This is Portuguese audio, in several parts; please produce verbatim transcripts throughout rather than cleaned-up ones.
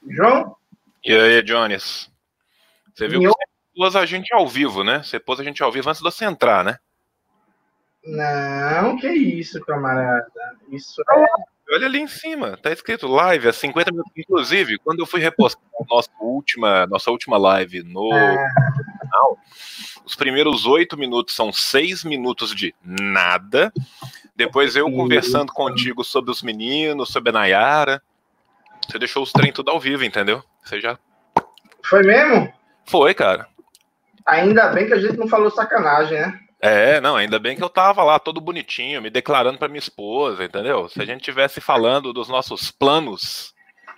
João? E aí, Jones? Você viu que Minho... você pôs a gente ao vivo, né? Você pôs a gente ao vivo antes de você entrar, né? Não, que isso, camarada. Isso Olha é. olha ali em cima, tá escrito live a cinquenta minutos. Inclusive, quando eu fui repostar a nossa última, nossa última live no Ah, canal, os primeiros oito minutos são seis minutos de nada. Depois eu conversando isso. contigo sobre os meninos, sobre a Nayara. Você deixou os trem tudo ao vivo, entendeu? Você já. Foi mesmo? Foi, cara. Ainda bem que a gente não falou sacanagem, né? É, não, ainda bem que eu tava lá todo bonitinho, me declarando pra minha esposa, entendeu? Se a gente tivesse falando dos nossos planos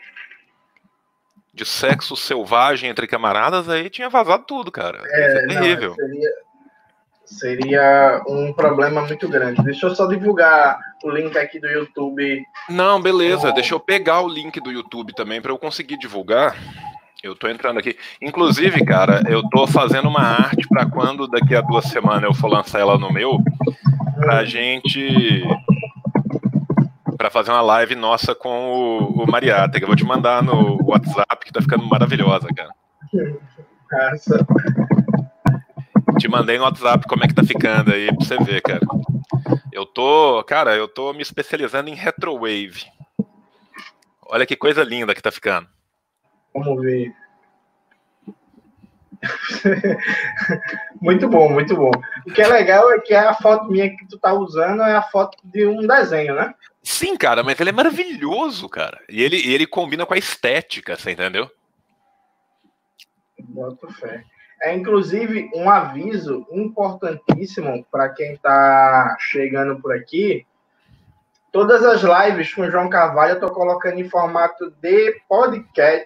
de sexo selvagem entre camaradas, aí tinha vazado tudo, cara. Ia ser É, não, terrível. seria, seria um problema muito grande. Deixa eu só divulgar o link aqui do YouTube. Não, beleza, deixa Com... eu pegar o link do YouTube também pra eu conseguir divulgar. Eu tô entrando aqui. Inclusive, cara, eu tô fazendo uma arte pra quando daqui a duas semanas eu for lançar ela no meu, pra gente para fazer uma live nossa com o, o Mariata, que eu vou te mandar no WhatsApp, que tá ficando maravilhosa, cara. Essa. Te mandei no WhatsApp como é que tá ficando aí pra você ver, cara. Eu tô, cara, eu tô me especializando em retrowave. Olha que coisa linda que tá ficando. Vamos ver. Muito bom, muito bom. O que é legal é que a foto minha que tu tá usando é a foto de um desenho, né? Sim, cara, mas ele é maravilhoso, cara. E ele, ele combina com a estética, você entendeu? Boto fé. É, inclusive, um aviso importantíssimo para quem está chegando por aqui. Todas as lives com o João Carvalho eu estou colocando em formato de podcast,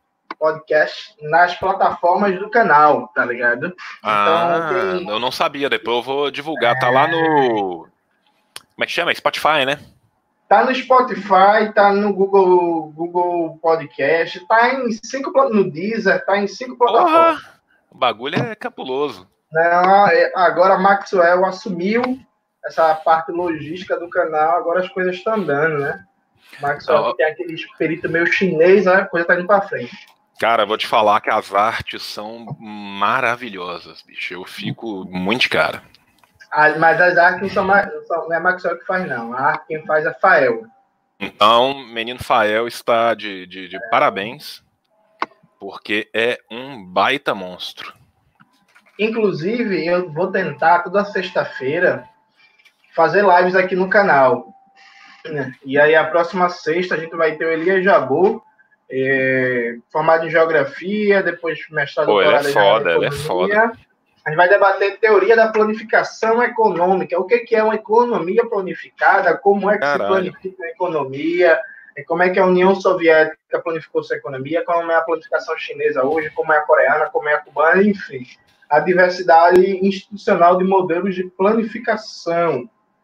podcast nas plataformas do canal, tá ligado? Ah, Então, quem... eu não sabia, depois eu vou divulgar. Tá lá no... Como é que chama? Spotify, né? Tá no Spotify, tá no Google, Google Podcast, tá em cinco, no Deezer, tá em cinco plataformas. Porra! O bagulho é capuloso. Não, agora a Maxwell assumiu essa parte logística do canal, agora as coisas estão andando, né? Maxwell que tem aquele espírito meio chinês, a coisa tá indo pra frente. Cara, vou te falar que as artes são maravilhosas, bicho. Eu fico muito de cara. Ah, mas as artes não, são, não, são, não é Maxwell que faz, não. A arte quem faz é Fael. Então, menino Fael está de, de, de é. parabéns, porque é um baita monstro. Inclusive, eu vou tentar toda sexta-feira fazer lives aqui no canal. E aí, a próxima sexta, a gente vai ter o Elias Jabor, é, formado em Geografia, depois mestrado Pô, ele é foda, ele é foda. A gente vai debater teoria da planificação econômica. O que é uma economia planificada, como é que Caralho. se planifica a economia, como é que a União Soviética planificou sua economia, como é a planificação chinesa hoje, como é a coreana, como é a cubana, enfim. A diversidade institucional de modelos de planificação.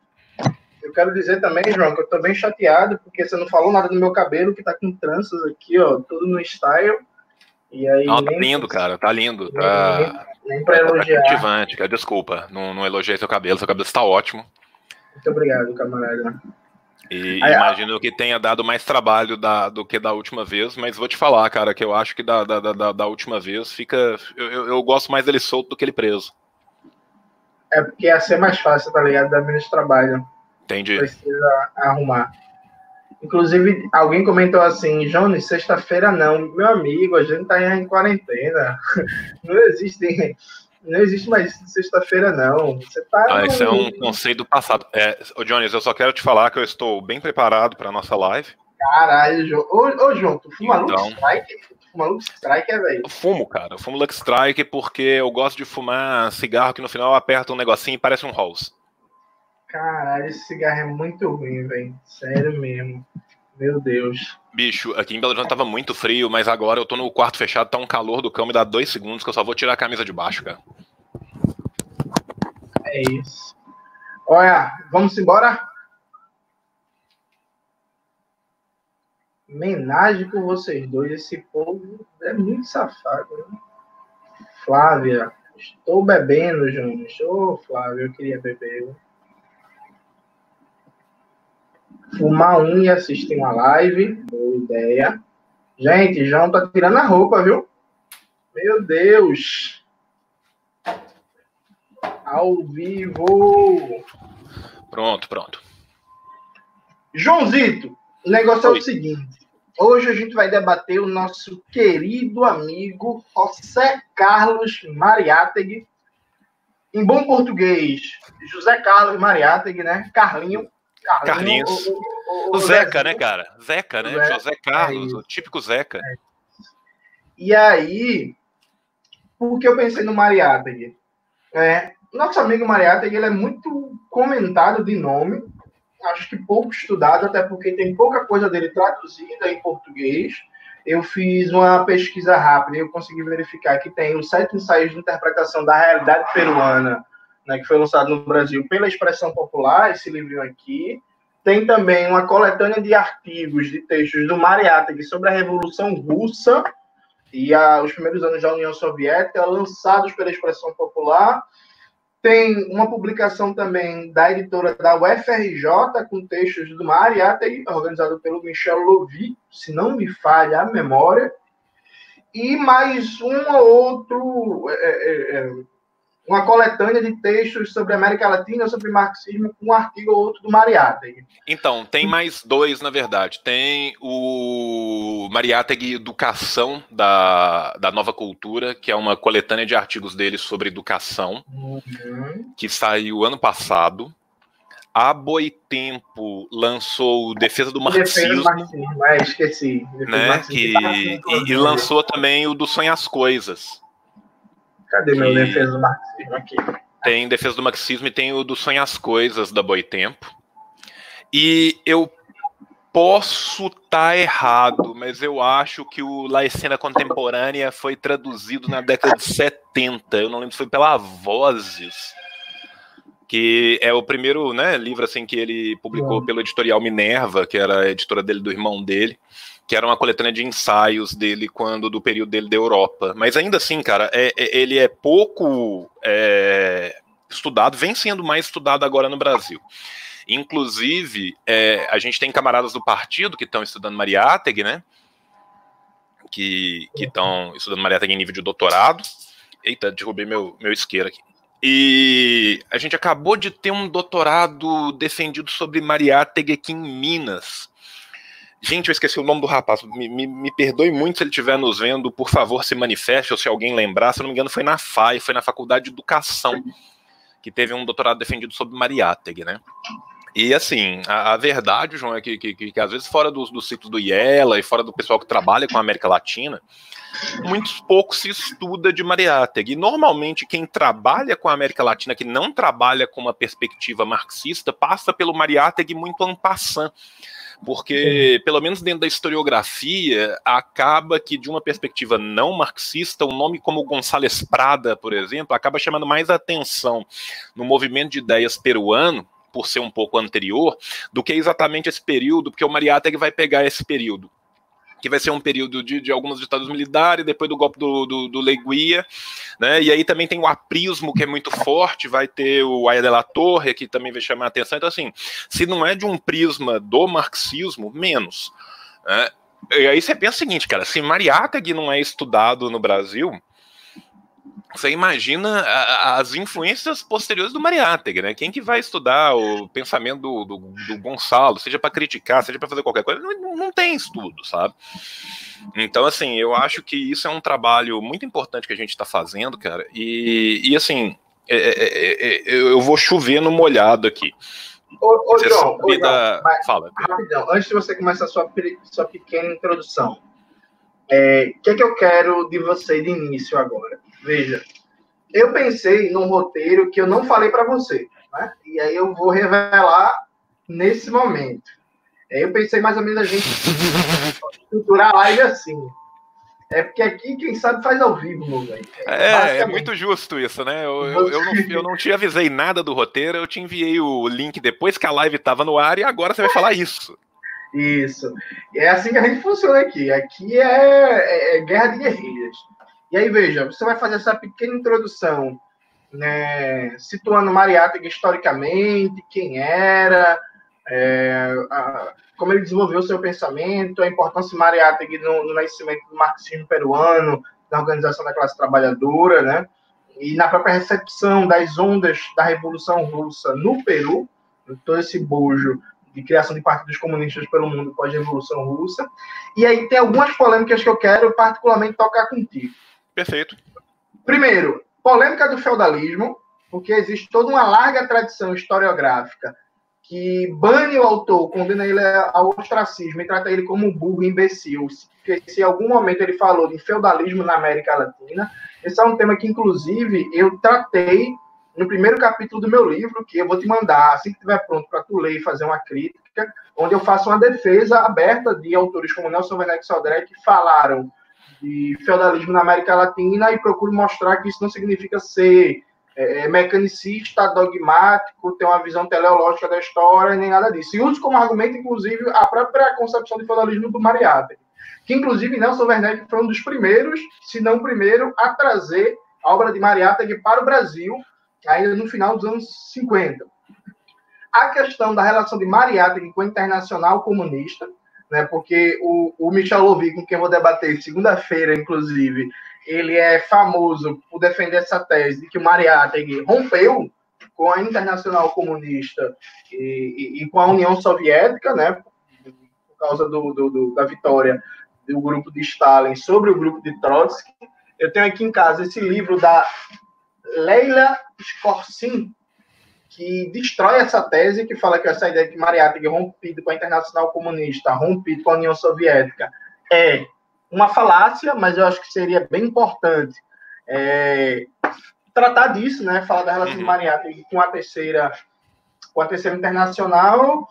Eu quero dizer também, João, que eu estou bem chateado, porque você não falou nada do meu cabelo, que está com tranças aqui, ó, tudo no style. E aí, não, tá lindo, cara, tá lindo. Nem, tá... nem, nem pra elogiar. Tá cativante, cara. Desculpa, não, não elogiei seu cabelo, seu cabelo está ótimo. Muito obrigado, camarada. E aí, imagino que tenha dado mais trabalho da, do que da última vez, mas vou te falar, cara, que eu acho que da, da, da, da última vez fica. Eu, eu, eu gosto mais dele solto do que ele preso. É porque ia ser mais fácil, tá ligado? Dar menos trabalho. Entendi. Precisa arrumar. Inclusive, alguém comentou assim, Jones, sexta-feira não. Meu amigo, a gente tá em quarentena. Não existe, não existe mais sexta-feira, não. Você tá. Ah, no... esse é um conceito do passado. É, ô, Jones, eu só quero te falar que eu estou bem preparado para nossa live. Caralho, João. Ô, ô João, tu fuma então... Lux Strike? Tu fuma Lux Strike, é, velho? Eu fumo, cara. Eu fumo Lux Strike porque eu gosto de fumar cigarro que no final aperta um negocinho e parece um Halls. Caralho, esse cigarro é muito ruim, velho. Sério mesmo. Meu Deus. Bicho, aqui em Belo Horizonte tava muito frio, mas agora eu tô no quarto fechado, tá um calor do cão, me dá dois segundos que eu só vou tirar a camisa de baixo, cara. É isso. Olha, vamos embora? Homenagem com vocês dois. Esse povo é muito safado, né? Flávia, estou bebendo, Jones. Ô, oh, Flávia, eu queria beber. Fumar um e assistir uma live. Boa ideia. Gente, João tá tirando a roupa, viu? Meu Deus. Ao vivo. Pronto, pronto. Joãozito, o negócio Oi. é o seguinte. Hoje a gente vai debater o nosso querido amigo José Carlos Mariátegui. Em bom português, José Carlos Mariátegui, né? Carlinho. Carlinho Carlinhos. O, o, o, o Zeca, né, cara? Zeca, né? Zé, José Carlos, é o típico Zeca. É. E aí, por que eu pensei no Mariátegui? É, nosso amigo Mariátegui, ele é muito comentado de nome, acho que pouco estudado, até porque tem pouca coisa dele traduzida em português. Eu fiz uma pesquisa rápida e eu consegui verificar que tem os sete ensaios de interpretação da realidade peruana, né, que foi lançado no Brasil pela Expressão Popular, esse livrinho aqui. Tem também uma coletânea de artigos, de textos do Mariátegui sobre a Revolução Russa e a, os primeiros anos da União Soviética, lançados pela Expressão Popular. Tem uma publicação também da editora da U F R J, com textos do Mariátegui, organizado pelo Michel Louvi, se não me falha a memória. E mais um ou outro, é, é, uma coletânea de textos sobre a América Latina, sobre marxismo, com um artigo ou outro do Mariátegui. Então, tem mais dois, na verdade. Tem o Mariátegui Educação da, da Nova Cultura, que é uma coletânea de artigos dele sobre educação, uhum. que saiu ano passado. A Boitempo lançou Defesa do Marxismo. Defesa do Marxismo, é, esqueci. Né, Marxismo, que, que e, e lançou também o do Sonho as Coisas. Cadê que... meu Defesa do Marxismo aqui? Tem Defesa do Marxismo e tem o do Sonho as Coisas, da Boitempo. E eu posso estar tá errado, mas eu acho que o La Escena Contemporânea foi traduzido na década de setenta. Eu não lembro se foi pela Vozes, que é o primeiro, né, livro assim, que ele publicou pelo editorial Minerva, que era a editora dele, do irmão dele, que era uma coletânea de ensaios dele quando do período dele da Europa. Mas ainda assim, cara, é, é, ele é pouco é, estudado, vem sendo mais estudado agora no Brasil. Inclusive, é, a gente tem camaradas do partido que estão estudando Mariátegui, né? Que estão estudando Mariátegui em nível de doutorado. Eita, derrubei meu, meu isqueiro aqui. E a gente acabou de ter um doutorado defendido sobre Mariátegui aqui em Minas. Gente, eu esqueci o nome do rapaz. Me, me, me perdoe muito se ele estiver nos vendo. Por favor, se manifeste, ou se alguém lembrar. Se eu não me engano, foi na F A E, foi na Faculdade de Educação, que teve um doutorado defendido sobre Mariátegui, né? E assim, a, a verdade, João, é que, que, que, que às vezes fora dos, dos ciclos do IELA e fora do pessoal que trabalha com a América Latina, muito pouco se estuda de Mariátegui. E normalmente quem trabalha com a América Latina, que não trabalha com uma perspectiva marxista, passa pelo Mariátegui muito en passant. Porque, pelo menos dentro da historiografia, acaba que de uma perspectiva não marxista, um nome como Gonçalves Prada, por exemplo, acaba chamando mais atenção no movimento de ideias peruano, por ser um pouco anterior, do que exatamente esse período, porque o Mariátegui vai pegar esse período, que vai ser um período de, de algumas ditaduras militares, depois do golpe do, do, do Leguía, né? E aí também tem o aprismo, que é muito forte, vai ter o Aya de la Torre, que também vai chamar a atenção. Então, assim, se não é de um prisma do marxismo, menos. Né? E aí você pensa o seguinte, cara, se Mariátegui não é estudado no Brasil, você imagina as influências posteriores do Mariátegui, né? Quem que vai estudar o pensamento do, do, do Gonçalo, seja para criticar, seja para fazer qualquer coisa, não, não tem estudo, sabe? Então, assim, eu acho que isso é um trabalho muito importante que a gente está fazendo, cara, e, e assim, é, é, é, eu vou chover no molhado aqui. Ô, ô João, ô, João da... mas, Fala. Rapidão, antes de você começar a sua, sua pequena introdução, o é, que é que eu quero de você de início agora? Veja, eu pensei num roteiro que eu não falei para você, né? E aí eu vou revelar nesse momento. Eu pensei mais ou menos a gente estruturar a live assim. É porque aqui, quem sabe, faz ao vivo, meu velho. É, é muito justo isso, né? Eu, eu, eu, não, eu não te avisei nada do roteiro, eu te enviei o link depois que a live estava no ar e agora você vai falar isso. Isso. É assim que a gente funciona aqui. Aqui é, é, é guerra de guerrilhas. E aí, veja, você vai fazer essa pequena introdução, né, situando Mariátegui historicamente, quem era, é, a, como ele desenvolveu o seu pensamento, a importância de Mariátegui no, no nascimento do marxismo peruano, na organização da classe trabalhadora, né? E na própria recepção das ondas da Revolução Russa no Peru, todo esse bojo de criação de partidos comunistas pelo mundo pós-Revolução Russa. E aí tem algumas polêmicas que eu quero particularmente tocar contigo. Perfeito. Primeiro, polêmica do feudalismo, porque existe toda uma larga tradição historiográfica que bane o autor, condena ele ao ostracismo e trata ele como um burro imbecil, porque se em algum momento ele falou de feudalismo na América Latina. Esse é um tema que, inclusive, eu tratei no primeiro capítulo do meu livro, que eu vou te mandar, assim que estiver pronto para tu ler e fazer uma crítica, onde eu faço uma defesa aberta de autores como Nelson Werneck Sodré, que falaram de feudalismo na América Latina, e procuro mostrar que isso não significa ser é, mecanicista, dogmático, ter uma visão teleológica da história, nem nada disso. E uso como argumento, inclusive, a própria concepção de feudalismo do Mariátegui, que, inclusive, Nelson Werneck foi um dos primeiros, se não o primeiro, a trazer a obra de Mariátegui para o Brasil, ainda no final dos anos cinquenta. A questão da relação de Mariátegui com a Internacional Comunista, né, porque o, o Michel Louvi, com quem eu vou debater segunda-feira, inclusive, ele é famoso por defender essa tese de que o Mariátegui rompeu com a Internacional Comunista e, e, e com a União Soviética, né, por causa do, do, do, da vitória do grupo de Stalin sobre o grupo de Trotsky. Eu tenho aqui em casa esse livro da Leila Skorsin, que destrói essa tese, que fala que essa ideia de Mariátegui rompido com a Internacional Comunista, rompido com a União Soviética, é uma falácia, mas eu acho que seria bem importante é, tratar disso, né? Falar da relação uhum. de Mariátegui com a terceira, com a terceira internacional.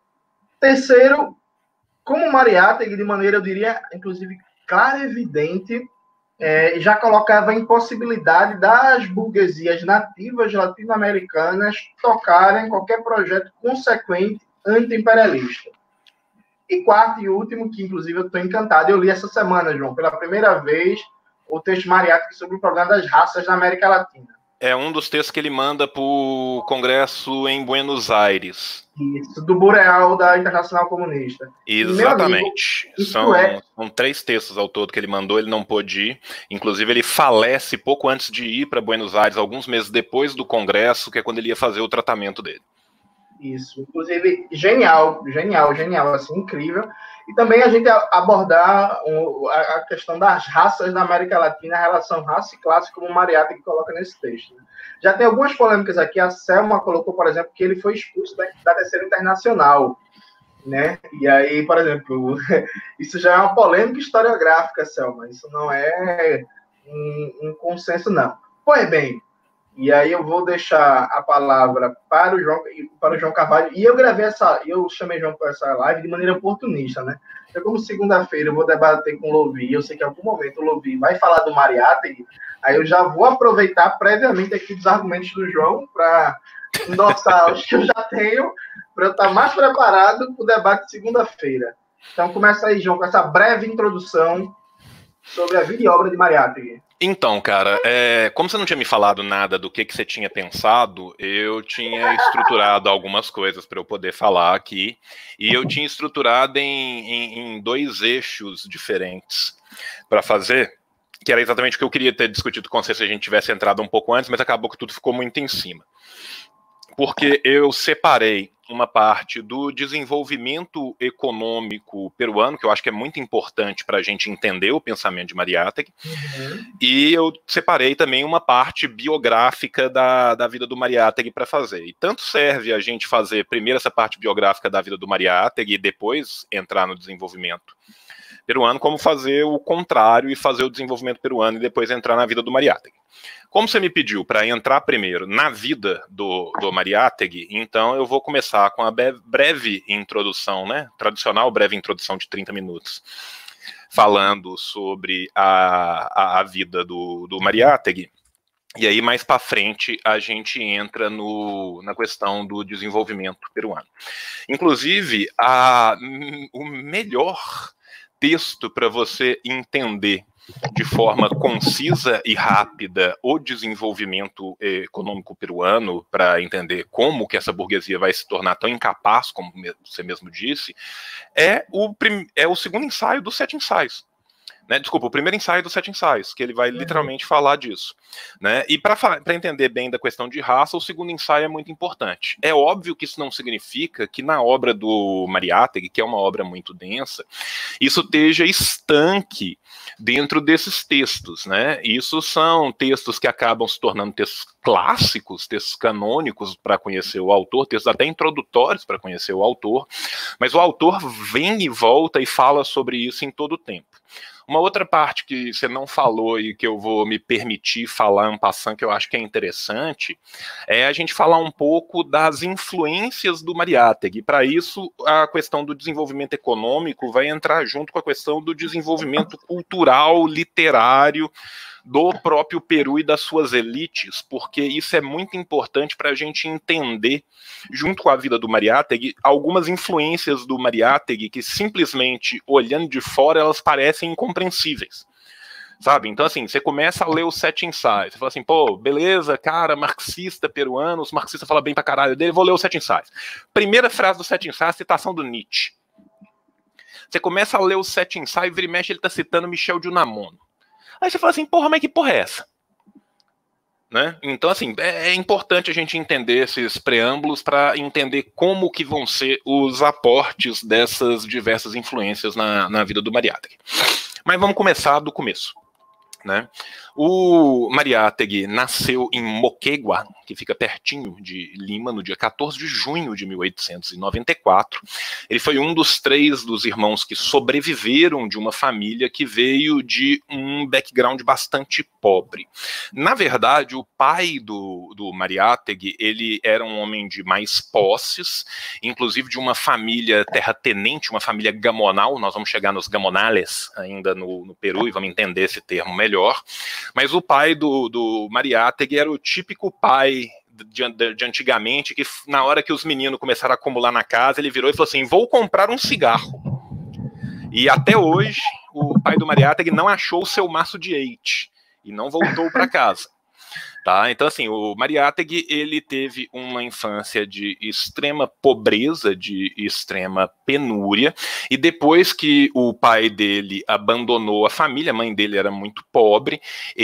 Terceiro, como Mariátegui, de maneira, eu diria, inclusive, clara e evidente, É, já colocava a impossibilidade das burguesias nativas latino-americanas tocarem qualquer projeto consequente anti-imperialista. E quarto e último, que inclusive eu estou encantado, eu li essa semana, João, pela primeira vez, o texto Mariátegui sobre o problema das raças na América Latina. É um dos textos que ele manda para o Congresso em Buenos Aires. Isso, do Bureau da Internacional Comunista. Exatamente. Amigo, são, é... são três textos ao todo que ele mandou, ele não pôde ir. Inclusive, ele falece pouco antes de ir para Buenos Aires, alguns meses depois do Congresso, que é quando ele ia fazer o tratamento dele. Isso, inclusive, genial, genial, genial, assim, incrível. E também a gente abordar a questão das raças na América Latina, a relação raça e classe, como o Mariátegui coloca nesse texto. Já tem algumas polêmicas aqui. A Selma colocou, por exemplo, que ele foi expulso da, da Terceira Internacional, né? E aí, por exemplo, isso já é uma polêmica historiográfica, Selma. Isso não é um, um consenso, não. Pois bem, e aí eu vou deixar a palavra para o João, para o João Carvalho. E eu gravei essa, eu chamei João para essa live de maneira oportunista, né? Então, como segunda-feira eu vou debater com o Louvi, eu sei que em algum momento o Louvi vai falar do Mariátegui, aí eu já vou aproveitar previamente aqui dos argumentos do João para endossar os que eu já tenho, para eu estar mais preparado para o debate de segunda-feira. Então, começa aí, João, com essa breve introdução sobre a vida e obra de Mariátegui. Então, cara, é, como você não tinha me falado nada do que, que você tinha pensado, eu tinha estruturado algumas coisas para eu poder falar aqui, e eu tinha estruturado em, em, em dois eixos diferentes para fazer, que era exatamente o que eu queria ter discutido com você se a gente tivesse entrado um pouco antes, mas acabou que tudo ficou muito em cima. Porque eu separei uma parte do desenvolvimento econômico peruano, que eu acho que é muito importante para a gente entender o pensamento de Mariátegui, uhum. E eu separei também uma parte biográfica da, da vida do Mariátegui para fazer. E tanto serve a gente fazer primeiro essa parte biográfica da vida do Mariátegui e depois entrar no desenvolvimento peruano, como fazer o contrário e fazer o desenvolvimento peruano e depois entrar na vida do Mariátegui. Como você me pediu para entrar primeiro na vida do, do Mariátegui, então eu vou começar com a breve introdução, né? Tradicional breve introdução de trinta minutos, falando sobre a, a, a vida do, do Mariátegui. E aí, mais para frente, a gente entra no, na questão do desenvolvimento peruano. Inclusive, a, o melhor texto para você entender de forma concisa e rápida o desenvolvimento econômico peruano para entender como que essa burguesia vai se tornar tão incapaz, como você mesmo disse, é o, é o segundo ensaio dos sete ensaios. Né, desculpa, o primeiro ensaio dos sete ensaios, que ele vai literalmente uhum. falar disso. Né? E para entender bem da questão de raça, o segundo ensaio é muito importante. É óbvio que isso não significa que na obra do Mariátegui, que é uma obra muito densa, isso esteja estanque dentro desses textos. Né? Isso são textos que acabam se tornando textos clássicos, textos canônicos para conhecer o autor, textos até introdutórios para conhecer o autor, mas o autor vem e volta e fala sobre isso em todo o tempo. Uma outra parte que você não falou e que eu vou me permitir falar en passant, que eu acho que é interessante, é a gente falar um pouco das influências do Mariátegui. Para isso, a questão do desenvolvimento econômico vai entrar junto com a questão do desenvolvimento cultural, literário, do próprio Peru e das suas elites, porque isso é muito importante para a gente entender, junto com a vida do Mariátegui, algumas influências do Mariátegui que simplesmente, olhando de fora, elas parecem incompreensíveis. Sabe? Então, assim, você começa a ler os sete ensaios, você fala assim, pô, beleza, cara, marxista peruano, os marxistas falam bem pra caralho dele, vou ler os sete ensaios. Primeira frase dos sete ensaios, citação do Nietzsche. Você começa a ler os sete ensaios, vira e mexe, ele tá citando Michel de Unamuno. Aí você fala assim, porra, mas que porra é essa? Né? Então, assim, é, é importante a gente entender esses preâmbulos para entender como que vão ser os aportes dessas diversas influências na, na vida do Mariátegui. Mas vamos começar do começo. Né? O Mariátegui nasceu em Moquegua, que fica pertinho de Lima, no dia quatorze de junho de mil oitocentos e noventa e quatro. Ele foi um dos três dos irmãos que sobreviveram de uma família que veio de um background bastante pobre. Na verdade, o pai do, do Mariátegui, ele era um homem de mais posses, inclusive de uma família terratenente, uma família gamonal. Nós vamos chegar nos gamonales ainda no, no Peru e vamos entender esse termo melhor. Mas o pai do, do Mariátegui era o típico pai de, de, de antigamente, que na hora que os meninos começaram a acumular na casa, ele virou e falou assim, vou comprar um cigarro. E até hoje, o pai do Mariátegui não achou o seu maço de eite e não voltou para casa. Tá? Então, assim, o Mariátegui, ele teve uma infância de extrema pobreza, de extrema penúria, e depois que o pai dele abandonou a família, a mãe dele era muito pobre,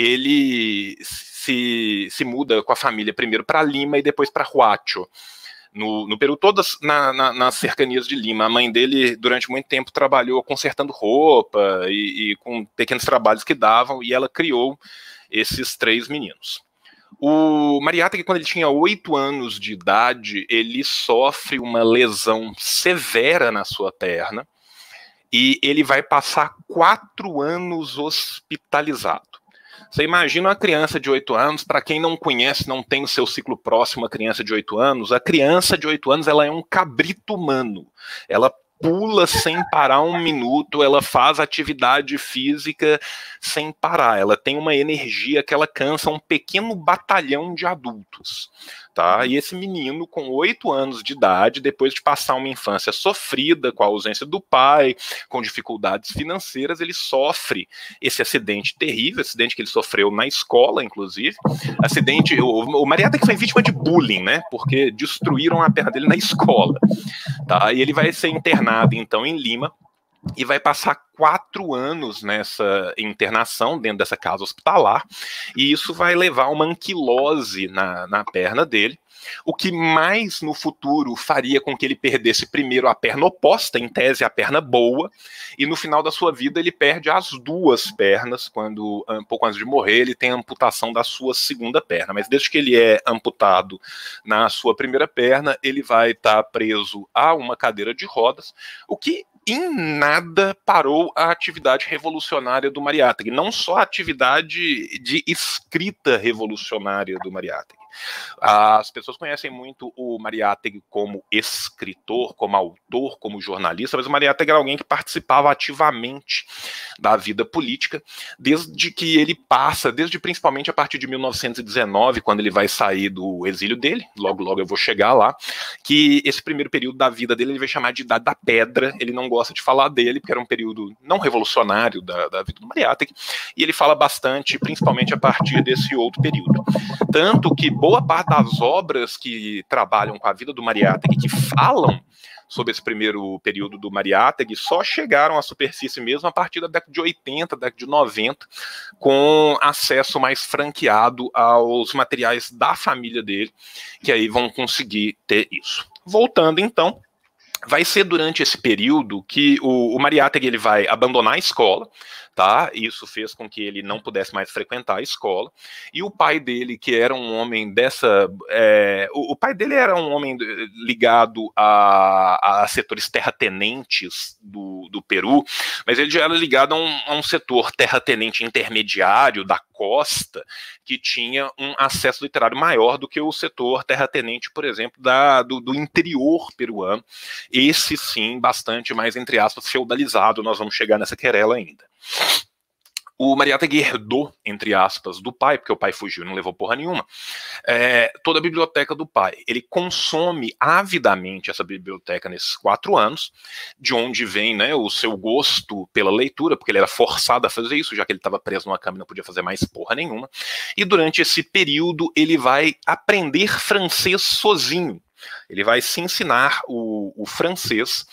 ele se, se muda com a família primeiro para Lima e depois para Huacho. No, no Peru, todas na, na, nas cercanias de Lima. A mãe dele, durante muito tempo, trabalhou consertando roupa e, e com pequenos trabalhos que davam, e ela criou esses três meninos. O Mariátegui, quando ele tinha oito anos de idade, ele sofre uma lesão severa na sua perna e ele vai passar quatro anos hospitalizado. Você imagina uma criança de oito anos, para quem não conhece, não tem o seu ciclo próximo, a criança de oito anos, a criança de oito anos ela é um cabrito humano, ela pula sem parar um minuto, ela faz atividade física sem parar, ela tem uma energia que ela cansa um pequeno batalhão de adultos, tá? E esse menino com oito anos de idade, depois de passar uma infância sofrida com a ausência do pai, com dificuldades financeiras, ele sofre esse acidente terrível, acidente que ele sofreu na escola, inclusive, acidente, o, o Mariátegui foi vítima de bullying, né, porque destruíram a perna dele na escola, tá? E ele vai ser internado, então, em Lima, e vai passar quatro anos nessa internação, dentro dessa casa hospitalar, e isso vai levar a uma anquilose na, na perna dele, o que mais no futuro faria com que ele perdesse primeiro a perna oposta, em tese a perna boa, e no final da sua vida ele perde as duas pernas, quando, um pouco antes de morrer, ele tem a amputação da sua segunda perna, mas desde que ele é amputado na sua primeira perna, ele vai estar preso a uma cadeira de rodas, o que em nada parou a atividade revolucionária do Mariátegui, não só a atividade de escrita revolucionária do Mariátegui. As pessoas conhecem muito o Mariátegui como escritor, como autor, como jornalista, mas o Mariátegui era alguém que participava ativamente da vida política, desde que ele passa, desde principalmente a partir de mil novecentos e dezenove, quando ele vai sair do exílio dele, logo logo eu vou chegar lá, que esse primeiro período da vida dele ele vai chamar de Idade da Pedra. Ele não gosta de falar dele, porque era um período não revolucionário da, da vida do Mariátegui, e ele fala bastante, principalmente a partir desse outro período. Tanto que boa parte das obras que trabalham com a vida do Mariátegui, que falam sobre esse primeiro período do Mariátegui, só chegaram à superfície mesmo a partir da década de oitenta, década de noventa, com acesso mais franqueado aos materiais da família dele, que aí vão conseguir ter isso. Voltando então, vai ser durante esse período que o, o Mariátegui ele vai abandonar a escola, tá? Isso fez com que ele não pudesse mais frequentar a escola, e o pai dele, que era um homem dessa... É, o, o pai dele era um homem ligado a, a setores terratenentes do, do Peru, mas ele já era ligado a um, a um setor terratenente intermediário da costa, que tinha um acesso literário maior do que o setor terratenente, por exemplo, da, do, do interior peruano. Esse sim, bastante mais, entre aspas, feudalizado. Nós vamos chegar nessa querela ainda. O Mariátegui herdou, entre aspas, do pai, porque o pai fugiu e não levou porra nenhuma, é, toda a biblioteca do pai. Ele consome avidamente essa biblioteca nesses quatro anos, de onde vem, né, o seu gosto pela leitura, porque ele era forçado a fazer isso, já que ele estava preso numa cama e não podia fazer mais porra nenhuma. E durante esse período ele vai aprender francês sozinho. Ele vai se ensinar o, o francês,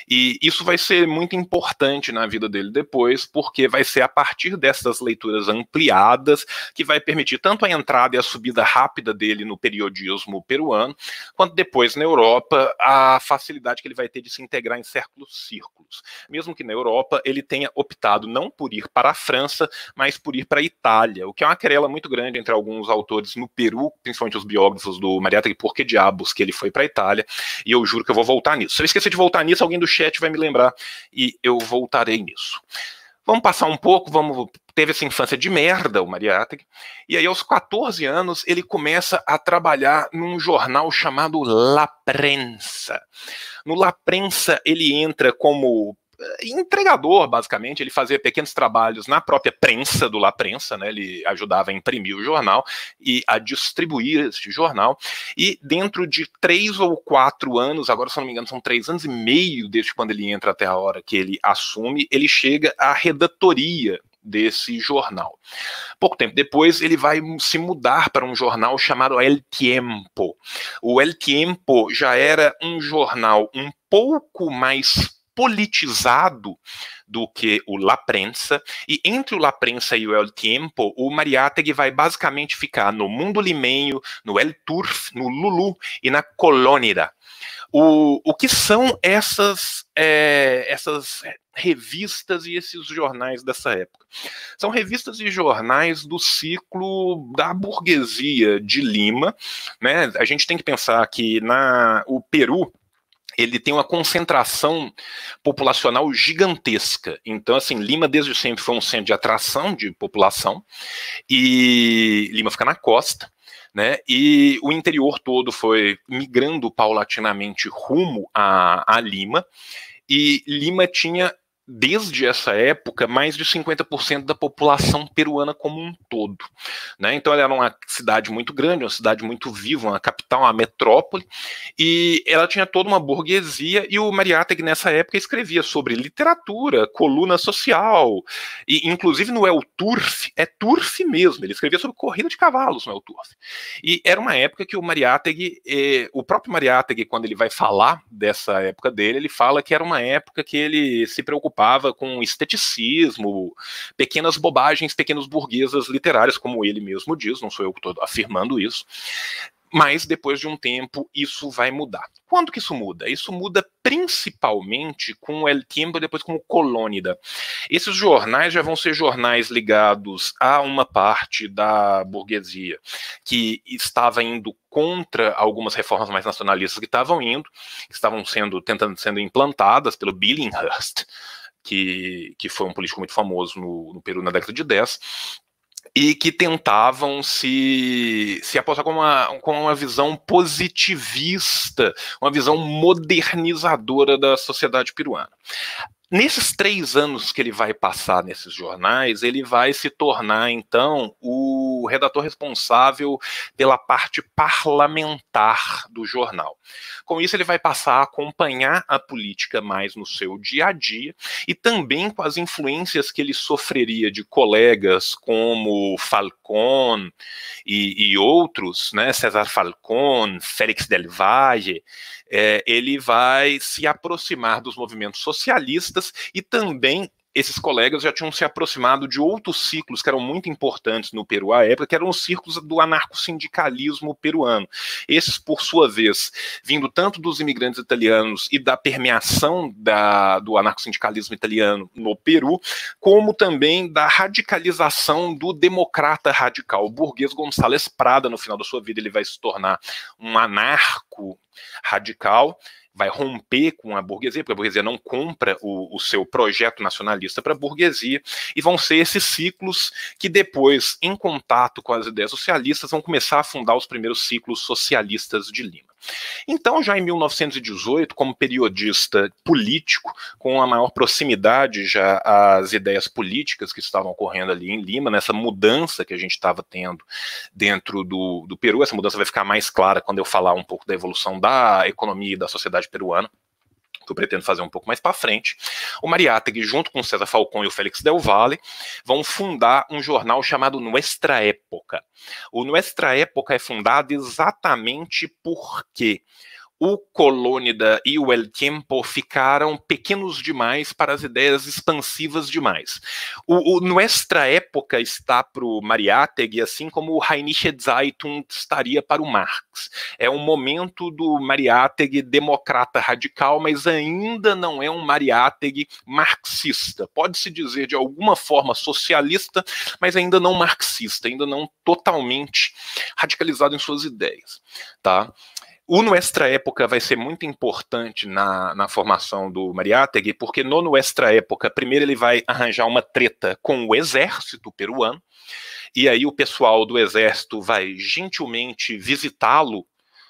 e isso vai ser muito importante na vida dele depois, porque vai ser a partir dessas leituras ampliadas que vai permitir tanto a entrada e a subida rápida dele no periodismo peruano, quanto depois na Europa a facilidade que ele vai ter de se integrar em certos círculos. Mesmo que na Europa ele tenha optado não por ir para a França, mas por ir para a Itália, o que é uma querela muito grande entre alguns autores no Peru, principalmente os biógrafos do Mariátegui, por que diabos que ele foi para a Itália, e eu juro que eu vou voltar nisso. Se eu esquecer de voltar nisso, alguém do chat vai me lembrar, e eu voltarei nisso. Vamos passar um pouco, vamos... teve essa infância de merda, o Mariátegui, e aí aos quatorze anos ele começa a trabalhar num jornal chamado La Prensa. No La Prensa ele entra como entregador, basicamente. Ele fazia pequenos trabalhos na própria prensa do La Prensa, né? Ele ajudava a imprimir o jornal e a distribuir este jornal, e dentro de três ou quatro anos, agora se não me engano são três anos e meio desde quando ele entra até a hora que ele assume, ele chega à redatoria desse jornal. Pouco tempo depois ele vai se mudar para um jornal chamado El Tiempo. O El Tiempo já era um jornal um pouco mais politizado do que o La Prensa, e entre o La Prensa e o El Tiempo, o Mariátegui vai basicamente ficar no Mundo Limenho, no El Turf, no Lulu e na Colônia. O, o que são essas, é, essas revistas e esses jornais dessa época? São revistas e jornais do ciclo da burguesia de Lima, né? A gente tem que pensar que na, o Peru ele tem uma concentração populacional gigantesca. Então, assim, Lima desde sempre foi um centro de atração de população, e Lima fica na costa, né? E o interior todo foi migrando paulatinamente rumo a, a Lima, e Lima tinha, desde essa época, mais de cinquenta por cento da população peruana como um todo, né? Então ela era uma cidade muito grande, uma cidade muito viva, uma capital, uma metrópole, e ela tinha toda uma burguesia, e o Mariátegui nessa época escrevia sobre literatura, coluna social, e inclusive no El Turf, é Turf mesmo, ele escrevia sobre corrida de cavalos no El Turf. E era uma época que o Mariátegui, eh, o próprio Mariátegui, quando ele vai falar dessa época dele, ele fala que era uma época que ele se preocupava com esteticismo, pequenas bobagens, pequenas burguesas literárias, como ele mesmo diz, não sou eu que estou afirmando isso, mas depois de um tempo isso vai mudar. Quando que isso muda? Isso muda principalmente com o El Tiempo e depois com o Colônia. Esses jornais já vão ser jornais ligados a uma parte da burguesia que estava indo contra algumas reformas mais nacionalistas que estavam indo, que estavam sendo, tentando sendo implantadas pelo Billinghurst, que, que foi um político muito famoso no, no Peru na década de dez. e que tentavam se, se apostar com uma, com uma visão positivista, uma visão modernizadora da sociedade peruana. Nesses três anos que ele vai passar nesses jornais, ele vai se tornar, então, o redator responsável pela parte parlamentar do jornal. Com isso, ele vai passar a acompanhar a política mais no seu dia a dia e também com as influências que ele sofreria de colegas como Falcón e, e outros, né, César Falcón, Félix del Valle. É, ele vai se aproximar dos movimentos socialistas e também esses colegas já tinham se aproximado de outros ciclos que eram muito importantes no Peru à época, que eram os círculos do anarcossindicalismo peruano. Esses, por sua vez, vindo tanto dos imigrantes italianos e da permeação da, do anarcossindicalismo italiano no Peru, como também da radicalização do democrata radical. O burguês Gonçalves Prada, no final da sua vida, ele vai se tornar um anarco radical, vai romper com a burguesia, porque a burguesia não compra o, o seu projeto nacionalista para a burguesia, e vão ser esses ciclos que depois, em contato com as ideias socialistas, vão começar a fundar os primeiros ciclos socialistas de Lima. Então, já em mil novecentos e dezoito, como periodista político, com a maior proximidade já às ideias políticas que estavam ocorrendo ali em Lima, nessa mudança que a gente estava tendo dentro do, do Peru, essa mudança vai ficar mais clara quando eu falar um pouco da evolução da economia e da sociedade peruana, que eu pretendo fazer um pouco mais para frente. O Mariátegui, junto com o César Falcón e o Félix del Valle, vão fundar um jornal chamado Nuestra Época. O Nuestra Época é fundado exatamente porque o Colônida e o El Tiempo ficaram pequenos demais para as ideias expansivas demais. O, o Nuestra Época está para o Mariátegui, assim como o Rheinische Zeitung estaria para o Marx. É um momento do Mariátegui democrata radical, mas ainda não é um Mariátegui marxista. Pode-se dizer de alguma forma socialista, mas ainda não marxista, ainda não totalmente radicalizado em suas ideias, tá? O Nuestra Época vai ser muito importante na, na formação do Mariátegui, porque no Nuestra Época, primeiro ele vai arranjar uma treta com o exército peruano, e aí o pessoal do exército vai gentilmente visitá-lo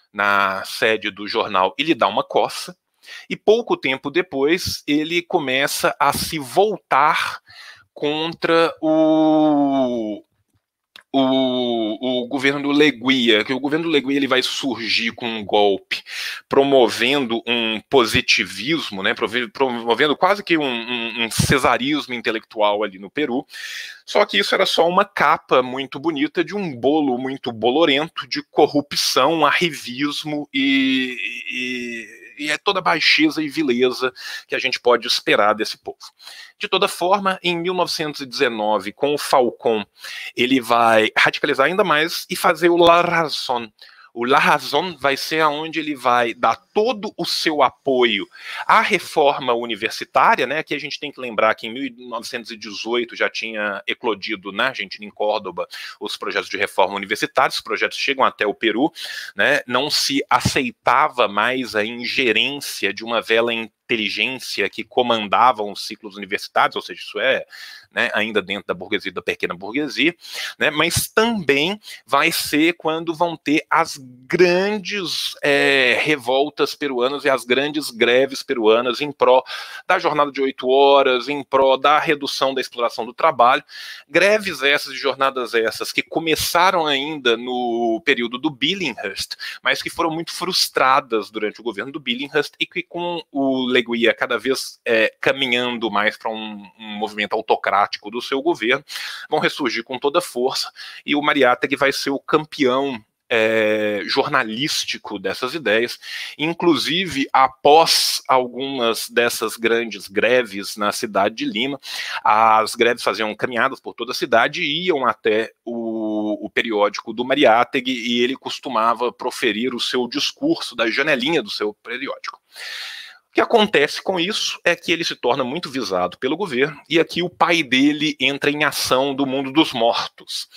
na sede do jornal e lhe dá uma coça, e pouco tempo depois ele começa a se voltar contra o... O, o governo do Leguía, que o governo do Leguía ele vai surgir com um golpe, promovendo um positivismo, né, promovendo quase que um, um, um cesarismo intelectual ali no Peru, só que isso era só uma capa muito bonita de um bolo muito bolorento de corrupção, arrivismo e... e e é toda a baixeza e vileza que a gente pode esperar desse povo. De toda forma, em mil novecentos e dezenove, com o Falcón, ele vai radicalizar ainda mais e fazer o La Razón. O La Razón vai ser onde ele vai dar todo o seu apoio à reforma universitária, né? Aqui a gente tem que lembrar que em mil novecentos e dezoito já tinha eclodido na Argentina, em Córdoba, os projetos de reforma universitária. Os projetos chegam até o Peru, né? Não se aceitava mais a ingerência de uma vela inteligência que comandavam os ciclos universitários, ou seja, isso é, né, ainda dentro da burguesia, da pequena burguesia, né, mas também vai ser quando vão ter as grandes é, revoltas peruanas e as grandes greves peruanas em pró da jornada de oito horas, em pró da redução da exploração do trabalho, greves essas e jornadas essas que começaram ainda no período do Billinghurst, mas que foram muito frustradas durante o governo do Billinghurst e que com o Leguía cada vez é, caminhando mais para um, um movimento autocrático do seu governo, vão ressurgir com toda força, e o Mariátegui vai ser o campeão é, jornalístico dessas ideias, inclusive após algumas dessas grandes greves na cidade de Lima, as greves faziam caminhadas por toda a cidade e iam até o, o periódico do Mariátegui, e ele costumava proferir o seu discurso da janelinha do seu periódico. O que acontece com isso é que ele se torna muito visado pelo governo, e aqui o pai dele entra em ação do mundo dos mortos.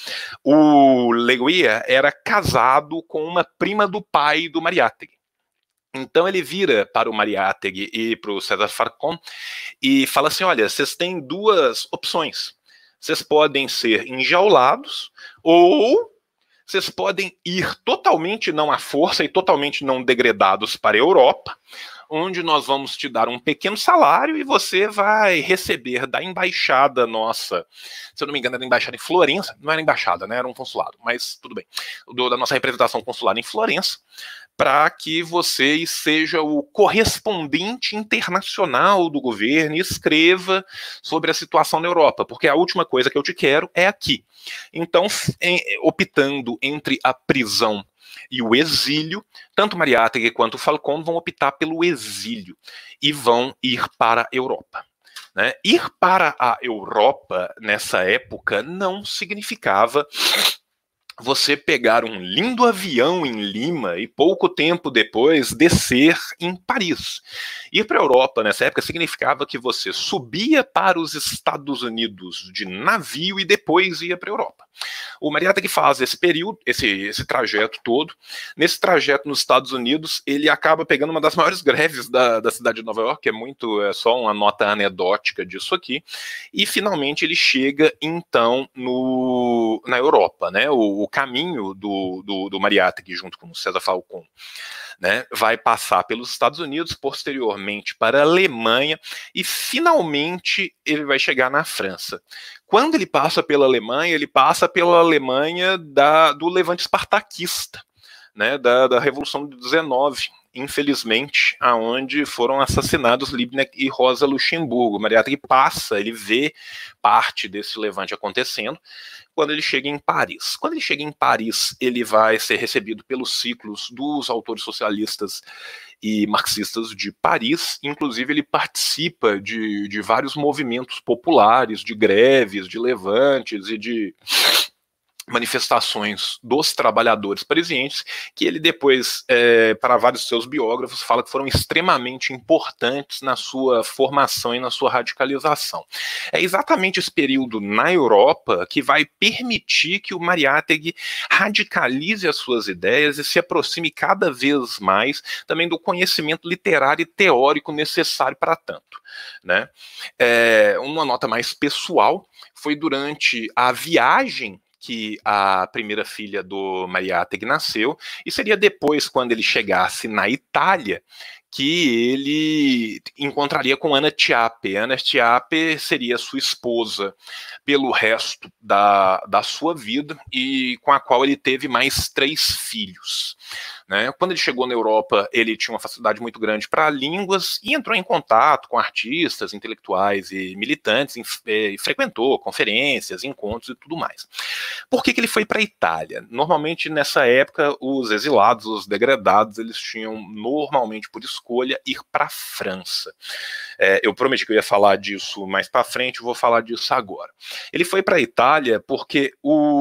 O Leguía era casado com uma prima do pai do Mariátegui. Então ele vira para o Mariátegui e para o César Falcón e fala assim, olha, vocês têm duas opções. vocês podem ser enjaulados, ou vocês podem ir totalmente não à força e totalmente não degradados para a Europa, onde nós vamos te dar um pequeno salário e você vai receber da embaixada nossa, se eu não me engano era embaixada em Florença, não era embaixada, né, era um consulado, mas tudo bem, do, da nossa representação consular em Florença, para que você seja o correspondente internacional do governo e escreva sobre a situação na Europa, porque a última coisa que eu te quero é aqui. Então, em, optando entre a prisão e o exílio, tanto Mariátegui quanto Falcone vão optar pelo exílio e vão ir para a Europa. Né? Ir para a Europa, nessa época, não significava você pegar um lindo avião em Lima e pouco tempo depois descer em Paris. Ir para a Europa nessa época significava que você subia para os Estados Unidos de navio e depois ia para a Europa. O Mariátegui faz esse período, esse, esse trajeto todo. Nesse trajeto nos Estados Unidos, ele acaba pegando uma das maiores greves da, da cidade de Nova York, que é muito, é só uma nota anedótica disso aqui, e finalmente ele chega então no, na Europa, né? O, o caminho do, do, do Mariátegui junto com o César Falcone, né, vai passar pelos Estados Unidos, posteriormente para a Alemanha e finalmente ele vai chegar na França. Quando ele passa pela Alemanha, ele passa pela Alemanha da, do levante espartaquista, né, da, da Revolução de dezenove, infelizmente, aonde foram assassinados Liebknecht e Rosa Luxemburgo. Mariátegui passa, ele vê parte desse levante acontecendo quando ele chega em Paris. Quando ele chega em Paris, ele vai ser recebido pelos ciclos dos autores socialistas e marxistas de Paris. Inclusive, ele participa de, de vários movimentos populares, de greves, de levantes e de manifestações dos trabalhadores parisienses, que ele depois, é, para vários seus biógrafos, fala que foram extremamente importantes na sua formação e na sua radicalização. É exatamente esse período na Europa que vai permitir que o Mariátegui radicalize as suas ideias e se aproxime cada vez mais também do conhecimento literário e teórico necessário para tanto. Né? É, uma nota mais pessoal foi durante a viagem que a primeira filha do Mariátegui nasceu, e seria depois, quando ele chegasse na Itália, que ele encontraria com Anna Chiappe. Anna Chiappe seria sua esposa pelo resto da, da sua vida e com a qual ele teve mais três filhos. Né? Quando ele chegou na Europa, ele tinha uma facilidade muito grande para línguas e entrou em contato com artistas, intelectuais e militantes, e, e frequentou conferências, encontros e tudo mais. Por que que ele foi para a Itália? Normalmente, nessa época, os exilados, os degradados, eles tinham normalmente por escolha ir para a França. É, eu prometi que eu ia falar disso mais para frente, eu vou falar disso agora. Ele foi para a Itália porque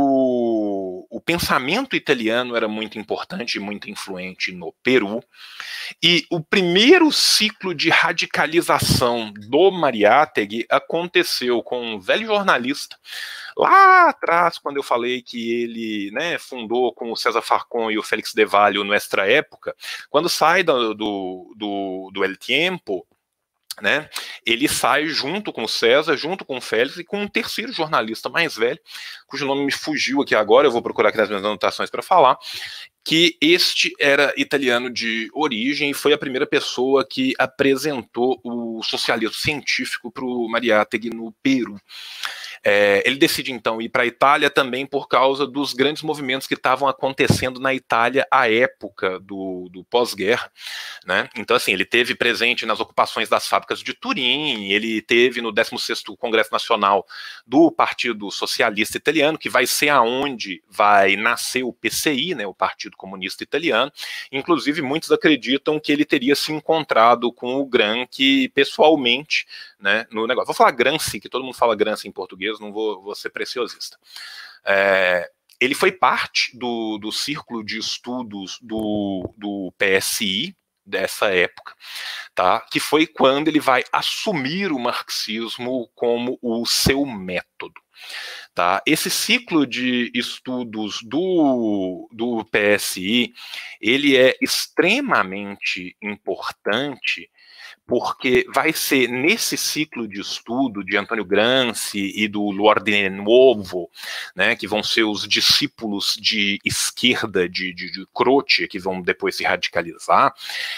o, o pensamento italiano era muito importante e muito influente no Peru, e o primeiro ciclo de radicalização do Mariátegui aconteceu com um velho jornalista, lá atrás, quando eu falei que ele, né, fundou com o César Falcone e o Félix de Valle o Nuestra Época, quando sai do, do, do, do El Tiempo, né, ele sai junto com o César, junto com o Félix e com um terceiro jornalista mais velho, cujo nome me fugiu aqui agora, eu vou procurar aqui nas minhas anotações para falar, que este era italiano de origem e foi a primeira pessoa que apresentou o socialismo científico para o Mariátegui no Peru. É, ele decide então ir para a Itália também por causa dos grandes movimentos que estavam acontecendo na Itália à época do, do pós-guerra, né? Então assim, ele teve presente nas ocupações das fábricas de Turim, ele teve no décimo sexto Congresso Nacional do Partido Socialista Italiano, que vai ser aonde vai nascer o P C I, né, o Partido Comunista Italiano. Inclusive muitos acreditam que ele teria se encontrado com o Gramsci pessoalmente, né, no negócio. Vou falar Gramsci, que todo mundo fala Gramsci em português, não vou, vou ser preciosista. É, ele foi parte do, do círculo de estudos do, do P S I dessa época, tá? Que foi quando ele vai assumir o marxismo como o seu método. Tá? Esse ciclo de estudos do, do P S I, ele é extremamente importante porque vai ser nesse ciclo de estudo de Antônio Gramsci e do L'Ordine Nuovo, né, que vão ser os discípulos de esquerda de, de, de Croce, que vão depois se radicalizar,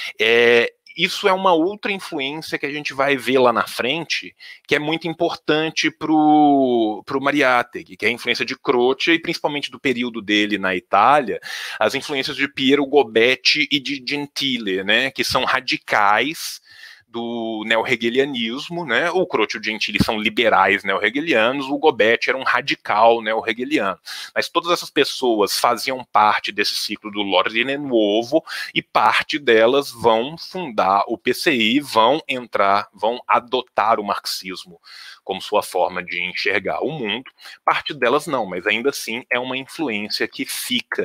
é, isso é uma outra influência que a gente vai ver lá na frente, que é muito importante para o Mariátegui, que é a influência de Croce e principalmente do período dele na Itália, as influências de Piero Gobetti e de Gentile, né, que são radicais do neo-hegelianismo, né? O Croce e o Gentile são liberais neo-hegelianos, o Gobetti era um radical neo-hegeliano. Mas todas essas pessoas faziam parte desse ciclo do L'Ordine Nuovo e parte delas vão fundar o P C I, vão entrar, vão adotar o marxismo como sua forma de enxergar o mundo. Parte delas não, mas ainda assim é uma influência que fica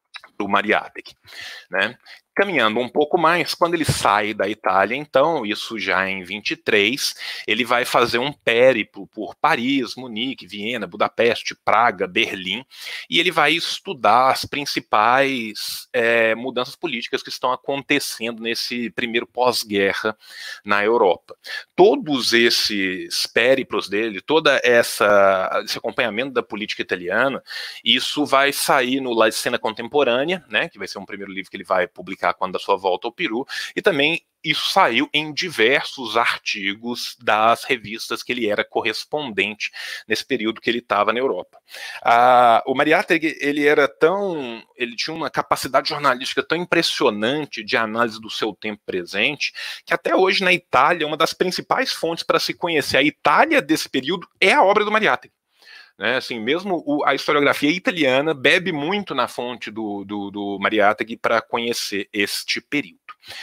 do Mariátegui, né? Caminhando um pouco mais, quando ele sai da Itália, então, isso já em vinte e três, ele vai fazer um périplo por Paris, Munique, Viena, Budapeste, Praga, Berlim, e ele vai estudar as principais é, mudanças políticas que estão acontecendo nesse primeiro pós-guerra na Europa. Todos esses périplos dele, toda essa esse acompanhamento da política italiana, isso vai sair no La Cena Contemporânea, né, que vai ser um primeiro livro que ele vai publicar quando da sua volta ao Peru, e também isso saiu em diversos artigos das revistas que ele era correspondente nesse período que ele estava na Europa. Ah, o Mariátegui, ele era tão, ele tinha uma capacidade jornalística tão impressionante de análise do seu tempo presente, que até hoje na Itália, uma das principais fontes para se conhecer a Itália desse período é a obra do Mariátegui. Né, assim, mesmo o, a historiografia italiana bebe muito na fonte do, do, do Mariátegui para conhecer este período.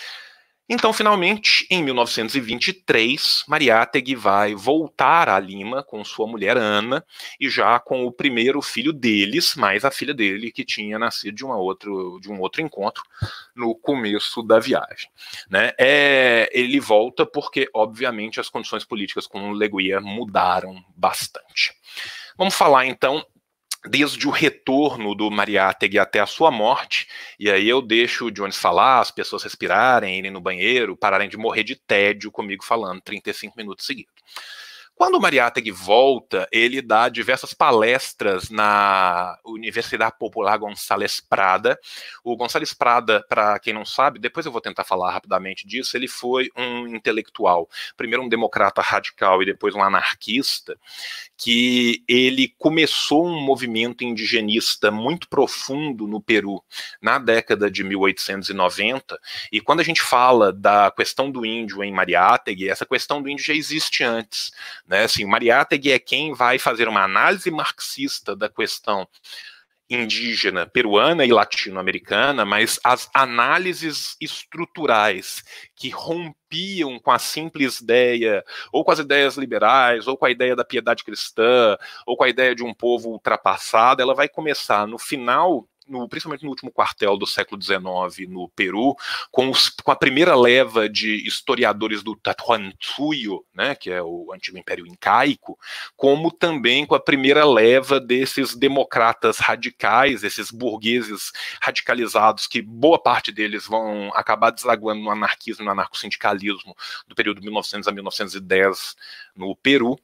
Então, finalmente, em mil novecentos e vinte e três, Mariátegui vai voltar a Lima com sua mulher Ana e já com o primeiro filho deles, mais a filha dele que tinha nascido de, uma outro, de um outro encontro no começo da viagem. Né? É, ele volta porque, obviamente, as condições políticas com Leguia mudaram bastante. Vamos falar, então, desde o retorno do Mariátegui até a sua morte, e aí eu deixo o Jones falar, as pessoas respirarem, irem no banheiro, pararem de morrer de tédio comigo falando trinta e cinco minutos seguidos. Quando o Mariátegui volta, ele dá diversas palestras na Universidade Popular Gonçalves Prada. O Gonçalves Prada, para quem não sabe, depois eu vou tentar falar rapidamente disso, ele foi um intelectual, primeiro um democrata radical e depois um anarquista, que ele começou um movimento indigenista muito profundo no Peru na década de mil oitocentos e noventa, e quando a gente fala da questão do índio em Mariátegui, essa questão do índio já existe antes. Né, assim, o Mariátegui é quem vai fazer uma análise marxista da questão indígena peruana e latino-americana, mas as análises estruturais que rompiam com a simples ideia, ou com as ideias liberais, ou com a ideia da piedade cristã, ou com a ideia de um povo ultrapassado, ela vai começar no final, No, principalmente no último quartel do século dezenove no Peru, com, os, com a primeira leva de historiadores do Tatuantuyo, né, que é o antigo Império Incaico, como também com a primeira leva desses democratas radicais, esses burgueses radicalizados, que boa parte deles vão acabar desaguando no anarquismo e no anarcossindicalismo do período de mil e novecentos a mil novecentos e dez no Peru.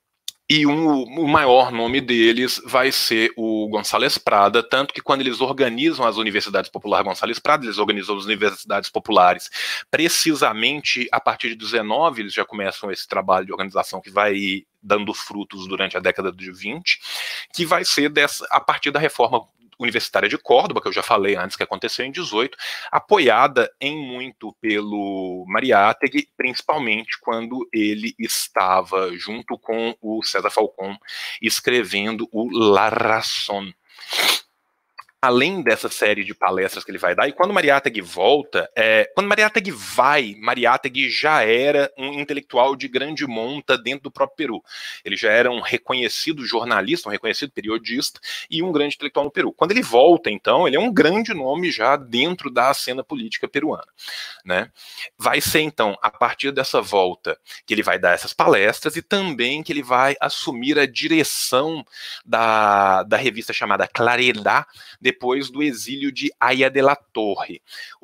E um, o maior nome deles vai ser o Gonçalves Prada, tanto que quando eles organizam as Universidades Populares Gonçalves Prada, eles organizam as Universidades Populares precisamente a partir de dezenove, eles já começam esse trabalho de organização que vai dando frutos durante a década de vinte, que vai ser dessa, a partir da reforma Universitária de Córdoba, que eu já falei antes, que aconteceu em dezoito, apoiada em muito pelo Mariátegui, principalmente quando ele estava junto com o César Falcón escrevendo o La Razón. Além dessa série de palestras que ele vai dar, e quando Mariátegui volta, é, quando Mariátegui vai, Mariátegui já era um intelectual de grande monta dentro do próprio Peru. Ele já era um reconhecido jornalista, um reconhecido periodista e um grande intelectual no Peru. Quando ele volta, então, ele é um grande nome já dentro da cena política peruana. Né? Vai ser, então, a partir dessa volta que ele vai dar essas palestras e também que ele vai assumir a direção da, da revista chamada Claridad, depois do exílio de Aya de la Torre.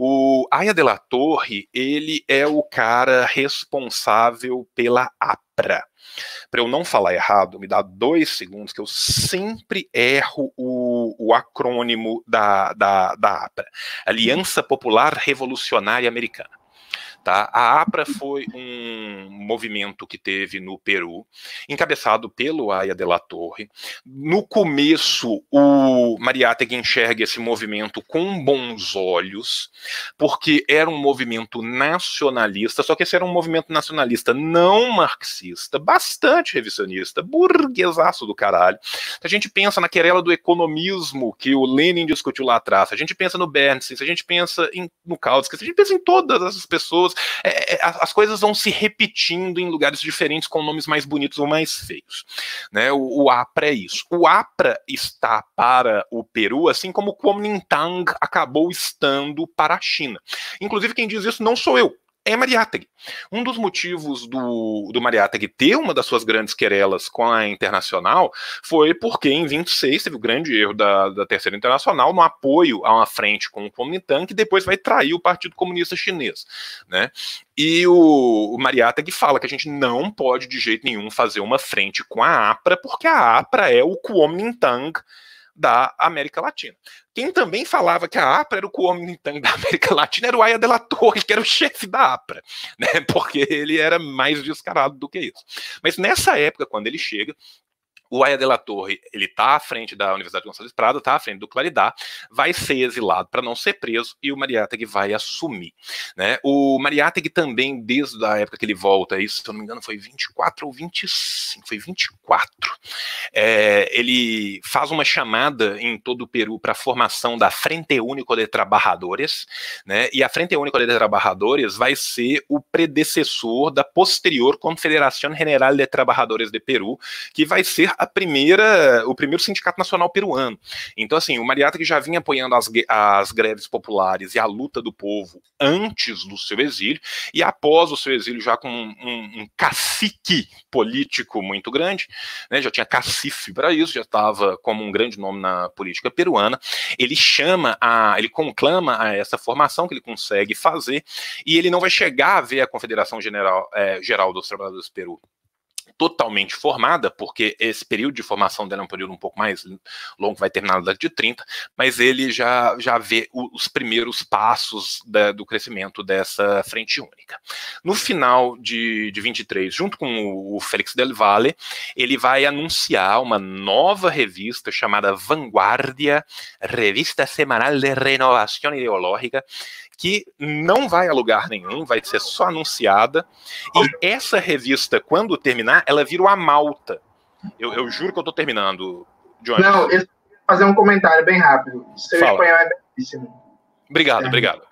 O Aya de la Torre, ele é o cara responsável pela APRA. Para eu não falar errado, me dá dois segundos, que eu sempre erro o, o acrônimo da, da, da APRA. Aliança Popular Revolucionária Americana. Tá? A APRA foi um movimento que teve no Peru, encabeçado pelo Aya de la Torre. No começo, o Mariátegui enxerga esse movimento com bons olhos, porque era um movimento nacionalista, só que esse era um movimento nacionalista não marxista, bastante revisionista, burguesaço do caralho. Se a gente pensa na querela do economismo que o Lenin discutiu lá atrás, se a gente pensa no Bernstein, se a gente pensa em, no Kautsky, se a gente pensa em todas essas pessoas, É, é, as coisas vão se repetindo em lugares diferentes com nomes mais bonitos ou mais feios, né? O, o APRA é isso. O APRA está para o Peru, assim como o Kuomintang acabou estando para a China. Inclusive, quem diz isso não sou eu, é Mariátegui. Um dos motivos do, do Mariátegui ter uma das suas grandes querelas com a Internacional foi porque em vinte e seis teve o grande erro da, da Terceira Internacional no apoio a uma frente com o Kuomintang, que depois vai trair o Partido Comunista Chinês, né? E o, o Mariátegui fala que a gente não pode de jeito nenhum fazer uma frente com a APRA, porque a APRA é o Kuomintang da América Latina. Quem também falava que a APRA era o Kuomintang da América Latina era o Aya de la Torre, que era o chefe da APRA, né? Porque ele era mais descarado do que isso. Mas nessa época, quando ele chega, o Aya de la Torre, ele está à frente da Universidade de Gonçalves Prado, está à frente do Claridá, vai ser exilado para não ser preso e o Mariátegui vai assumir, né? O Mariátegui também, desde a época que ele volta, isso, se eu não me engano, foi vinte e quatro ou vinte e cinco, foi vinte e quatro, é, ele faz uma chamada em todo o Peru para a formação da Frente Único de Trabajadores, né? E a Frente Único de Trabajadores vai ser o predecessor da posterior Confederación General de Trabajadores de Peru, que vai ser a primeira, o primeiro sindicato nacional peruano. Então, assim, o Mariátegui já vinha apoiando as, as greves populares e a luta do povo antes do seu exílio, e após o seu exílio já com um, um, um cacique político muito grande, né, já tinha cacife para isso, já estava como um grande nome na política peruana. Ele chama, a, ele conclama a essa formação que ele consegue fazer, e ele não vai chegar a ver a Confederação General, é, Geral dos Trabalhadores do Peru totalmente formada, porque esse período de formação dela é um período um pouco mais longo, vai terminar na década de trinta, mas ele já, já vê os primeiros passos da, do crescimento dessa frente única. No final de, de vinte e três, junto com o Félix del Valle, ele vai anunciar uma nova revista chamada Vanguardia, Revista Semanal de Renovação Ideológica, que não vai a lugar nenhum, vai ser só anunciada, e essa revista, quando terminar, ela vira uma malta. Eu, eu juro que eu tô terminando, Johnny. Não, eu vou fazer um comentário bem rápido. Seu Fala. espanhol é belíssimo. Obrigado, é. obrigado.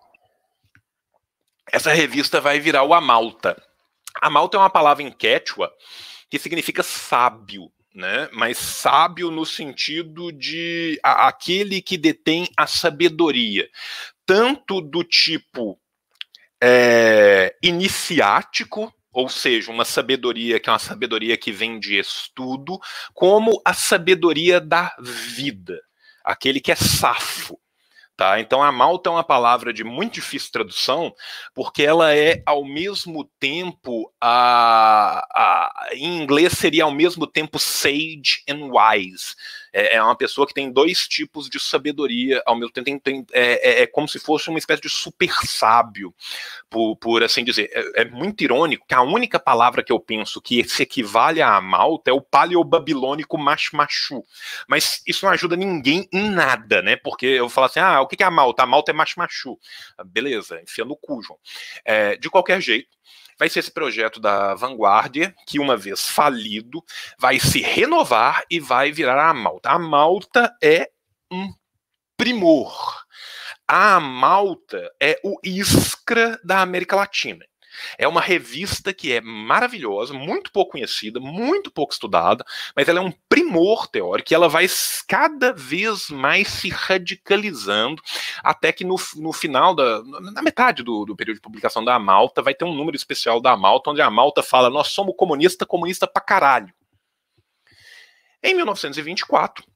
Essa revista vai virar o Amalta. Amalta é uma palavra em quechua que significa sábio, né? Mas sábio no sentido de a, aquele que detém a sabedoria, tanto do tipo é, iniciático, ou seja, uma sabedoria que é uma sabedoria que vem de estudo, como a sabedoria da vida, aquele que é safo. Tá? Então a malta é uma palavra de muito difícil tradução, porque ela é ao mesmo tempo, a, a, em inglês seria ao mesmo tempo sage and wise. É, é uma pessoa que tem dois tipos de sabedoria ao mesmo tempo, tem, tem, é, é como se fosse uma espécie de super sábio, por, por assim dizer. É, é muito irônico que a única palavra que eu penso que se equivale a malta é o paleobabilônico mashmashu, mas isso não ajuda ninguém em nada, né? Porque eu falo assim, ah, o que é a malta? A malta é mashmashu. Beleza, enfia no cu, João. É, de qualquer jeito, vai ser esse projeto da Vanguardia, que uma vez falido, vai se renovar e vai virar a Malta. A Malta é um primor. A Malta é o Iskra da América Latina. É uma revista que é maravilhosa, muito pouco conhecida, muito pouco estudada, mas ela é um primor teórico e ela vai cada vez mais se radicalizando, até que no, no final, da, na metade do, do período de publicação da Malta, vai ter um número especial da Malta, onde a Malta fala, nós somos comunista, comunista pra caralho. Em mil novecentos e vinte e quatro,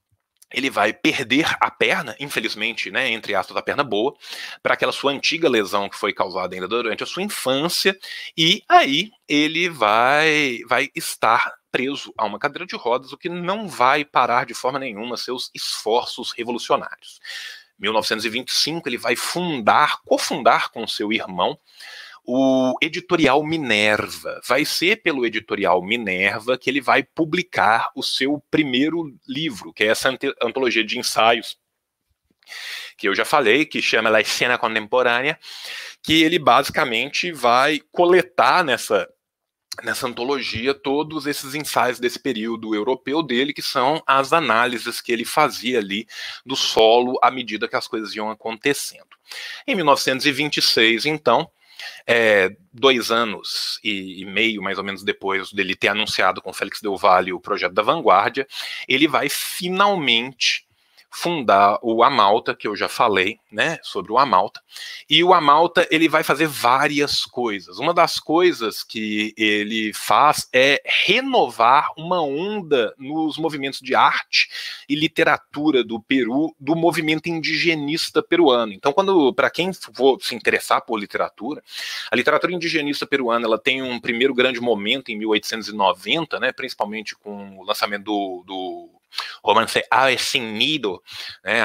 ele vai perder a perna, infelizmente, né, entre aspas, a perna boa, para aquela sua antiga lesão que foi causada ainda durante a sua infância, e aí ele vai, vai estar preso a uma cadeira de rodas, o que não vai parar de forma nenhuma seus esforços revolucionários. Em mil novecentos e vinte e cinco, ele vai fundar, cofundar com seu irmão, o Editorial Minerva. Vai ser pelo Editorial Minerva que ele vai publicar o seu primeiro livro, que é essa antologia de ensaios, que eu já falei, que chama La Escena Contemporânea, que ele basicamente vai coletar nessa, nessa antologia todos esses ensaios desse período europeu dele, que são as análises que ele fazia ali do solo à medida que as coisas iam acontecendo. Em mil novecentos e vinte e seis, então, É, dois anos e, e meio, mais ou menos, depois dele ter anunciado com Félix Del Valle o projeto da Vanguardia, ele vai finalmente fundar o Amalta, que eu já falei, né, sobre o Amalta, e o Amalta, ele vai fazer várias coisas. Uma das coisas que ele faz é renovar uma onda nos movimentos de arte e literatura do Peru, do movimento indigenista peruano. Então, quando, para quem for se interessar por literatura, a literatura indigenista peruana, ela tem um primeiro grande momento em mil oitocentos e noventa, né, principalmente com o lançamento do, do romance Aves Sin Nido, né,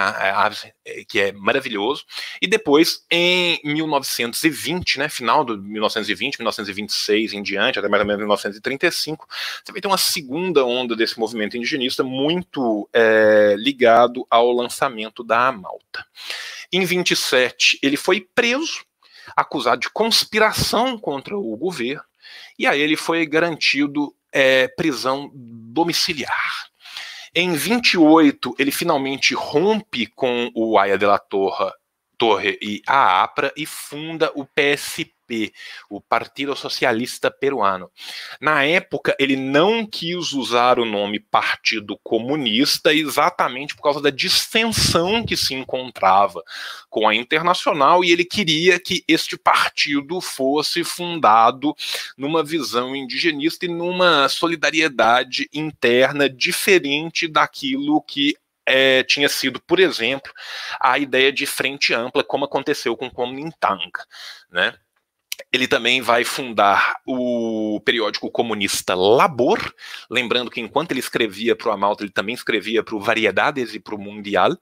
que é maravilhoso, e depois em mil novecentos e vinte, né, final de mil novecentos e vinte, mil novecentos e vinte e seis em diante, até mais ou menos mil novecentos e trinta e cinco, você vai ter uma segunda onda desse movimento indigenista muito é, ligado ao lançamento da Amalta. Em vinte e sete, ele foi preso, acusado de conspiração contra o governo, e aí ele foi garantido é, prisão domiciliar. Em vinte e oito, ele finalmente rompe com o Aya de la Torre, Torre e a APRA e funda o P S P, o Partido Socialista Peruano. Na época, ele não quis usar o nome Partido Comunista exatamente por causa da distensão que se encontrava com a Internacional, e ele queria que este partido fosse fundado numa visão indigenista e numa solidariedade interna diferente daquilo que É, tinha sido, por exemplo, a ideia de frente ampla, como aconteceu com o Kuomintang, né? Ele também vai fundar o periódico comunista Labor, lembrando que enquanto ele escrevia para o Amalta, ele também escrevia para o Variedades e para o Mundial,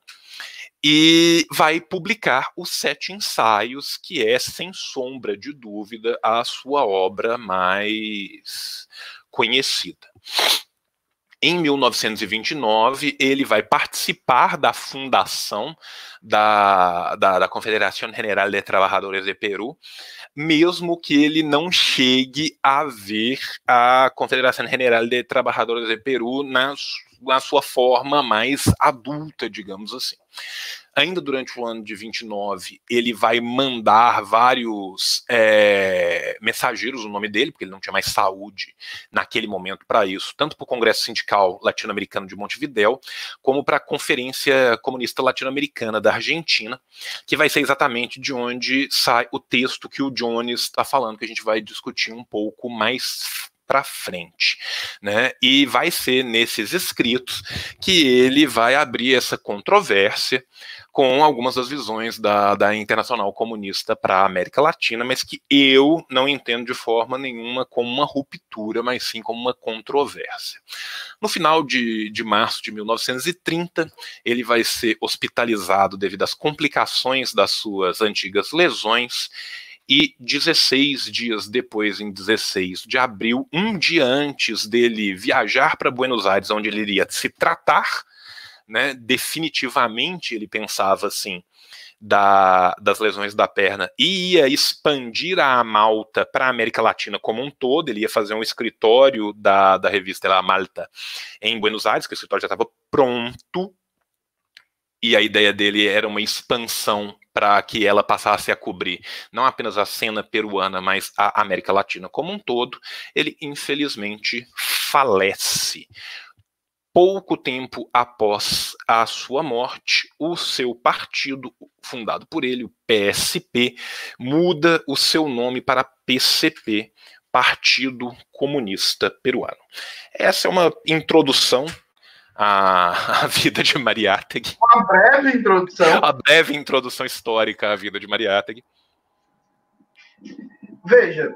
e vai publicar os Sete Ensaios, que é, sem sombra de dúvida, a sua obra mais conhecida. Em mil novecentos e vinte e nove, ele vai participar da fundação da, da, da Confederação General de Trabajadores de Peru, mesmo que ele não chegue a ver a Confederação General de Trabajadores de Peru na, na sua forma mais adulta, digamos assim. Ainda durante o ano de vinte e nove, ele vai mandar vários é, mensageiros, o nome dele, porque ele não tinha mais saúde naquele momento para isso, tanto para o Congresso Sindical Latino-Americano de Montevidéu, como para a Conferência Comunista Latino-Americana da Argentina, que vai ser exatamente de onde sai o texto que o Jones está falando, que a gente vai discutir um pouco mais para frente, né? E vai ser nesses escritos que ele vai abrir essa controvérsia com algumas das visões da, da Internacional Comunista para a América Latina, mas que eu não entendo de forma nenhuma como uma ruptura, mas sim como uma controvérsia. No final de, de março de mil novecentos e trinta, ele vai ser hospitalizado devido às complicações das suas antigas lesões, e dezesseis dias depois, em dezesseis de abril, um dia antes dele viajar para Buenos Aires, onde ele iria se tratar, né, definitivamente ele pensava assim, da, das lesões da perna, e ia expandir a Amalta para a América Latina como um todo. Ele ia fazer um escritório da, da revista La Malta em Buenos Aires, que o escritório já estava pronto, e a ideia dele era uma expansão para que ela passasse a cobrir não apenas a cena peruana, mas a América Latina como um todo. Ele, infelizmente, falece. Pouco tempo após a sua morte, o seu partido, fundado por ele, o P S P, muda o seu nome para P C P, Partido Comunista Peruano. Essa é uma introdução a, a vida de Mariátegui. Uma breve introdução. A breve introdução histórica à vida de Mariátegui. Veja,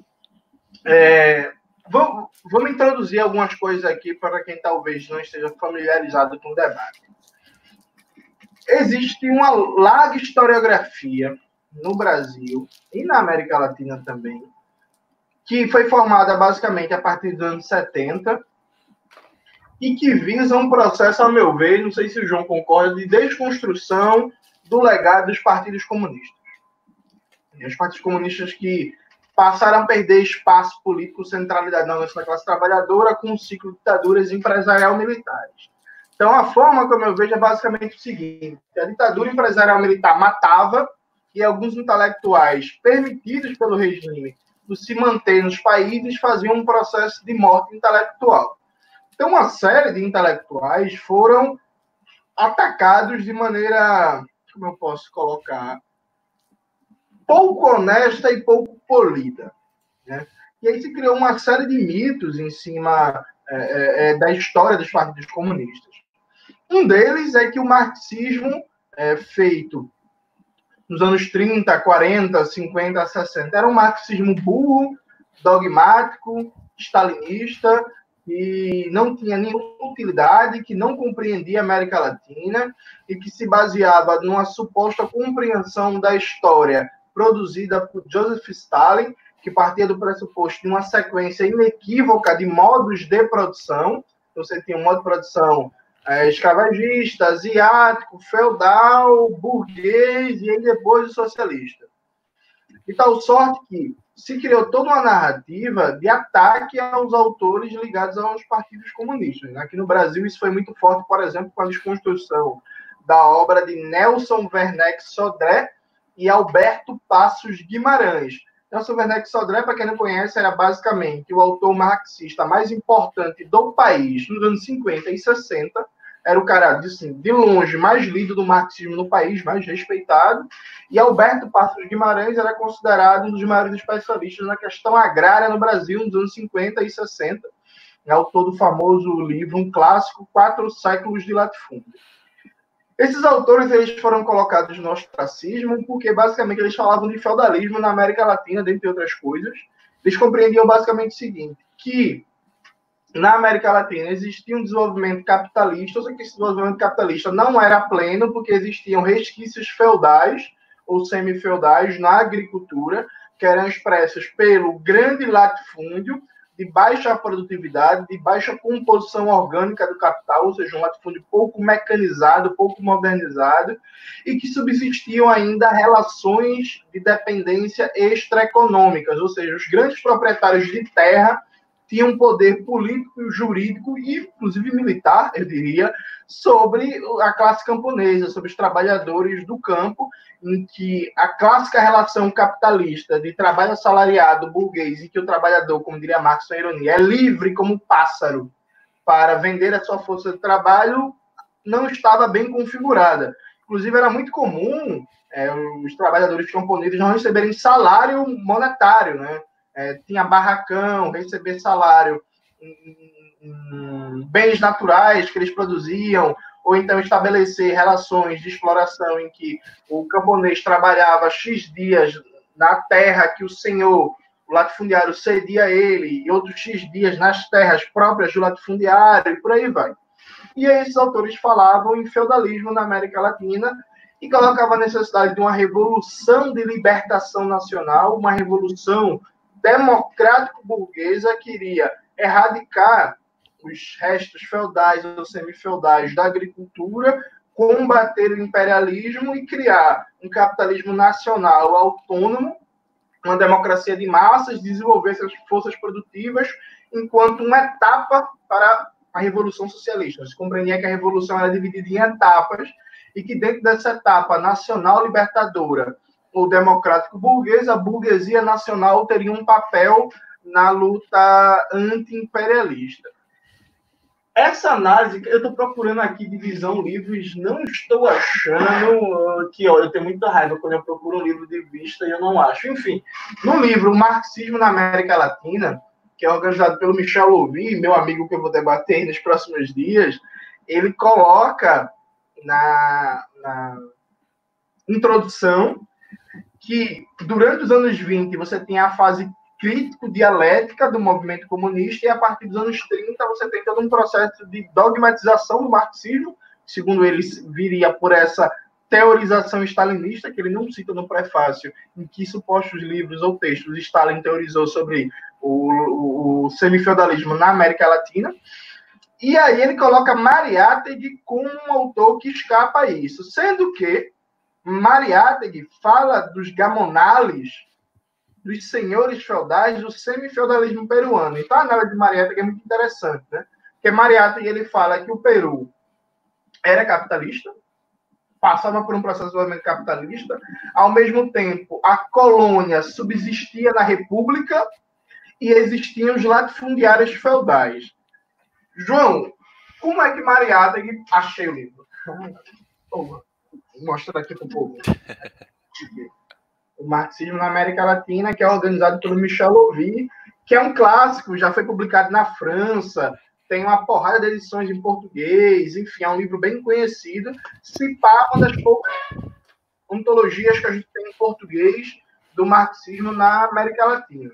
é, vou, vou me introduzir algumas coisas aqui para quem talvez não esteja familiarizado com o debate. Existe uma larga historiografia no Brasil e na América Latina também, que foi formada basicamente a partir dos anos setenta e que visa um processo, ao meu ver, não sei se o João concorda, de desconstrução do legado dos partidos comunistas. E os partidos comunistas que passaram a perder espaço político, centralidade na nossa classe trabalhadora, com um ciclo de ditaduras empresarial-militares. Então, a forma como eu vejo é basicamente o seguinte: a ditadura empresarial-militar matava e alguns intelectuais permitidos pelo regime por se manter nos países faziam um processo de morte intelectual. Então, uma série de intelectuais foram atacados de maneira, como eu posso colocar, pouco honesta e pouco polida, né? E aí se criou uma série de mitos em cima é, é, da história dos partidos comunistas. Um deles é que o marxismo é, feito nos anos trinta, quarenta, cinquenta, sessenta era um marxismo burro, dogmático, stalinista, que não tinha nenhuma utilidade, que não compreendia a América Latina e que se baseava numa suposta compreensão da história produzida por Joseph Stalin, que partia do pressuposto de uma sequência inequívoca de modos de produção. Então, você tinha um modo de produção é, escravagista, asiático, feudal, burguês e aí depois o socialista. De tal sorte que se criou toda uma narrativa de ataque aos autores ligados aos partidos comunistas. Aqui no Brasil isso foi muito forte, por exemplo, com a desconstrução da obra de Nelson Werneck Sodré e Alberto Passos Guimarães. Nelson Werneck Sodré, para quem não conhece, era basicamente o autor marxista mais importante do país nos anos cinquenta e sessenta. Era o cara, assim, de longe, mais lido do marxismo no país, mais respeitado. E Alberto Passos Guimarães era considerado um dos maiores especialistas na questão agrária no Brasil nos anos cinquenta e sessenta. É autor do famoso livro, um clássico, Quatro Séculos de Latifúndio. Esses autores eles foram colocados no ostracismo porque, basicamente, eles falavam de feudalismo na América Latina, dentre outras coisas. Eles compreendiam, basicamente, o seguinte, que na América Latina existia um desenvolvimento capitalista, só que esse desenvolvimento capitalista não era pleno, porque existiam resquícios feudais ou semi-feudais na agricultura, que eram expressos pelo grande latifúndio, de baixa produtividade, de baixa composição orgânica do capital, ou seja, um latifúndio pouco mecanizado, pouco modernizado, e que subsistiam ainda relações de dependência extraeconômicas, ou seja, os grandes proprietários de terra tinham poder político, jurídico e, inclusive, militar, eu diria, sobre a classe camponesa, sobre os trabalhadores do campo, em que a clássica relação capitalista de trabalho assalariado burguês, em que o trabalhador, como diria Marx, com ironia, é livre como pássaro para vender a sua força de trabalho, não estava bem configurada. Inclusive, era muito comum é, os trabalhadores camponeses não receberem salário monetário, né? É, tinha barracão, receber salário em, em bens naturais que eles produziam, ou então estabelecer relações de exploração em que o camponês trabalhava X dias na terra que o senhor, o latifundiário, cedia a ele, e outros X dias nas terras próprias do latifundiário, e por aí vai. E aí esses autores falavam em feudalismo na América Latina e colocavam a necessidade de uma revolução de libertação nacional, uma revolução democrático-burguesa que iria erradicar os restos feudais ou semi-feudais da agricultura, combater o imperialismo e criar um capitalismo nacional autônomo, uma democracia de massas, desenvolver essas forças produtivas enquanto uma etapa para a Revolução Socialista. Se compreendia que a Revolução era dividida em etapas e que dentro dessa etapa nacional libertadora ou democrático-burguesa, a burguesia nacional teria um papel na luta anti-imperialista. Essa análise, eu estou procurando aqui divisão livros, não estou achando que, ó, eu tenho muita raiva quando eu procuro um livro de vista e eu não acho. Enfim, no livro Marxismo na América Latina, que é organizado pelo Michel Louvi, meu amigo que eu vou debater nos próximos dias, ele coloca na, na introdução que durante os anos vinte você tem a fase crítico-dialética do movimento comunista, e a partir dos anos trinta você tem todo um processo de dogmatização do marxismo, segundo ele viria por essa teorização stalinista, que ele não cita no prefácio, em que supostos livros ou textos Stalin teorizou sobre o, o, o semifeudalismo na América Latina. E aí ele coloca Mariátegui como um autor que escapa a isso, sendo que Mariátegui fala dos gamonales, dos senhores feudais do semifeudalismo peruano. Então a análise de Mariátegui é muito interessante, né? Porque Mariátegui ele fala que o Peru era capitalista, passava por um processo de desenvolvimento capitalista, ao mesmo tempo a colônia subsistia na república e existiam os latifundiários feudais. João, como é que Mariátegui... Achei o livro. Vou mostrar aqui para o povo. O Marxismo na América Latina, que é organizado pelo Michel Louvi, que é um clássico, já foi publicado na França, tem uma porrada de edições em português, enfim, é um livro bem conhecido. Se pá, uma das poucas ontologias que a gente tem em português do marxismo na América Latina.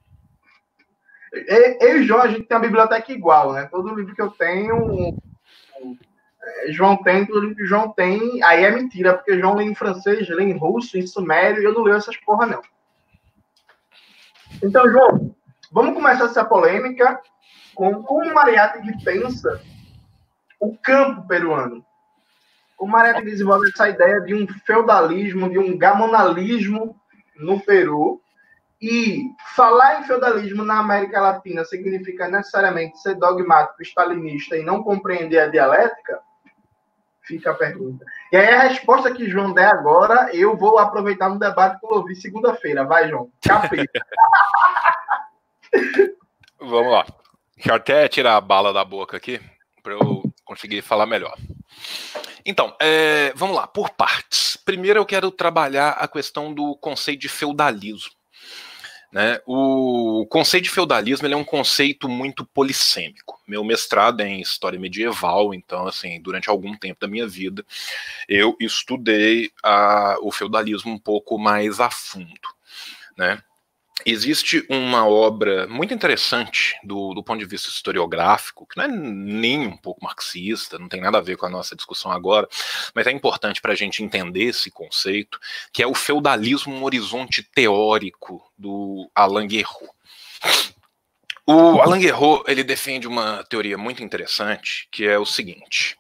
Eu e João, a gente tem uma biblioteca igual, né? Todo livro que eu tenho, João tem, todo livro que João tem, aí é mentira, porque João lê em francês, lê em russo, em sumério, e eu não leio essas porra, não. Então, João, vamos começar essa polêmica com como Mariátegui pensa o campo peruano. Como Mariátegui desenvolve essa ideia de um feudalismo, de um gamonalismo no Peru. E falar em feudalismo na América Latina significa necessariamente ser dogmático, stalinista e não compreender a dialética? Fica a pergunta. E aí a resposta que João der agora, eu vou aproveitar no debate que eu ouvi segunda-feira. Vai, João. Capeta. Vamos lá. Deixa eu até tirar a bala da boca aqui, para eu conseguir falar melhor. Então, é, vamos lá, por partes. Primeiro eu quero trabalhar a questão do conceito de feudalismo. Né? O conceito de feudalismo ele é um conceito muito polissêmico. Meu mestrado é em história medieval, então, assim, durante algum tempo da minha vida, eu estudei a, o feudalismo um pouco mais a fundo, né? Existe uma obra muito interessante do, do ponto de vista historiográfico, que não é nem um pouco marxista, não tem nada a ver com a nossa discussão agora, mas é importante para a gente entender esse conceito, que é o feudalismo, um horizonte teórico do Alain Guerrot. O Alain Guerrot, ele defende uma teoria muito interessante, que é o seguinte: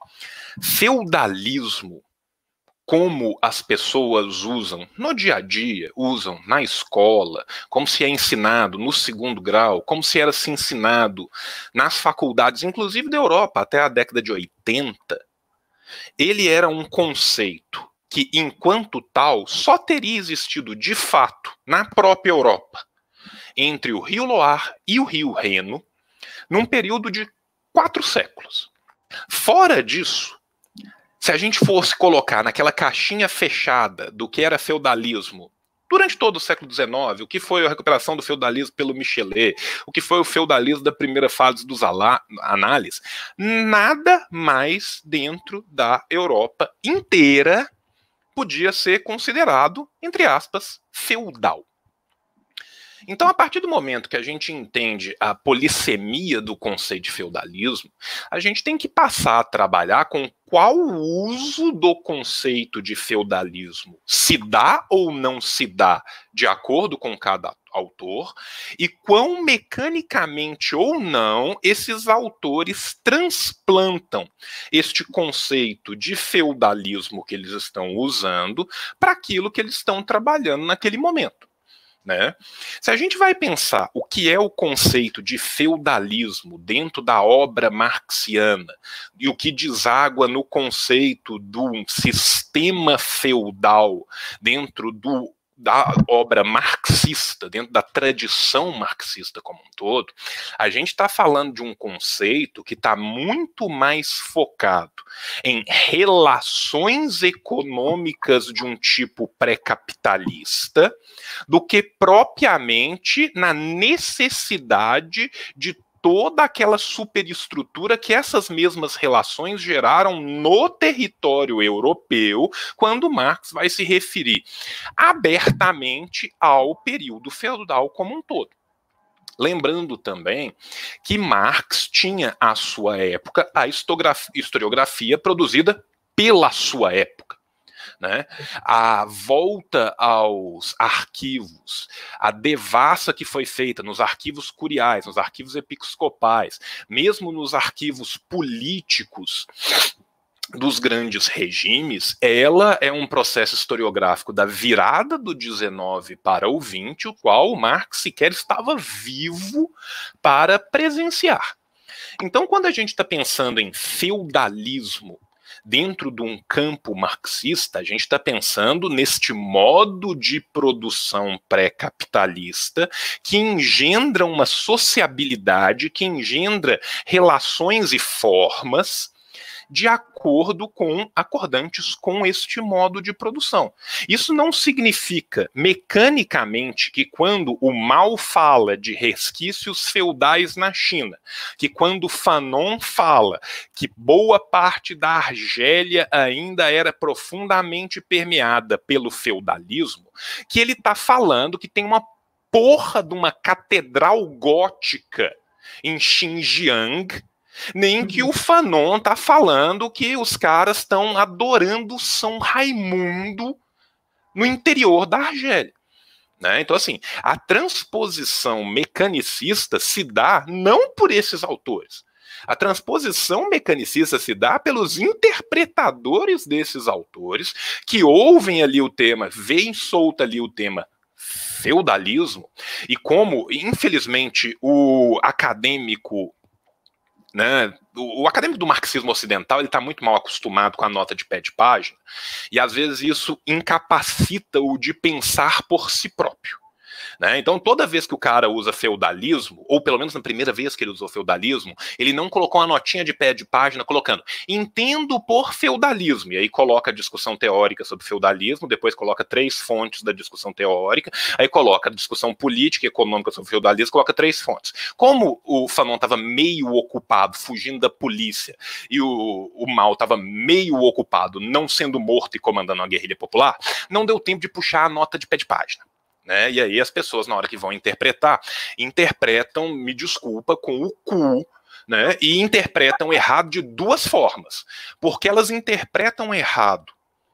feudalismo, como as pessoas usam no dia a dia, usam na escola, como se é ensinado no segundo grau, como se era se ensinado nas faculdades, inclusive da Europa, até a década de oitenta, ele era um conceito que, enquanto tal, só teria existido de fato na própria Europa, entre o Rio Loire e o Rio Reno, num período de quatro séculos. Fora disso, se a gente fosse colocar naquela caixinha fechada do que era feudalismo durante todo o século dezenove, o que foi a recuperação do feudalismo pelo Michelet, o que foi o feudalismo da primeira fase dos análises, nada mais dentro da Europa inteira podia ser considerado, entre aspas, feudal. Então, a partir do momento que a gente entende a polissemia do conceito de feudalismo, a gente tem que passar a trabalhar com qual o uso do conceito de feudalismo se dá ou não se dá de acordo com cada autor, e quão mecanicamente ou não esses autores transplantam este conceito de feudalismo que eles estão usando para aquilo que eles estão trabalhando naquele momento. Né? Se a gente vai pensar o que é o conceito de feudalismo dentro da obra marxiana e o que deságua no conceito do sistema feudal dentro do, da obra marxista, dentro da tradição marxista como um todo, a gente está falando de um conceito que está muito mais focado em relações econômicas de um tipo pré-capitalista do que propriamente na necessidade de toda aquela superestrutura que essas mesmas relações geraram no território europeu, quando Marx vai se referir abertamente ao período feudal como um todo. Lembrando também que Marx tinha, à sua época, a historiografia produzida pela sua época. Né? A volta aos arquivos, a devassa que foi feita nos arquivos curiais, nos arquivos episcopais, mesmo nos arquivos políticos dos grandes regimes, ela é um processo historiográfico da virada do dezenove para o vinte, o qual o Marx sequer estava vivo para presenciar. Então, quando a gente está pensando em feudalismo dentro de um campo marxista, a gente está pensando neste modo de produção pré-capitalista que engendra uma sociabilidade, que engendra relações e formas de acordo com, acordantes com este modo de produção. Isso não significa, mecanicamente, que quando o Mao fala de resquícios feudais na China, que quando Fanon fala que boa parte da Argélia ainda era profundamente permeada pelo feudalismo, que ele está falando que tem uma porra de uma catedral gótica em Xinjiang, nem que o Fanon tá falando que os caras estão adorando São Raimundo no interior da Argélia. Né? Então, assim, a transposição mecanicista se dá não por esses autores. A transposição mecanicista se dá pelos interpretadores desses autores que ouvem ali o tema, veem solto ali o tema feudalismo, e como, infelizmente, o acadêmico Né? O, o acadêmico do marxismo ocidental ele está muito mal acostumado com a nota de pé de página, e às vezes isso incapacita-o de pensar por si próprio. Né? Então, toda vez que o cara usa feudalismo, ou pelo menos na primeira vez que ele usou feudalismo, ele não colocou uma notinha de pé de página colocando entendo por feudalismo, e aí coloca a discussão teórica sobre feudalismo, depois coloca três fontes da discussão teórica, aí coloca a discussão política e econômica sobre feudalismo, coloca três fontes. Como o Fanon estava meio ocupado fugindo da polícia e o, o Mao estava meio ocupado não sendo morto e comandando uma guerrilha popular, não deu tempo de puxar a nota de pé de página. Né? E aí as pessoas, na hora que vão interpretar, interpretam, me desculpa, com o cu, né? E interpretam errado de duas formas. Porque elas interpretam errado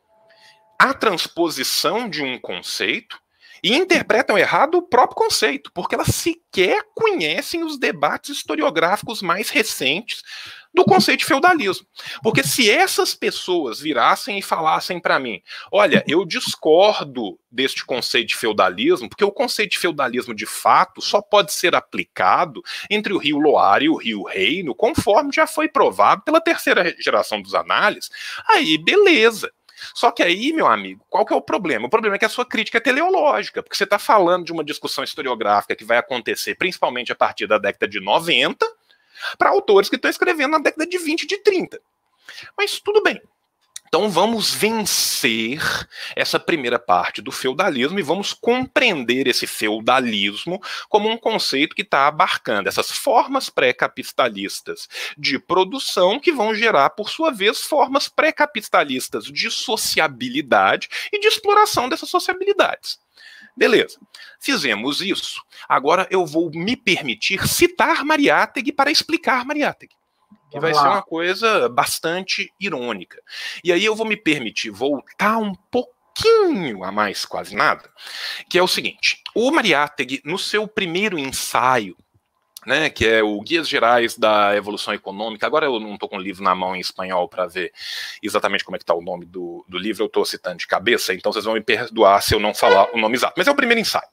a transposição de um conceito e interpretam errado o próprio conceito, porque elas sequer conhecem os debates historiográficos mais recentes do conceito de feudalismo. Porque se essas pessoas virassem e falassem para mim, olha, eu discordo deste conceito de feudalismo, porque o conceito de feudalismo de fato só pode ser aplicado entre o rio Loire e o rio Reino, conforme já foi provado pela terceira geração dos análises, aí beleza. Só que aí, meu amigo, qual que é o problema? O problema é que a sua crítica é teleológica, porque você está falando de uma discussão historiográfica que vai acontecer principalmente a partir da década de noventa, para autores que estão escrevendo na década de vinte, de trinta. Mas tudo bem. Então vamos vencer essa primeira parte do feudalismo e vamos compreender esse feudalismo como um conceito que está abarcando essas formas pré-capitalistas de produção que vão gerar, por sua vez, formas pré-capitalistas de sociabilidade e de exploração dessas sociabilidades. Beleza, fizemos isso. Agora eu vou me permitir citar Mariátegui para explicar Mariátegui, que vai ser uma coisa bastante irônica. E aí eu vou me permitir voltar um pouquinho a mais, quase nada, que é o seguinte, o Mariátegui, no seu primeiro ensaio, né, que é o Guias Gerais da Evolução Econômica, agora eu não estou com o livro na mão em espanhol para ver exatamente como é que está o nome do, do livro, eu estou citando de cabeça, então vocês vão me perdoar se eu não falar o nome exato, mas é o primeiro ensaio.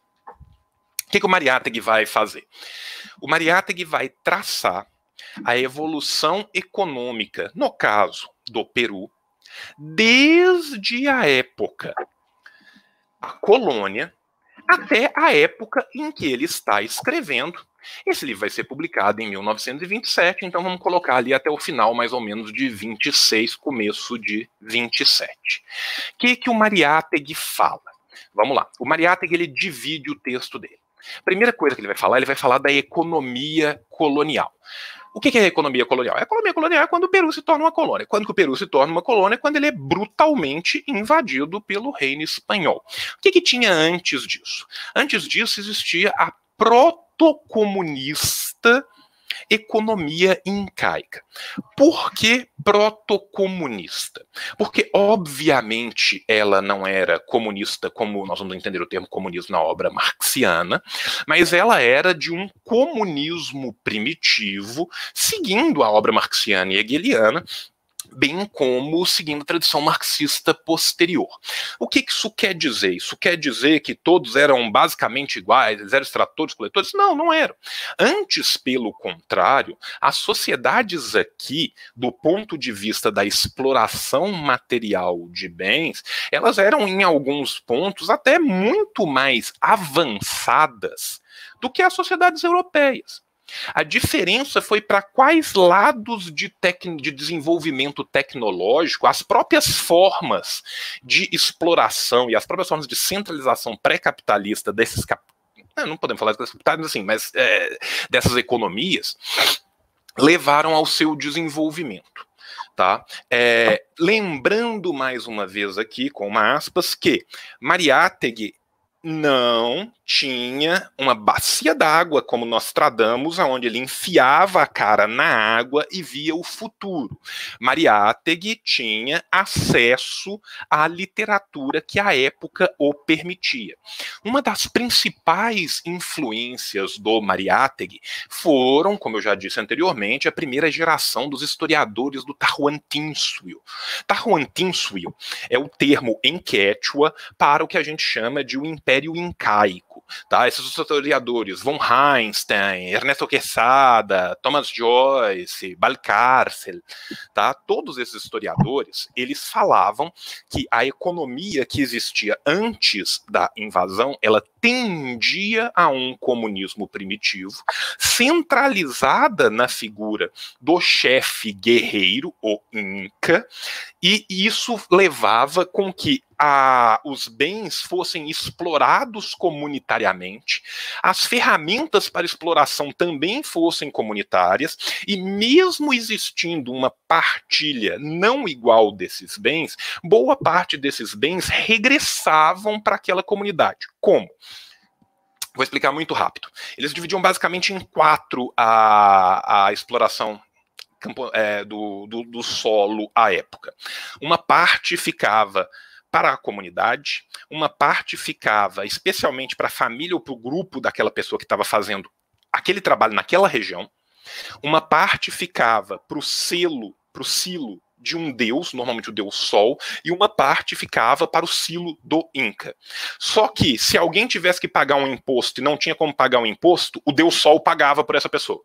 O que, que o Mariátegui vai fazer? O Mariátegui vai traçar a evolução econômica, no caso do Peru, desde a época da colônia até a época em que ele está escrevendo. Esse livro vai ser publicado em mil novecentos e vinte e sete, então vamos colocar ali até o final, mais ou menos, de vinte e seis, começo de vinte e sete. O que, que o Mariátegui fala? Vamos lá. O Mariátegui, ele divide o texto dele. Primeira coisa que ele vai falar, ele vai falar da economia colonial. O que é a economia colonial? A economia colonial é quando o Peru se torna uma colônia. Quando que o Peru se torna uma colônia? É quando ele é brutalmente invadido pelo reino espanhol. O que, que tinha antes disso? Antes disso existia a protocomunista economia incaica. Por que protocomunista? Porque, obviamente, ela não era comunista, como nós vamos entender o termo comunismo na obra marxiana, mas ela era de um comunismo primitivo, seguindo a obra marxiana e hegeliana, bem como seguindo a tradição marxista posterior. O que isso quer dizer? Isso quer dizer que todos eram basicamente iguais, eles eram extratores, coletores? Não, não eram. Antes, pelo contrário, as sociedades aqui, do ponto de vista da exploração material de bens, elas eram, em alguns pontos, até muito mais avançadas do que as sociedades europeias. A diferença foi para quais lados de, tec... de desenvolvimento tecnológico, as próprias formas de exploração e as próprias formas de centralização pré-capitalista desses cap... não podemos falar desses capitalistas assim, mas é, dessas economias, levaram ao seu desenvolvimento. Tá? É, lembrando mais uma vez aqui, com uma aspas, que Mariátegui não tinha uma bacia d'água como Nostradamus, onde ele enfiava a cara na água e via o futuro. Mariátegui tinha acesso à literatura que a época o permitia. Uma das principais influências do Mariátegui foram, como eu já disse anteriormente, a primeira geração dos historiadores do Tahuantinsuyo. Tahuantinsuyo é o termo em Quechua para o que a gente chama de o Império Incaico. Tá? Esses historiadores, von Einstein, Ernesto Quesada, Thomas Joyce, Balcarcel, tá? Todos esses historiadores, eles falavam que a economia que existia antes da invasão, ela tendia a um comunismo primitivo, centralizada na figura do chefe guerreiro, o Inca, e isso levava com que a, os bens fossem explorados comunitariamente, as ferramentas para exploração também fossem comunitárias, e mesmo existindo uma partilha não igual desses bens, boa parte desses bens regressavam para aquela comunidade. Como? Vou explicar muito rápido. Eles dividiam basicamente em quatro a, a exploração campo, é, do, do, do solo à época. Uma parte ficava para a comunidade, uma parte ficava especialmente para a família ou para o grupo daquela pessoa que estava fazendo aquele trabalho naquela região, uma parte ficava para o selo, para o silo de um deus, normalmente o deus Sol, e uma parte ficava para o silo do Inca. Só que, se alguém tivesse que pagar um imposto e não tinha como pagar um imposto, o deus Sol pagava por essa pessoa.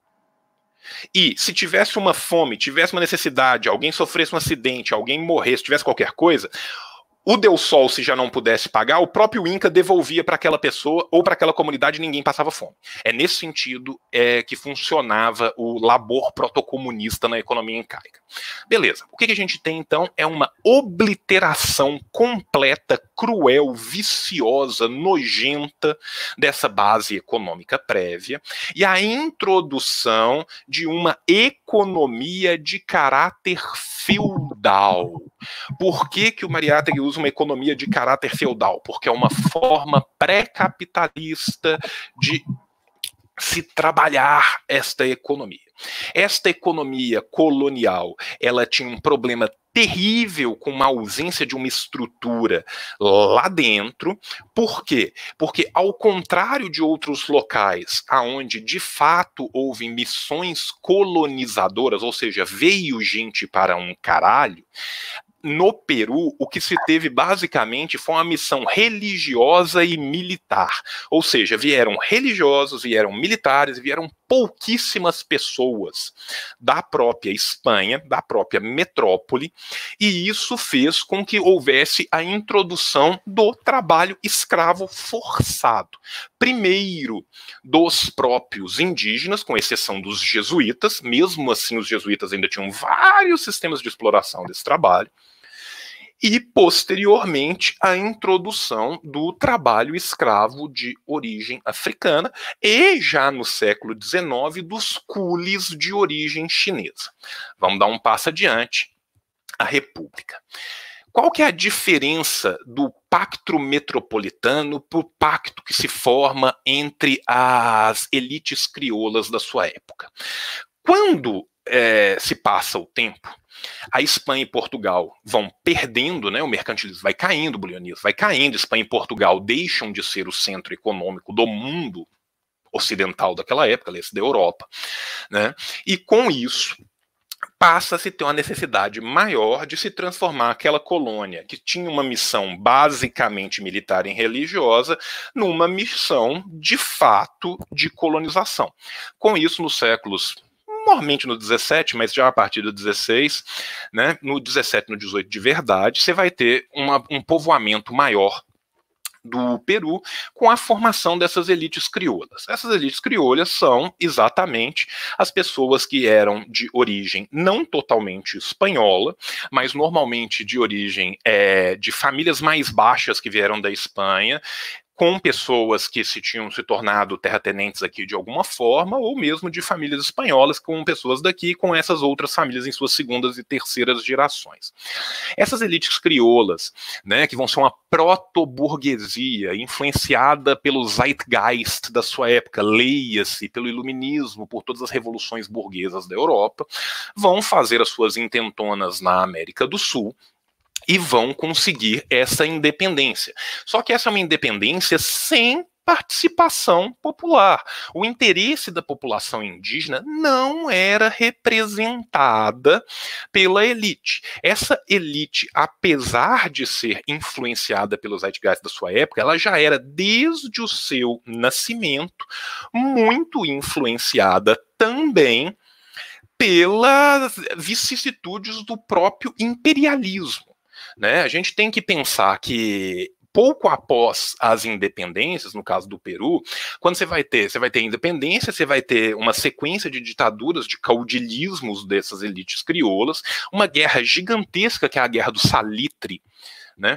E se tivesse uma fome, tivesse uma necessidade, alguém sofresse um acidente, alguém morresse, tivesse qualquer coisa, o Deus Sol, se já não pudesse pagar, o próprio Inca devolvia para aquela pessoa ou para aquela comunidade e ninguém passava fome. É nesse sentido é, que funcionava o labor protocomunista na economia incaica. Beleza, o que, que a gente tem então é uma obliteração completa, cruel, viciosa, nojenta dessa base econômica prévia e a introdução de uma economia de caráter feudal. Por que, que o Mariátegui usa uma economia de caráter feudal? Porque é uma forma pré-capitalista de se trabalhar esta economia. Esta economia colonial, ela tinha um problema terrível com uma ausência de uma estrutura lá dentro. Por quê? Porque, ao contrário de outros locais, onde de fato houve missões colonizadoras, ou seja, veio gente para um caralho, no Peru, o que se teve basicamente foi uma missão religiosa e militar. Ou seja, vieram religiosos, vieram militares, vieram pouquíssimas pessoas da própria Espanha, da própria metrópole, e isso fez com que houvesse a introdução do trabalho escravo forçado. Primeiro, dos próprios indígenas, com exceção dos jesuítas, mesmo assim os jesuítas ainda tinham vários sistemas de exploração desse trabalho, e, posteriormente, a introdução do trabalho escravo de origem africana e, já no século dezenove, dos coolies de origem chinesa. Vamos dar um passo adiante, a República. Qual que é a diferença do pacto metropolitano para o pacto que se forma entre as elites crioulas da sua época? Quando é, se passa o tempo, a Espanha e Portugal vão perdendo, né, o mercantilismo vai caindo, o bulionismo vai caindo, Espanha e Portugal deixam de ser o centro econômico do mundo ocidental daquela época, aliás, da Europa, né, e com isso passa a se ter uma necessidade maior de se transformar aquela colônia, que tinha uma missão basicamente militar e religiosa, numa missão de fato de colonização. Com isso, nos séculos, normalmente no dezessete, mas já a partir do dezesseis, né, no dezessete e no dezoito de verdade, você vai ter uma, um povoamento maior do Peru, com a formação dessas elites crioulas. Essas elites crioulas são exatamente as pessoas que eram de origem não totalmente espanhola, mas normalmente de origem é, de famílias mais baixas que vieram da Espanha, com pessoas que se tinham se tornado terratenentes aqui de alguma forma, ou mesmo de famílias espanholas com pessoas daqui, com essas outras famílias em suas segundas e terceiras gerações. Essas elites crioulas, né, que vão ser uma proto-burguesia, influenciada pelo zeitgeist da sua época, leia-se, pelo iluminismo, por todas as revoluções burguesas da Europa, vão fazer as suas intentonas na América do Sul, e vão conseguir essa independência. Só que essa é uma independência sem participação popular. O interesse da população indígena não era representada pela elite. Essa elite, apesar de ser influenciada pelos zeitgeist da sua época, ela já era, desde o seu nascimento, muito influenciada também pelas vicissitudes do próprio imperialismo. Né? A gente tem que pensar que pouco após as independências, no caso do Peru, quando você vai ter, você vai ter independência, você vai ter uma sequência de ditaduras, de caudilismos dessas elites crioulas, uma guerra gigantesca que é a Guerra do Salitre, né?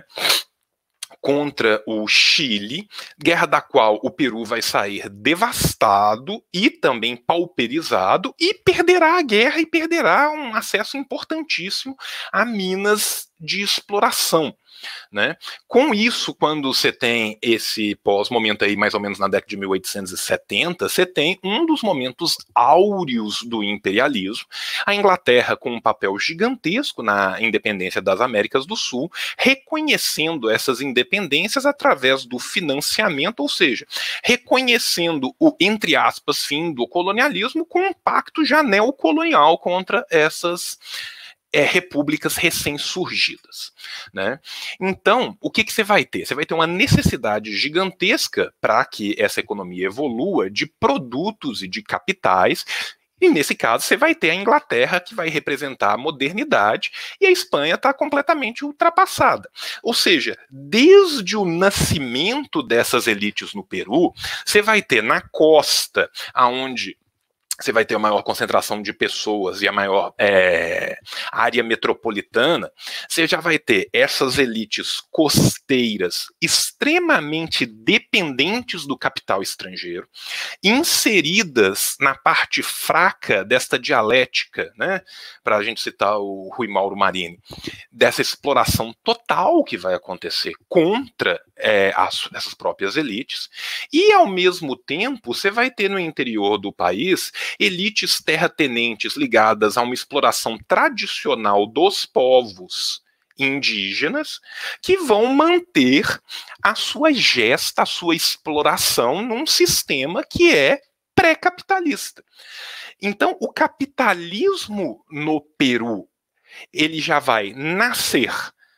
Contra o Chile, guerra da qual o Peru vai sair devastado e também pauperizado, e perderá a guerra e perderá um acesso importantíssimo a minas de exploração. Né? Com isso, quando você tem esse pós-momento aí, mais ou menos na década de mil oitocentos e setenta, você tem um dos momentos áureos do imperialismo, a Inglaterra com um papel gigantesco na independência das Américas do Sul, reconhecendo essas independências através do financiamento, ou seja, reconhecendo o, entre aspas, fim do colonialismo com um pacto já neocolonial contra essas É, repúblicas recém-surgidas. Né? Então, o que, que você vai ter? Você vai ter uma necessidade gigantesca para que essa economia evolua de produtos e de capitais, e nesse caso você vai ter a Inglaterra, que vai representar a modernidade, e a Espanha está completamente ultrapassada. Ou seja, desde o nascimento dessas elites no Peru, você vai ter na costa, aonde você vai ter a maior concentração de pessoas e a maior é, área metropolitana, você já vai ter essas elites costeiras extremamente dependentes do capital estrangeiro, inseridas na parte fraca desta dialética, né, para a gente citar o Rui Mauro Marini, dessa exploração total que vai acontecer contra é, as, essas próprias elites, e ao mesmo tempo você vai ter no interior do país elites terratenentes ligadas a uma exploração tradicional dos povos indígenas, que vão manter a sua gesta, a sua exploração num sistema que é pré-capitalista. Então, o capitalismo no Peru, ele já vai nascer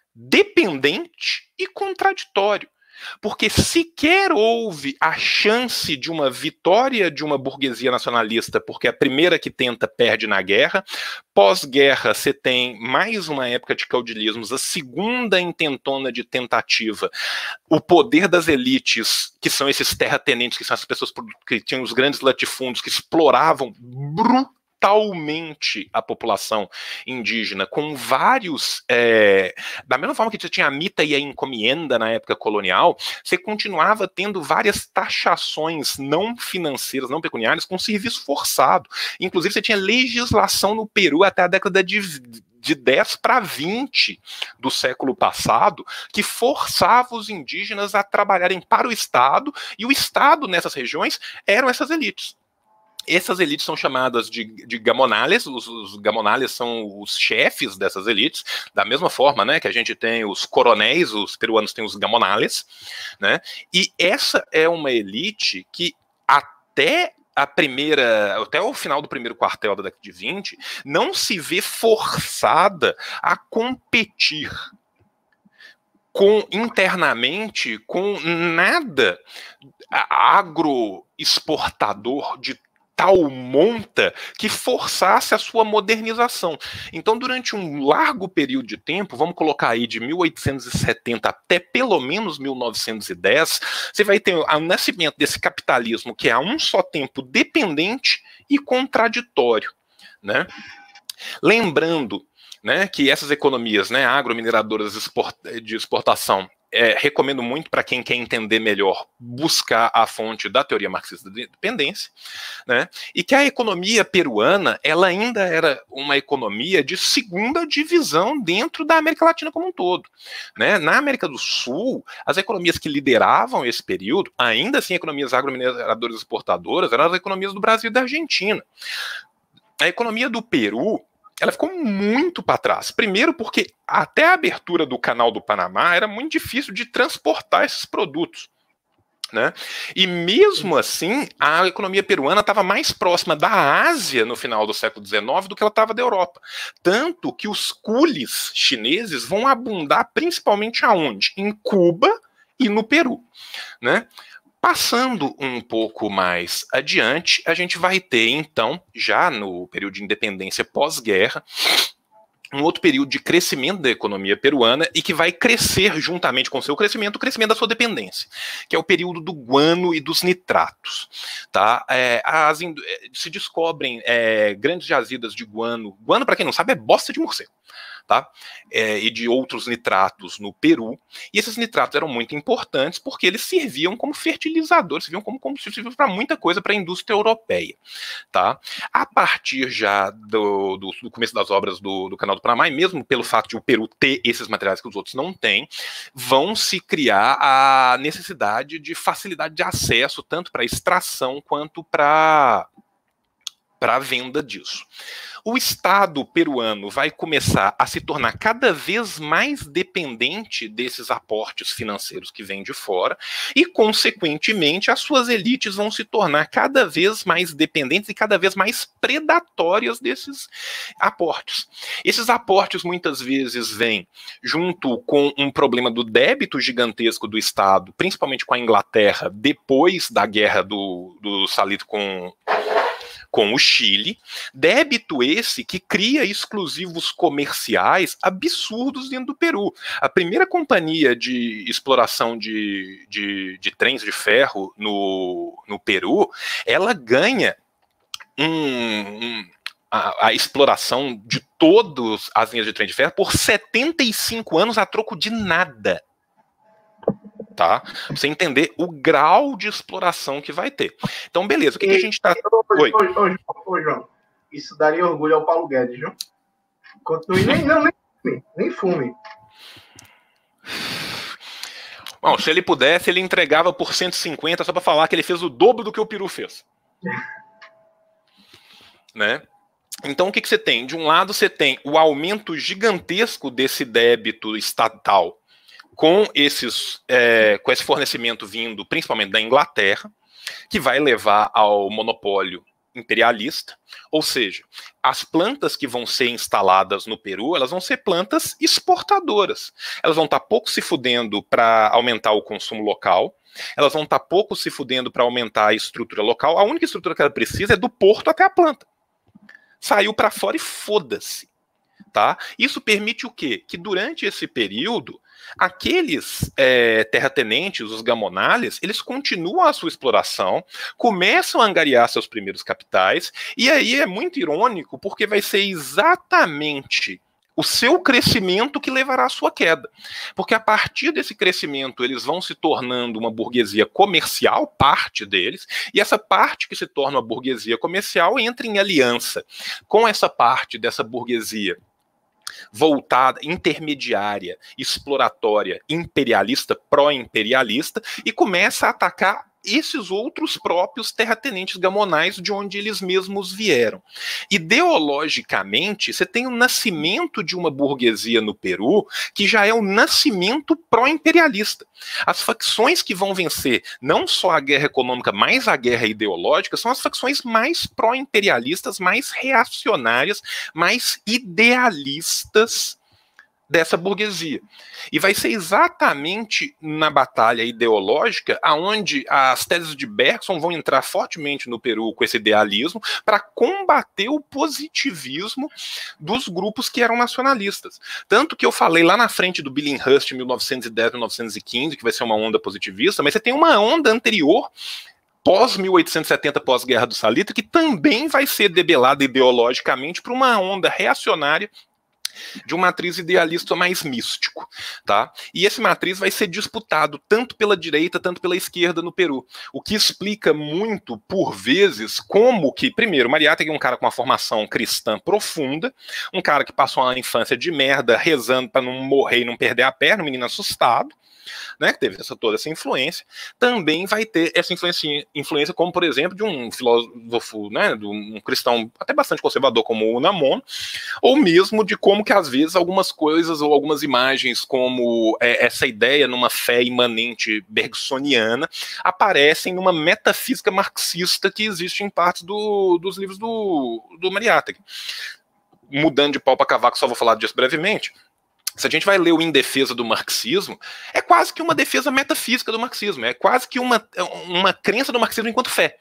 dependente e contraditório. Porque sequer houve a chance de uma vitória de uma burguesia nacionalista, porque a primeira que tenta perde na guerra. Pós-guerra, você tem mais uma época de caudilismos, a segunda intentona de tentativa. O poder das elites, que são esses terratenentes, que são as pessoas que tinham os grandes latifúndios, que exploravam brutalmente totalmente a população indígena, com vários... É, da mesma forma que você tinha a mita e a encomienda na época colonial, você continuava tendo várias taxações não financeiras, não pecuniárias, com serviço forçado. Inclusive, você tinha legislação no Peru até a década de... de dez para vinte do século passado, que forçava os indígenas a trabalharem para o Estado, e o Estado nessas regiões eram essas elites. Essas elites são chamadas de, de gamonales, os, os gamonales são os chefes dessas elites, da mesma forma, né, que a gente tem os coronéis, os peruanos têm os gamonales, né, e essa é uma elite que até a primeira, até o final do primeiro quartel da década de vinte, não se vê forçada a competir com, internamente com nada agroexportador de tal monta que forçasse a sua modernização. Então, durante um largo período de tempo, vamos colocar aí de mil oitocentos e setenta até pelo menos mil novecentos e dez, você vai ter o nascimento desse capitalismo que é a um só tempo dependente e contraditório, né? Lembrando, né, que essas economias, né, agromineradoras de exportação, É, recomendo muito para quem quer entender melhor buscar a fonte da teoria marxista da dependência, né? E que a economia peruana ela ainda era uma economia de segunda divisão dentro da América Latina como um todo, né? Na América do Sul, as economias que lideravam esse período, ainda assim economias agromineradoras exportadoras, eram as economias do Brasil e da Argentina. A economia do Peru ela ficou muito para trás. Primeiro porque até a abertura do Canal do Panamá era muito difícil de transportar esses produtos, né? E mesmo assim, a economia peruana estava mais próxima da Ásia no final do século dezenove do que ela estava da Europa. Tanto que os cules chineses vão abundar principalmente aonde? Em Cuba e no Peru, né? Passando um pouco mais adiante, a gente vai ter, então, já no período de independência pós-guerra, um outro período de crescimento da economia peruana e que vai crescer juntamente com o seu crescimento, o crescimento da sua dependência, que é o período do guano e dos nitratos. Tá? É, as, se descobrem é, grandes jazidas de guano. Guano, para quem não sabe, é bosta de morcego. Tá? É, e de outros nitratos no Peru, e esses nitratos eram muito importantes porque eles serviam como fertilizadores, serviam como combustível para muita coisa para a indústria europeia. Tá? A partir já do, do, do começo das obras do, do Canal do Panamá, e mesmo pelo fato de o Peru ter esses materiais que os outros não têm, vão se criar a necessidade de facilidade de acesso, tanto para extração quanto para para a venda disso. O Estado peruano vai começar a se tornar cada vez mais dependente desses aportes financeiros que vêm de fora e, consequentemente, as suas elites vão se tornar cada vez mais dependentes e cada vez mais predatórias desses aportes. Esses aportes, muitas vezes, vêm junto com um problema do débito gigantesco do Estado, principalmente com a Inglaterra, depois da guerra do, do Salito com... com o Chile, débito esse que cria exclusivos comerciais absurdos dentro do Peru. A primeira companhia de exploração de, de, de trens de ferro no, no Peru, ela ganha um, um, a, a exploração de todas as linhas de trem de ferro por setenta e cinco anos a troco de nada. Tá? Pra você entender o grau de exploração que vai ter. Então, beleza, o que, e, que a gente está... Oi. Oi, oi, oi, João. Isso daria orgulho ao Paulo Guedes, viu? Continue, nem, não, nem fume, nem fume. Bom, se ele pudesse, ele entregava por cento e cinquenta só para falar que ele fez o dobro do que o Peru fez. Né? Então, o que, que você tem? De um lado, você tem o aumento gigantesco desse débito estatal com, esses, é, com esse fornecimento vindo principalmente da Inglaterra, que vai levar ao monopólio imperialista, ou seja, as plantas que vão ser instaladas no Peru, elas vão ser plantas exportadoras. Elas vão estar pouco se fudendo para aumentar o consumo local, elas vão estar pouco se fudendo para aumentar a estrutura local, a única estrutura que ela precisa é do porto até a planta. Saiu para fora e foda-se. Tá? Isso permite o quê? Que durante esse período Aqueles é, terratenentes, os gamonales, eles continuam a sua exploração, começam a angariar seus primeiros capitais, e aí é muito irônico, porque vai ser exatamente o seu crescimento que levará à sua queda. Porque a partir desse crescimento, eles vão se tornando uma burguesia comercial, parte deles, e essa parte que se torna uma burguesia comercial entra em aliança com essa parte dessa burguesia voltada, intermediária, exploratória, imperialista, pró-imperialista, e começa a atacar esses outros próprios terratenentes gamonais de onde eles mesmos vieram. Ideologicamente, você tem o nascimento de uma burguesia no Peru que já é o nascimento pró-imperialista. As facções que vão vencer não só a guerra econômica, mas a guerra ideológica, são as facções mais pró-imperialistas, mais reacionárias, mais idealistas dessa burguesia. E vai ser exatamente na batalha ideológica aonde as teses de Bergson vão entrar fortemente no Peru com esse idealismo para combater o positivismo dos grupos que eram nacionalistas. Tanto que eu falei lá na frente do Billinghurst em mil novecentos e dez, mil novecentos e quinze, que vai ser uma onda positivista, mas você tem uma onda anterior pós mil oitocentos e setenta, pós-guerra do Salitre, que também vai ser debelada ideologicamente por uma onda reacionária de uma matriz idealista mais místico, tá? E esse matriz vai ser disputado tanto pela direita, tanto pela esquerda no Peru, o que explica muito, por vezes, como que, primeiro, Mariátegui é um cara com uma formação cristã profunda, um cara que passou uma infância de merda, rezando para não morrer e não perder a perna, um menino assustado, né, que teve essa, toda essa influência, também vai ter essa influência, influência como, por exemplo, de um filósofo, né, de um cristão até bastante conservador como o Unamuno, ou mesmo de como que, às vezes, algumas coisas ou algumas imagens, como é, essa ideia numa fé imanente bergsoniana, aparecem numa metafísica marxista que existe em partes do, dos livros do, do Mariátegui. Mudando de pau para cavaco, só vou falar disso brevemente. Se a gente vai ler o Em Defesa do Marxismo, é quase que uma defesa metafísica do marxismo, é quase que uma, uma crença do marxismo enquanto fé.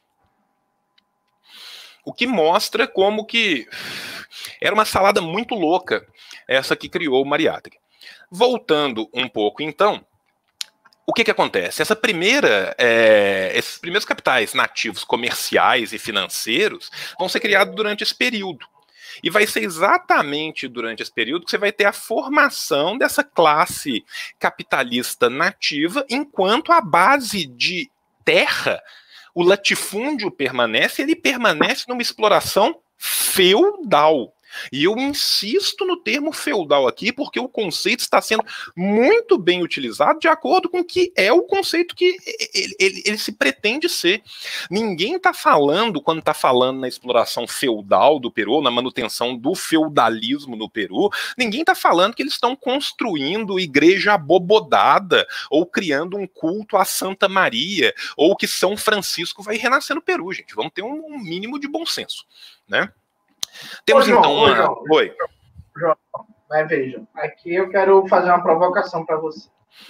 O que mostra como que era uma salada muito louca essa que criou o Mariátegui. Voltando um pouco, então, o que que acontece? Essa primeira, é, esses primeiros capitais nativos comerciais e financeiros vão ser criados durante esse período. E vai ser exatamente durante esse período que você vai ter a formação dessa classe capitalista nativa, enquanto a base de terra, o latifúndio permanece, ele permanece numa exploração feudal. E eu insisto no termo feudal aqui, porque o conceito está sendo muito bem utilizado de acordo com o que é o conceito que ele, ele, ele se pretende ser. Ninguém está falando, quando está falando na exploração feudal do Peru, na manutenção do feudalismo no Peru, ninguém está falando que eles estão construindo igreja abobodada, ou criando um culto a Santa Maria, ou que São Francisco vai renascer no Peru, gente. Vamos ter um, um mínimo de bom senso, né? Temos, ô, João, então uma... Ô, João, Oi. João, mas vejam, aqui eu quero fazer uma provocação para você.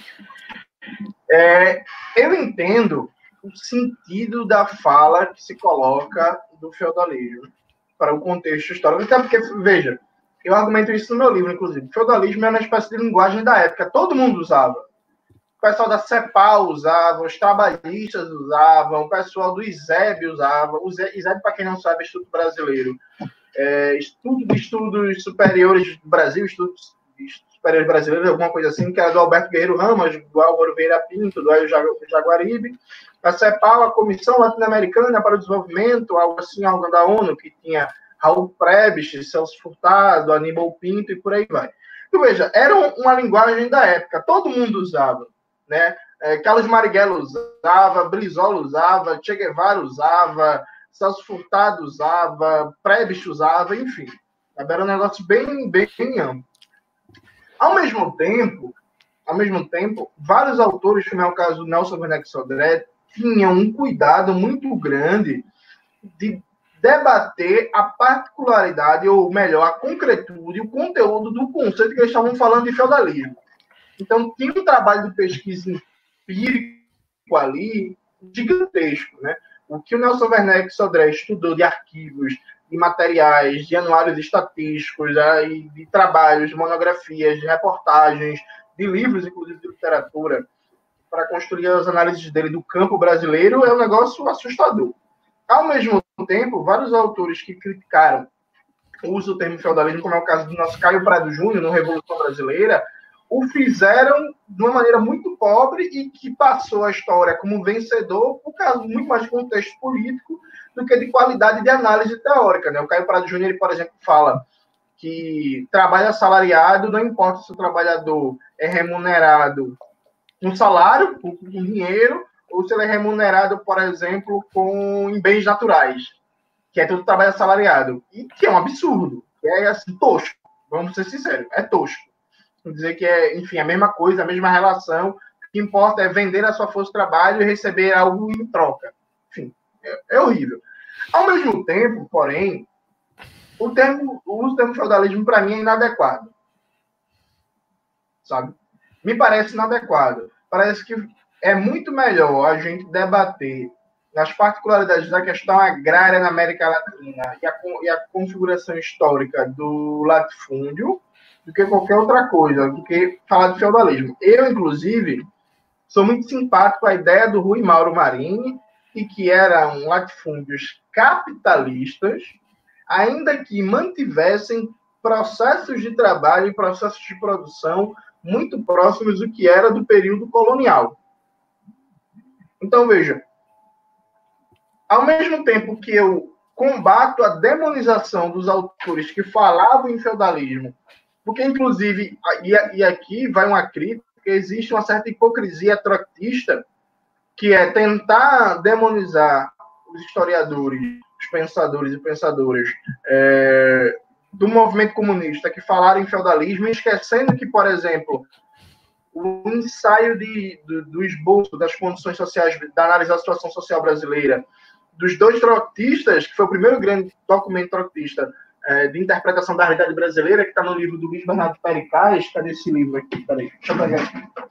É, eu entendo o sentido da fala que se coloca do feudalismo para o contexto histórico, até porque, veja, eu argumento isso no meu livro, inclusive. O feudalismo é uma espécie de linguagem da época, todo mundo usava. O pessoal da CEPAL usava, os trabalhistas usavam, o pessoal do ISEB usava. O ISEB, para quem não sabe, é Instituto Brasileiro. É, estudo de Estudos Superiores do Brasil, Estudos Superiores Brasileiros, alguma coisa assim, que era do Alberto Guerreiro Ramos, do Álvaro Vieira Pinto, do Hélio Jaguaribe. A CEPAL, a Comissão Latino-Americana para o Desenvolvimento, algo assim, algo da ONU, que tinha Raul Prebisch, Celso Furtado, Aníbal Pinto e por aí vai. Então, veja, era uma linguagem da época, todo mundo usava, né? É, Carlos Marighella usava, Brizola usava, Che Guevara usava, Celso Furtado usava, Prebisch usava, enfim. Era um negócio bem, bem amplo. Ao mesmo tempo, ao mesmo tempo, vários autores, como é o caso do Nelson Werneck Sodré, tinham um cuidado muito grande de debater a particularidade, ou melhor, a concretude, o conteúdo do conceito que eles estavam falando de feudalismo. Então, tinha um trabalho de pesquisa empírico ali gigantesco, né? O que o Nelson Werneck Sodré estudou de arquivos, de materiais, de anuários estatísticos, de trabalhos, de monografias, de reportagens, de livros, inclusive de literatura, para construir as análises dele do campo brasileiro, é um negócio assustador. Ao mesmo tempo, vários autores que criticaram o uso do termo feudalismo, como é o caso do nosso Caio Prado Júnior, no Revolução Brasileira, o fizeram de uma maneira muito pobre e que passou a história como vencedor por causa muito mais de contexto político do que de qualidade de análise teórica. Né? O Caio Prado Júnior, ele, por exemplo, fala que trabalho assalariado, não importa se o trabalhador é remunerado com salário, com dinheiro, ou se ele é remunerado, por exemplo, com em bens naturais, que é todo trabalho assalariado. E que é um absurdo, que é assim, tosco. Vamos ser sinceros, é tosco. Vou dizer que é, enfim, a mesma coisa, a mesma relação. O que importa é vender a sua força de trabalho e receber algo em troca. Enfim, é, é horrível. Ao mesmo tempo, porém, o, termo, o uso do termo feudalismo, para mim, é inadequado. Sabe? Me parece inadequado. Parece que é muito melhor a gente debater nas particularidades da questão agrária na América Latina e a, e a configuração histórica do latifúndio do que qualquer outra coisa, do que falar de feudalismo. Eu, inclusive, sou muito simpático à ideia do Rui Mauro Marini, e que eram latifúndios capitalistas, ainda que mantivessem processos de trabalho e processos de produção muito próximos do que era do período colonial. Então, veja, ao mesmo tempo que eu combato a demonização dos autores que falavam em feudalismo, porque, inclusive, e aqui vai uma crítica, existe uma certa hipocrisia trotskista, que é tentar demonizar os historiadores, os pensadores e pensadoras é, do movimento comunista que falaram em feudalismo, esquecendo que, por exemplo, o ensaio de, do, do esboço das condições sociais, da análise da situação social brasileira, dos dois trotskistas, que foi o primeiro grande documento trotskista é, de interpretação da realidade brasileira, que está no livro do Luiz Bernardo Pericaz. Cadê esse livro aqui? Peraí, deixa eu pegar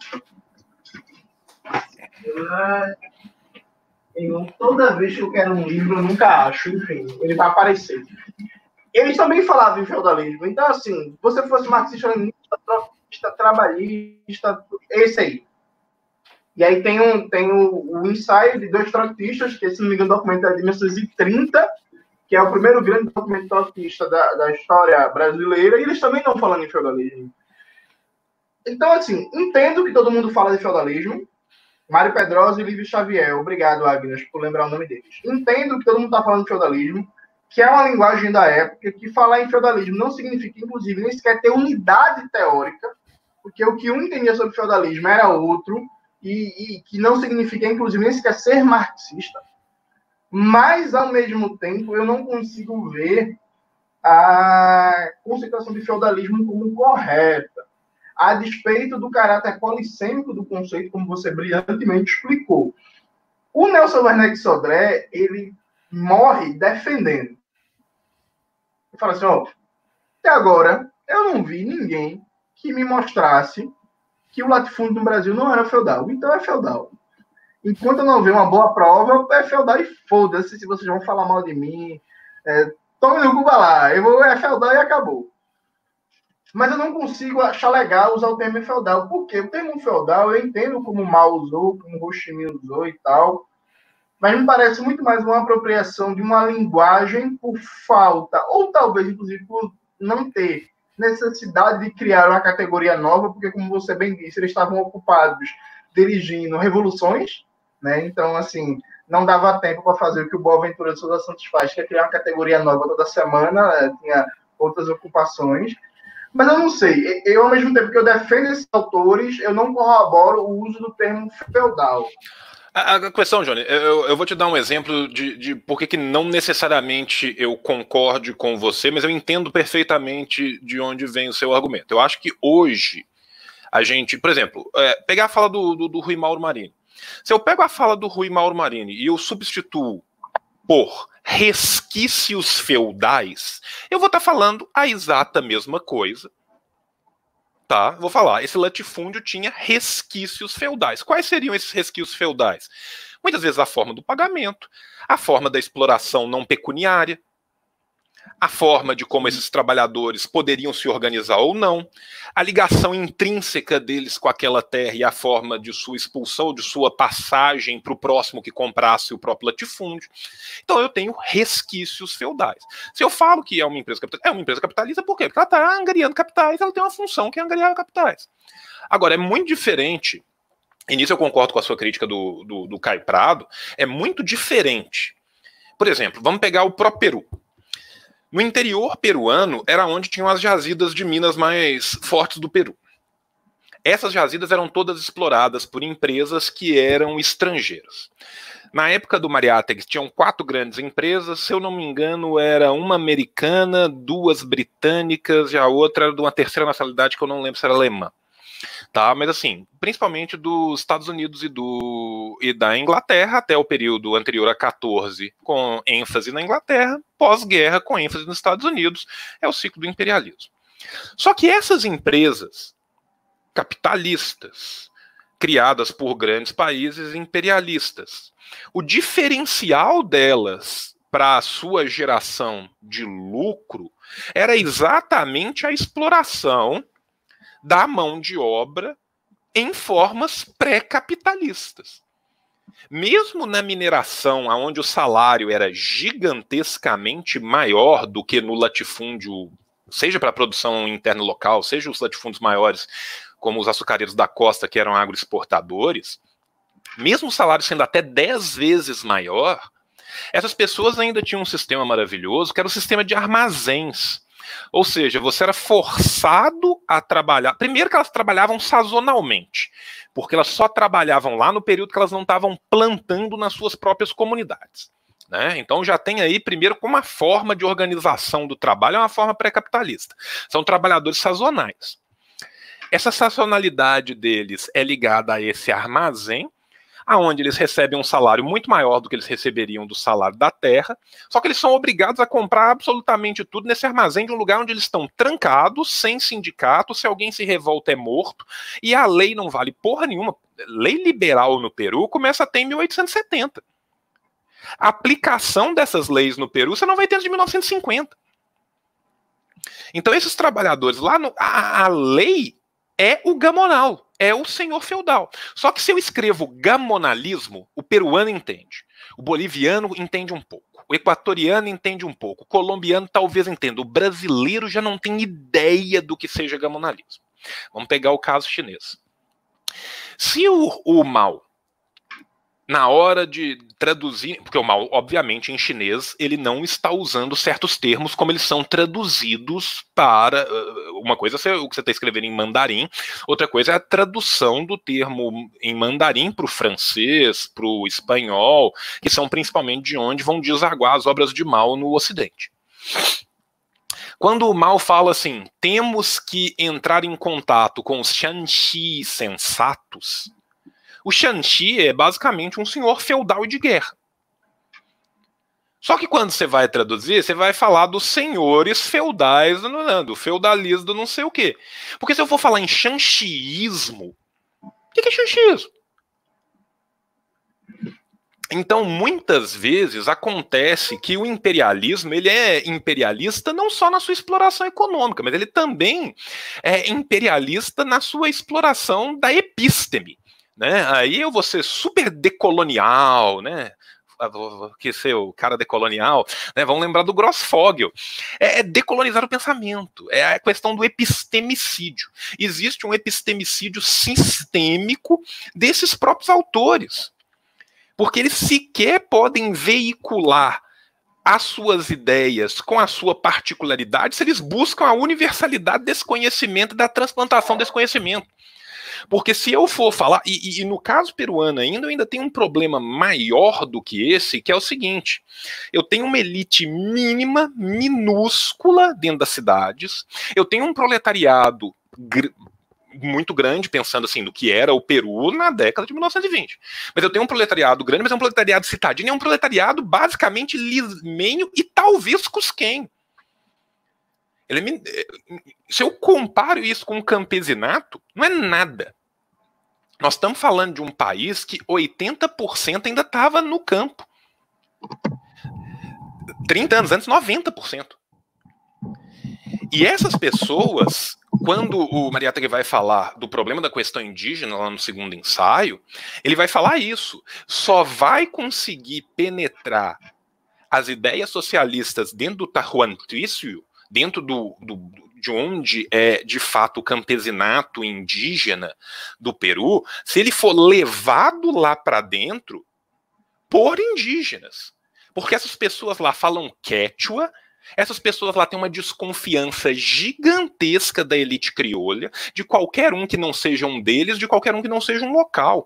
aqui. Eu, toda vez que eu quero um livro, eu nunca acho. Enfim, ele vai aparecer. Eles também falavam em feudalismo. Então, assim, se você fosse marxista-leninista, trotskista, trabalhista, esse aí. E aí tem, um, tem o, o ensaio de dois trotskistas, que, se não me engano, o documento é de mil novecentos e trinta, que é o primeiro grande documento trotskista da, da história brasileira, e eles também estão falando em feudalismo. Então, assim, entendo que todo mundo fala de feudalismo. Mário Pedrosa e Lívio Xavier. Obrigado, Agnes, por lembrar o nome deles. Entendo que todo mundo está falando de feudalismo, que é uma linguagem da época, que falar em feudalismo não significa, inclusive, nem sequer ter unidade teórica, porque o que um entendia sobre feudalismo era outro, e, e que não significa, inclusive, nem sequer ser marxista. Mas, ao mesmo tempo, eu não consigo ver a conceituação de feudalismo como correta, a despeito do caráter polissêmico do conceito, como você brilhantemente explicou. O Nelson Werneck Sodré, ele morre defendendo. Ele fala assim, ó, até agora, eu não vi ninguém que me mostrasse que o latifúndio no Brasil não era feudal. Então é feudal. Enquanto eu não ver uma boa prova, é feudal e foda-se se vocês vão falar mal de mim. É, tome no cu lá. Eu vou, é feudal e acabou. Mas eu não consigo achar legal usar o termo feudal. Por quê? O termo feudal eu entendo como Mao usou, como Ho Chi Minh usou e tal, mas me parece muito mais uma apropriação de uma linguagem por falta, ou talvez, inclusive, por não ter necessidade de criar uma categoria nova, porque, como você bem disse, eles estavam ocupados dirigindo revoluções, né? Então, assim, não dava tempo para fazer o que o Boaventura de Souza Santos faz, que é criar uma categoria nova toda semana, tinha outras ocupações. Mas eu não sei, eu, ao mesmo tempo que eu defendo esses autores, eu não corroboro o uso do termo feudal. A, a questão, Johnny, eu, eu vou te dar um exemplo de, de por que não necessariamente eu concorde com você, mas eu entendo perfeitamente de onde vem o seu argumento. Eu acho que hoje a gente, por exemplo, é, pegar a fala do, do, do Rui Mauro Marini. Se eu pego a fala do Rui Mauro Marini e eu substituo por resquícios feudais, eu vou estar falando a exata mesma coisa. Tá? Vou falar, esse latifúndio tinha resquícios feudais. Quais seriam esses resquícios feudais? Muitas vezes a forma do pagamento, a forma da exploração não pecuniária, a forma de como esses trabalhadores poderiam se organizar ou não, a ligação intrínseca deles com aquela terra e a forma de sua expulsão, de sua passagem para o próximo que comprasse o próprio latifúndio. Então eu tenho resquícios feudais. Se eu falo que é uma empresa capitalista, é uma empresa capitalista por quê? Porque ela está angariando capitais, ela tem uma função que é angariar capitais. Agora, é muito diferente, e nisso eu concordo com a sua crítica do, do, do Caio Prado, é muito diferente. Por exemplo, vamos pegar o próprio Peru. No interior peruano era onde tinham as jazidas de minas mais fortes do Peru. Essas jazidas eram todas exploradas por empresas que eram estrangeiras. Na época do Mariátegui tinham quatro grandes empresas, se eu não me engano era uma americana, duas britânicas e a outra era de uma terceira nacionalidade que eu não lembro se era alemã. Tá, mas assim, principalmente dos Estados Unidos e, do, e da Inglaterra, até o período anterior a quatorze, com ênfase na Inglaterra, pós-guerra com ênfase nos Estados Unidos, é o ciclo do imperialismo. Só que essas empresas capitalistas, criadas por grandes países imperialistas, o diferencial delas para a sua geração de lucro era exatamente a exploração da mão de obra em formas pré-capitalistas. Mesmo na mineração, onde o salário era gigantescamente maior do que no latifúndio, seja para a produção interna local, seja os latifúndios maiores, como os açucareiros da costa, que eram agroexportadores, mesmo o salário sendo até dez vezes maior, essas pessoas ainda tinham um sistema maravilhoso, que era o sistema de armazéns. Ou seja, você era forçado a trabalhar. Primeiro que elas trabalhavam sazonalmente, porque elas só trabalhavam lá no período que elas não estavam plantando nas suas próprias comunidades. Né? Então já tem aí, primeiro, como uma forma de organização do trabalho, é uma forma pré-capitalista. São trabalhadores sazonais. Essa sazonalidade deles é ligada a esse armazém, aonde eles recebem um salário muito maior do que eles receberiam do salário da terra, só que eles são obrigados a comprar absolutamente tudo nesse armazém de um lugar onde eles estão trancados, sem sindicato, se alguém se revolta é morto, e a lei não vale porra nenhuma. Lei liberal no Peru começa a ter em mil oitocentos e setenta. A aplicação dessas leis no Peru você não vai ter desde mil novecentos e cinquenta. Então esses trabalhadores lá, no, a, a lei é o gamonal, é o senhor feudal. Só que se eu escrevo gamonalismo, o peruano entende. O boliviano entende um pouco. O equatoriano entende um pouco. O colombiano talvez entenda. O brasileiro já não tem ideia do que seja gamonalismo. Vamos pegar o caso chinês. Se o, o Mao, na hora de traduzir, porque o Mao, obviamente, em chinês, ele não está usando certos termos como eles são traduzidos para... Uma coisa é o que você está escrevendo em mandarim, outra coisa é a tradução do termo em mandarim para o francês, para o espanhol, que são principalmente de onde vão desaguar as obras de Mao no Ocidente. Quando o Mao fala assim, temos que entrar em contato com os Shanxi sensatos, o Shanxi é basicamente um senhor feudal e de guerra. Só que quando você vai traduzir, você vai falar dos senhores feudais, do feudalismo, do não sei o quê. Porque se eu for falar em Shanxiismo, o que é Shanxiismo? Então, muitas vezes acontece que o imperialismo, ele é imperialista não só na sua exploração econômica, mas ele também é imperialista na sua exploração da epísteme. Né? Aí eu vou ser super decolonial, né? Que ser o cara decolonial, né? Vamos lembrar do Grossfogel. É, é decolonizar o pensamento, é a questão do epistemicídio. Existe um epistemicídio sistêmico desses próprios autores, porque eles sequer podem veicular as suas ideias com a sua particularidade se eles buscam a universalidade desse conhecimento, da transplantação desse conhecimento. Porque se eu for falar, e, e no caso peruano ainda, eu ainda tenho um problema maior do que esse, que é o seguinte, eu tenho uma elite mínima, minúscula dentro das cidades, eu tenho um proletariado gr muito grande, pensando assim, no que era o Peru na década de mil novecentos e vinte. Mas eu tenho um proletariado grande, mas é um proletariado citadino, é um proletariado basicamente limeño e talvez cusquenho. Ele, se eu comparo isso com o campesinato, não é nada. Nós estamos falando de um país que oitenta por cento ainda estava no campo. trinta anos antes, noventa por cento. E essas pessoas, quando o Mariátegui vai falar do problema da questão indígena lá no segundo ensaio, ele vai falar isso. Só vai conseguir penetrar as ideias socialistas dentro do tahuantício, dentro do, do, de onde é de fato o campesinato indígena do Peru, se ele for levado lá para dentro por indígenas. Porque essas pessoas lá falam quechua, essas pessoas lá têm uma desconfiança gigantesca da elite criolha, de qualquer um que não seja um deles, de qualquer um que não seja um local.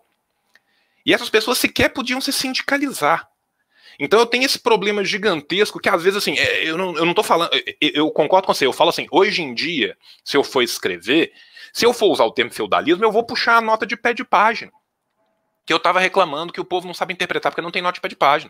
E essas pessoas sequer podiam se sindicalizar. Então eu tenho esse problema gigantesco que às vezes, assim, eu não, eu não tô falando, eu concordo com você, eu falo assim, hoje em dia, se eu for escrever, se eu for usar o termo feudalismo, eu vou puxar a nota de pé de página. Que eu tava reclamando que o povo não sabe interpretar porque não tem nota de pé de página.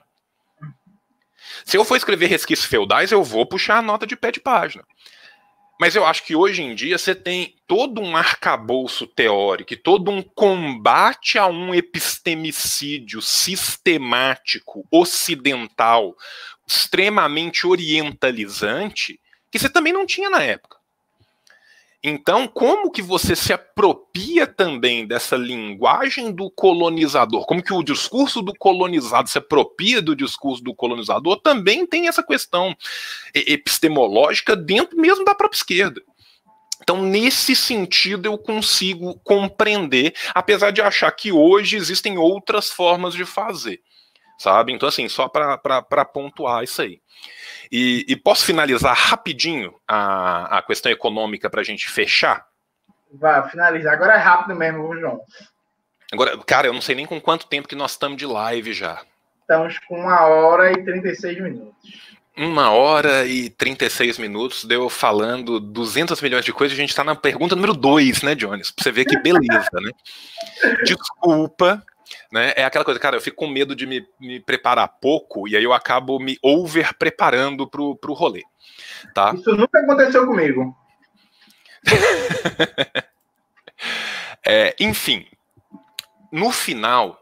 Se eu for escrever resquícios feudais, eu vou puxar a nota de pé de página. Mas eu acho que hoje em dia você tem todo um arcabouço teórico e todo um combate a um epistemicídio sistemático, ocidental, extremamente orientalizante, que você também não tinha na época. Então, como que você se apropria também dessa linguagem do colonizador? Como que o discurso do colonizado se apropria do discurso do colonizador? Também tem essa questão epistemológica dentro mesmo da própria esquerda. Então, nesse sentido, eu consigo compreender, apesar de achar que hoje existem outras formas de fazer, sabe? Então, assim, só para pontuar isso aí. E, e posso finalizar rapidinho a, a questão econômica para a gente fechar? Vai, finalizar. Agora é rápido mesmo, João. Agora, cara, eu não sei nem com quanto tempo que nós estamos de live já. Estamos com uma hora e trinta e seis minutos. Uma hora e trinta e seis minutos, deu falando duzentos milhões de coisas, a gente está na pergunta número dois, né, Jones? Pra você ver que beleza, né? Desculpa, né? É aquela coisa, cara, eu fico com medo de me, me preparar pouco e aí eu acabo me over-preparando pro, pro rolê, tá? Isso nunca aconteceu comigo. é, enfim, no final,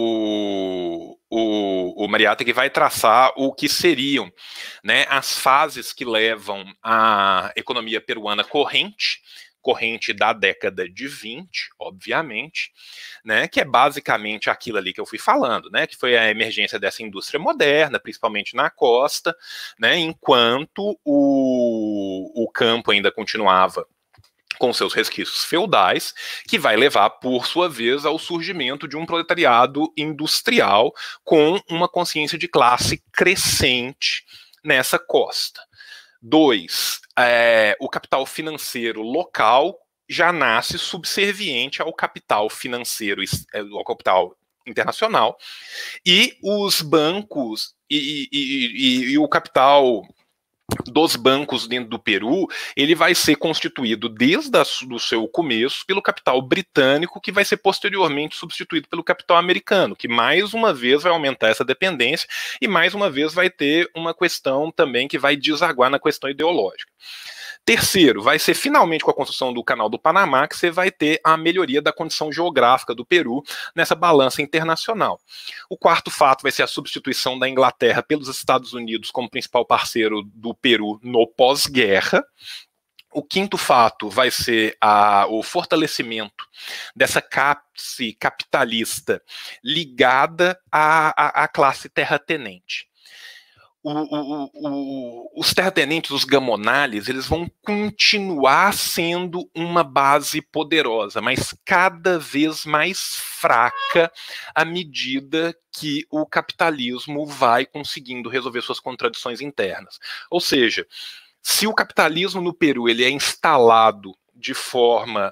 o, o, o Mariátegui vai traçar o que seriam, né, as fases que levam a economia peruana corrente, corrente da década de vinte, obviamente, né, que é basicamente aquilo ali que eu fui falando, né, que foi a emergência dessa indústria moderna, principalmente na costa, né, enquanto o, o campo ainda continuava com seus resquícios feudais, que vai levar, por sua vez, ao surgimento de um proletariado industrial com uma consciência de classe crescente nessa costa. Dois, é, o capital financeiro local já nasce subserviente ao capital financeiro, ao capital internacional, e os bancos e, e, e, e o capital dos bancos dentro do Peru, ele vai ser constituído desde o seu começo pelo capital britânico, que vai ser posteriormente substituído pelo capital americano, que mais uma vez vai aumentar essa dependência e mais uma vez vai ter uma questão também que vai desaguar na questão ideológica. Terceiro, vai ser finalmente com a construção do Canal do Panamá que você vai ter a melhoria da condição geográfica do Peru nessa balança internacional. O quarto fato vai ser a substituição da Inglaterra pelos Estados Unidos como principal parceiro do Peru no pós-guerra. O quinto fato vai ser a, o fortalecimento dessa classe capitalista ligada à, à, à classe terratenente. O, o, o, os terratenentes, os gamonales, eles vão continuar sendo uma base poderosa, mas cada vez mais fraca à medida que o capitalismo vai conseguindo resolver suas contradições internas. Ou seja, se o capitalismo no Peru ele é instalado de forma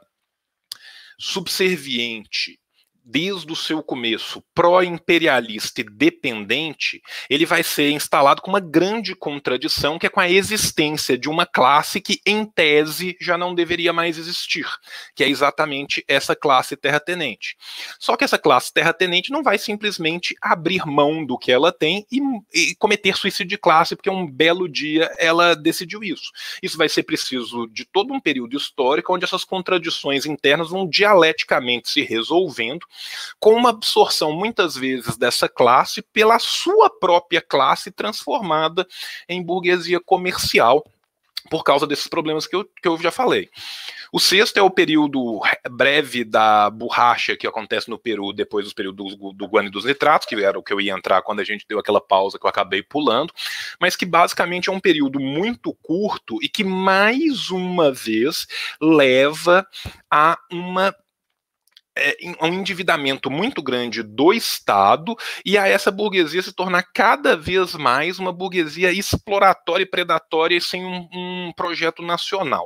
subserviente, desde o seu começo, pró-imperialista e dependente, ele vai ser instalado com uma grande contradição, que é com a existência de uma classe que, em tese, já não deveria mais existir, que é exatamente essa classe terratenente. Só que essa classe terratenente não vai simplesmente abrir mão do que ela tem e, e cometer suicídio de classe, porque um belo dia ela decidiu isso. Isso vai ser preciso de todo um período histórico onde essas contradições internas vão dialeticamente se resolvendo, com uma absorção muitas vezes dessa classe pela sua própria classe transformada em burguesia comercial por causa desses problemas que eu, que eu já falei. O sexto é o período breve da borracha que acontece no Peru depois dos períodos do, do guano e dos nitratos, que era o que eu ia entrar quando a gente deu aquela pausa que eu acabei pulando, mas que basicamente é um período muito curto e que mais uma vez leva a uma É, um endividamento muito grande do Estado e a essa burguesia se tornar cada vez mais uma burguesia exploratória e predatória sem um, um projeto nacional.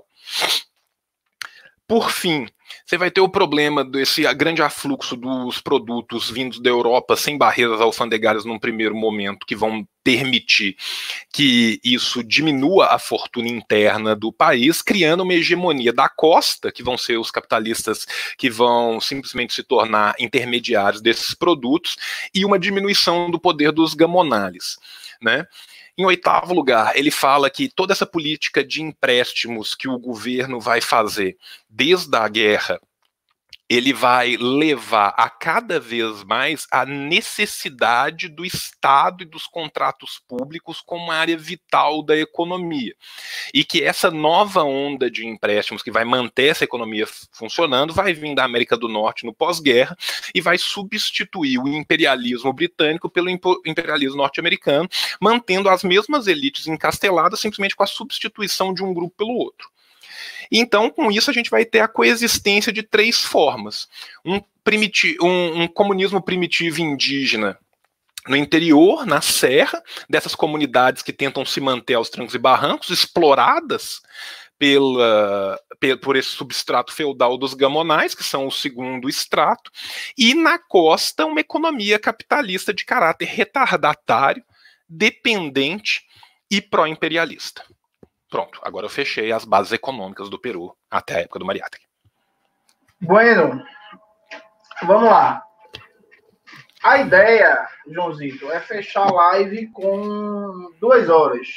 Por fim, você vai ter o problema desse grande afluxo dos produtos vindos da Europa sem barreiras alfandegárias num primeiro momento, que vão permitir que isso diminua a fortuna interna do país, criando uma hegemonia da costa, que vão ser os capitalistas que vão simplesmente se tornar intermediários desses produtos, e uma diminuição do poder dos gamonales, né? Em oitavo lugar, ele fala que toda essa política de empréstimos que o governo vai fazer desde a guerra, ele vai levar a cada vez mais a necessidade do Estado e dos contratos públicos como uma área vital da economia. E que essa nova onda de empréstimos que vai manter essa economia funcionando vai vir da América do Norte no pós-guerra e vai substituir o imperialismo britânico pelo imperialismo norte-americano, mantendo as mesmas elites encasteladas simplesmente com a substituição de um grupo pelo outro. Então, com isso, a gente vai ter a coexistência de três formas. Um, primiti- um, um comunismo primitivo indígena no interior, na serra, dessas comunidades que tentam se manter aos trancos e barrancos, exploradas pela, por esse substrato feudal dos gamonais, que são o segundo extrato, e na costa uma economia capitalista de caráter retardatário, dependente e pró-imperialista. Pronto, agora eu fechei as bases econômicas do Peru até a época do Mariátegui. Bueno, vamos lá. A ideia, Joãozito, é fechar a live com duas horas.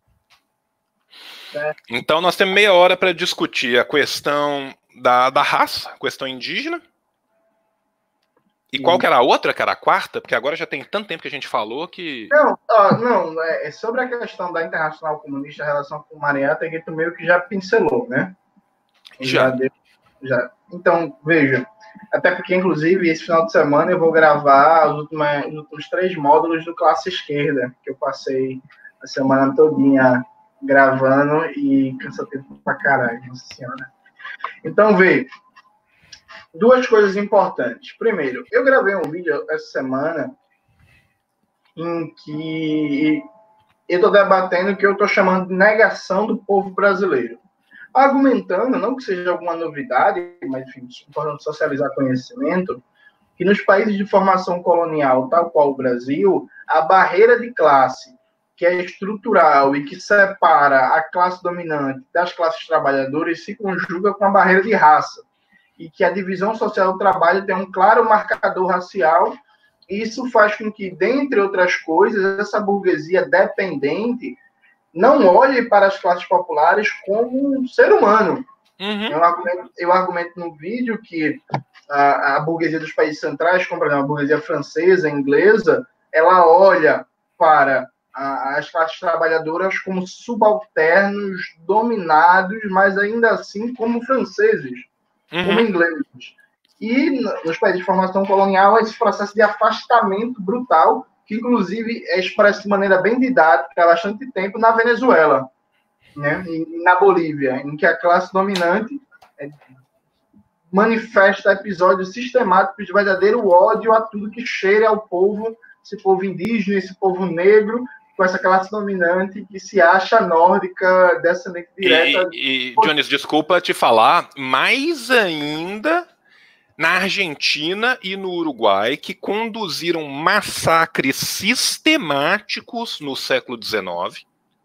Né? Então nós temos meia hora para discutir a questão da, da raça, a questão indígena. E Sim. Qual que era a outra, que era a quarta? Porque agora já tem tanto tempo que a gente falou que... Não, ó, não é sobre a questão da Internacional Comunista, a relação com o Mariátegui, tu meio que já pincelou, né? Já. Já, deu, já. Então, veja, até porque, inclusive, esse final de semana eu vou gravar os últimos, os últimos três módulos do Classe Esquerda, que eu passei a semana todinha gravando e cansativo pra caralho, nossa senhora. Então, veja, duas coisas importantes. Primeiro, eu gravei um vídeo essa semana em que eu estou debatendo o que eu estou chamando de negação do povo brasileiro. Argumentando, não que seja alguma novidade, mas, enfim, é importante socializar conhecimento, que nos países de formação colonial, tal qual o Brasil, a barreira de classe, que é estrutural e que separa a classe dominante das classes trabalhadoras, se conjuga com a barreira de raça. E que a divisão social do trabalho tem um claro marcador racial, e isso faz com que, dentre outras coisas, essa burguesia dependente não olhe para as classes populares como um ser humano. Uhum. Eu, argumento, eu argumento no vídeo que a, a burguesia dos países centrais, como, por exemplo, a burguesia francesa, inglesa, ela olha para a, as classes trabalhadoras como subalternos, dominados, mas ainda assim como franceses. Uhum. Como ingleses. E nos países de formação colonial, esse processo de afastamento brutal, que inclusive é expresso de maneira bem didática há bastante tempo na Venezuela, né? E na Bolívia, em que a classe dominante é, manifesta episódios sistemáticos de verdadeiro ódio a tudo que cheira ao povo, esse povo indígena, esse povo negro, com essa classe dominante que se acha nórdica, descendente direta. E, e Jones, desculpa te falar, mais ainda na Argentina e no Uruguai, que conduziram massacres sistemáticos no século dezenove.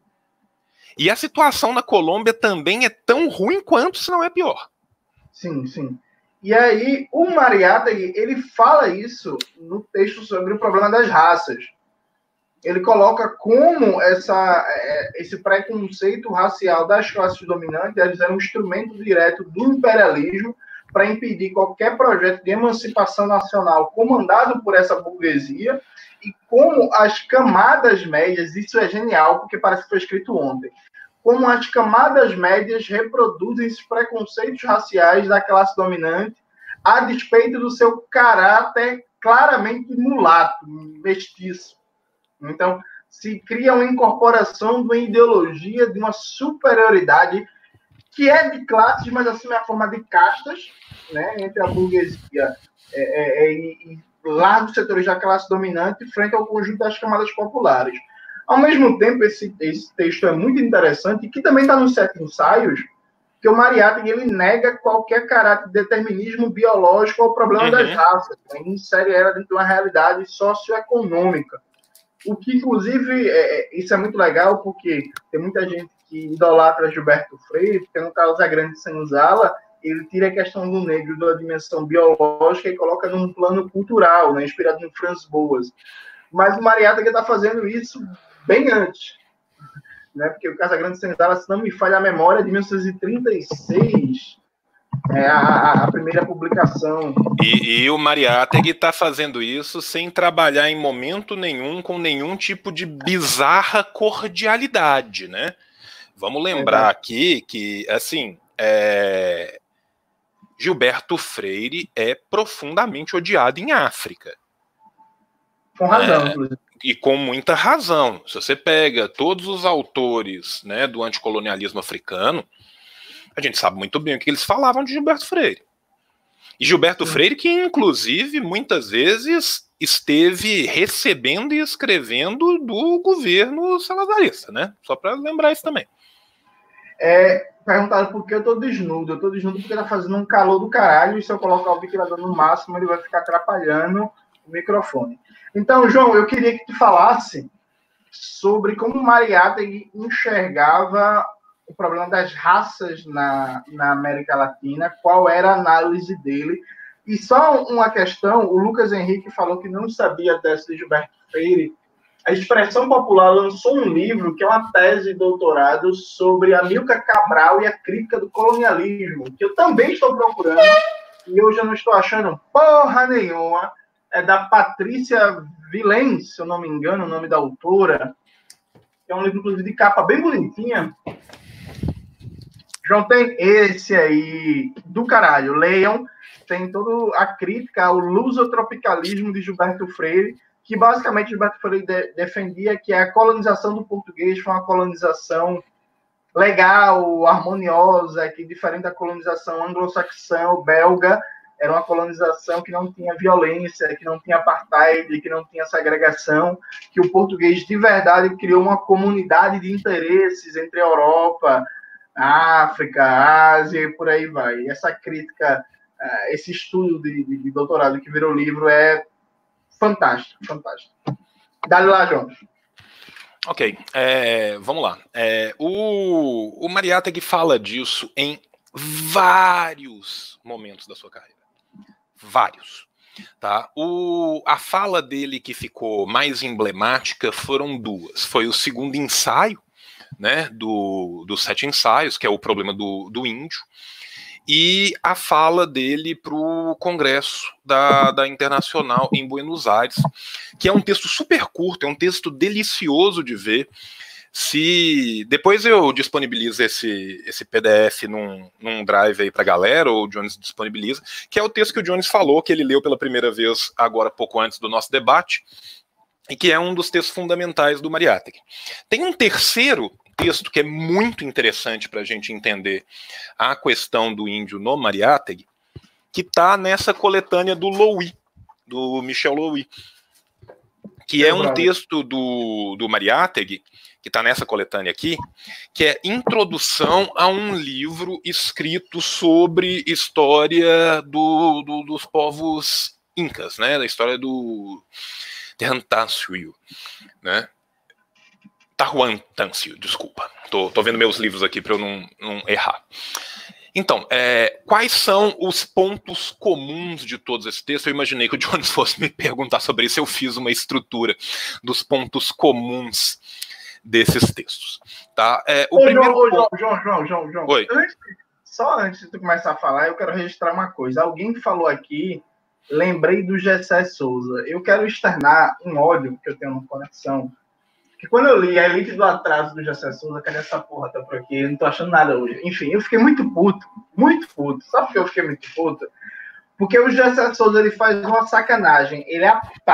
E a situação na Colômbia também é tão ruim quanto, se não é pior. Sim, sim. E aí, o Mariátegui, ele fala isso no texto sobre o problema das raças. Ele coloca como essa, esse preconceito racial das classes dominantes é um instrumento direto do imperialismo para impedir qualquer projeto de emancipação nacional comandado por essa burguesia, e como as camadas médias, isso é genial, porque parece que foi escrito ontem, como as camadas médias reproduzem esses preconceitos raciais da classe dominante a despeito do seu caráter claramente mulato, mestiço. Então, se cria uma incorporação de uma ideologia de uma superioridade que é de classes, mas assim é a forma de castas, né, entre a burguesia é, é, e, e largos setores da classe dominante frente ao conjunto das camadas populares. Ao mesmo tempo, esse, esse texto é muito interessante, e que também está nos Sete Ensaios, que o Mariátegui ele nega qualquer caráter de determinismo biológico ao problema uhum. das raças, né? Insere ela dentro de uma realidade socioeconômica. O que, inclusive, é, isso é muito legal, porque tem muita gente que idolatra Gilberto Freire, porque no caso da Grande Senzala, ele tira a questão do negro da dimensão biológica e coloca num plano cultural, né, inspirado no Franz Boas. Mas o Mariátegui está fazendo isso bem antes, né, porque o Casagrande Senzala, se não me falha a memória, de mil novecentos e trinta e seis, é a, a primeira publicação. E, e o Mariátegui está fazendo isso sem trabalhar em momento nenhum com nenhum tipo de bizarra cordialidade, né? Vamos lembrar é aqui que, assim, é... Gilberto Freire é profundamente odiado em África. Com razão, é, inclusive. E com muita razão. Se você pega todos os autores, né, do anticolonialismo africano, a gente sabe muito bem o que eles falavam de Gilberto Freire. E Gilberto Sim. Freire, que inclusive muitas vezes esteve recebendo e escrevendo do governo salazarista, né? Só para lembrar isso também. É, perguntaram por que eu tô desnudo. Eu tô desnudo porque tá fazendo um calor do caralho, e se eu colocar o ventilador no máximo, ele vai ficar atrapalhando o microfone. Então, João, eu queria que tu falasse sobre como Mariátegui enxergava o problema das raças na, na América Latina, qual era a análise dele. E só uma questão, o Lucas Henrique falou que não sabia dessa de Gilberto Freire. A Expressão Popular lançou um livro que é uma tese de doutorado sobre Amílcar Cabral e a crítica do colonialismo, que eu também estou procurando, e hoje eu não estou achando porra nenhuma. É da Patrícia Vilens, se eu não me engano, o nome da autora. É um livro, inclusive, de capa bem bonitinha. João, tem esse aí, do caralho, leiam. Tem toda a crítica ao lusotropicalismo de Gilberto Freire, que basicamente Gilberto Freire de, defendia que a colonização do português foi uma colonização legal, harmoniosa, que diferente da colonização anglo-saxã ou belga, era uma colonização que não tinha violência, que não tinha apartheid, que não tinha segregação, que o português de verdade criou uma comunidade de interesses entre a Europa, a África, a Ásia e por aí vai. E essa crítica, esse estudo de, de, de doutorado que virou livro é fantástico, fantástico. Dá-lhe lá, João. Ok, é, vamos lá. É, o, o Mariátegui fala disso em vários momentos da sua carreira. Vários. Tá? O, a fala dele que ficou mais emblemática foram duas. Foi o segundo ensaio, né, do, dos Sete Ensaios, que é o problema do, do índio, e a fala dele para o Congresso da, da Internacional em Buenos Aires, que é um texto super curto, é um texto delicioso de ver. Se depois eu disponibilizo esse, esse P D F num, num drive aí pra galera, ou o Jones disponibiliza, que é o texto que o Jones falou, que ele leu pela primeira vez agora pouco antes do nosso debate, e que é um dos textos fundamentais do Mariátegui. Tem um terceiro texto que é muito interessante para a gente entender a questão do índio no Mariátegui, que está nessa coletânea do Louis, do Michel Louis, que é um texto do, do Mariátegui, que está nessa coletânea aqui, que é Introdução a um livro escrito sobre história do, do, dos povos incas, né, da história do Terrantâncio, né, Tahuantâncio, desculpa, tô, tô vendo meus livros aqui para eu não, não errar. Então, é, quais são os pontos comuns de todos esses textos? Eu imaginei que o Jones fosse me perguntar sobre isso, eu fiz uma estrutura dos pontos comuns desses textos, tá? É, o ô, primeiro João, ponto... João, João, João, João. Oi. Antes, só antes de tu começar a falar, eu quero registrar uma coisa. Alguém falou aqui, lembrei do Gessé Souza. Eu quero externar um ódio que eu tenho no coração, que quando eu li A Elite do Atraso do José Souza, cadê essa porra? Tá por aqui, eu não tô achando nada hoje. Enfim, eu fiquei muito puto, muito puto. Sabe por que eu fiquei muito puto? Porque o José Souza, ele faz uma sacanagem. Ele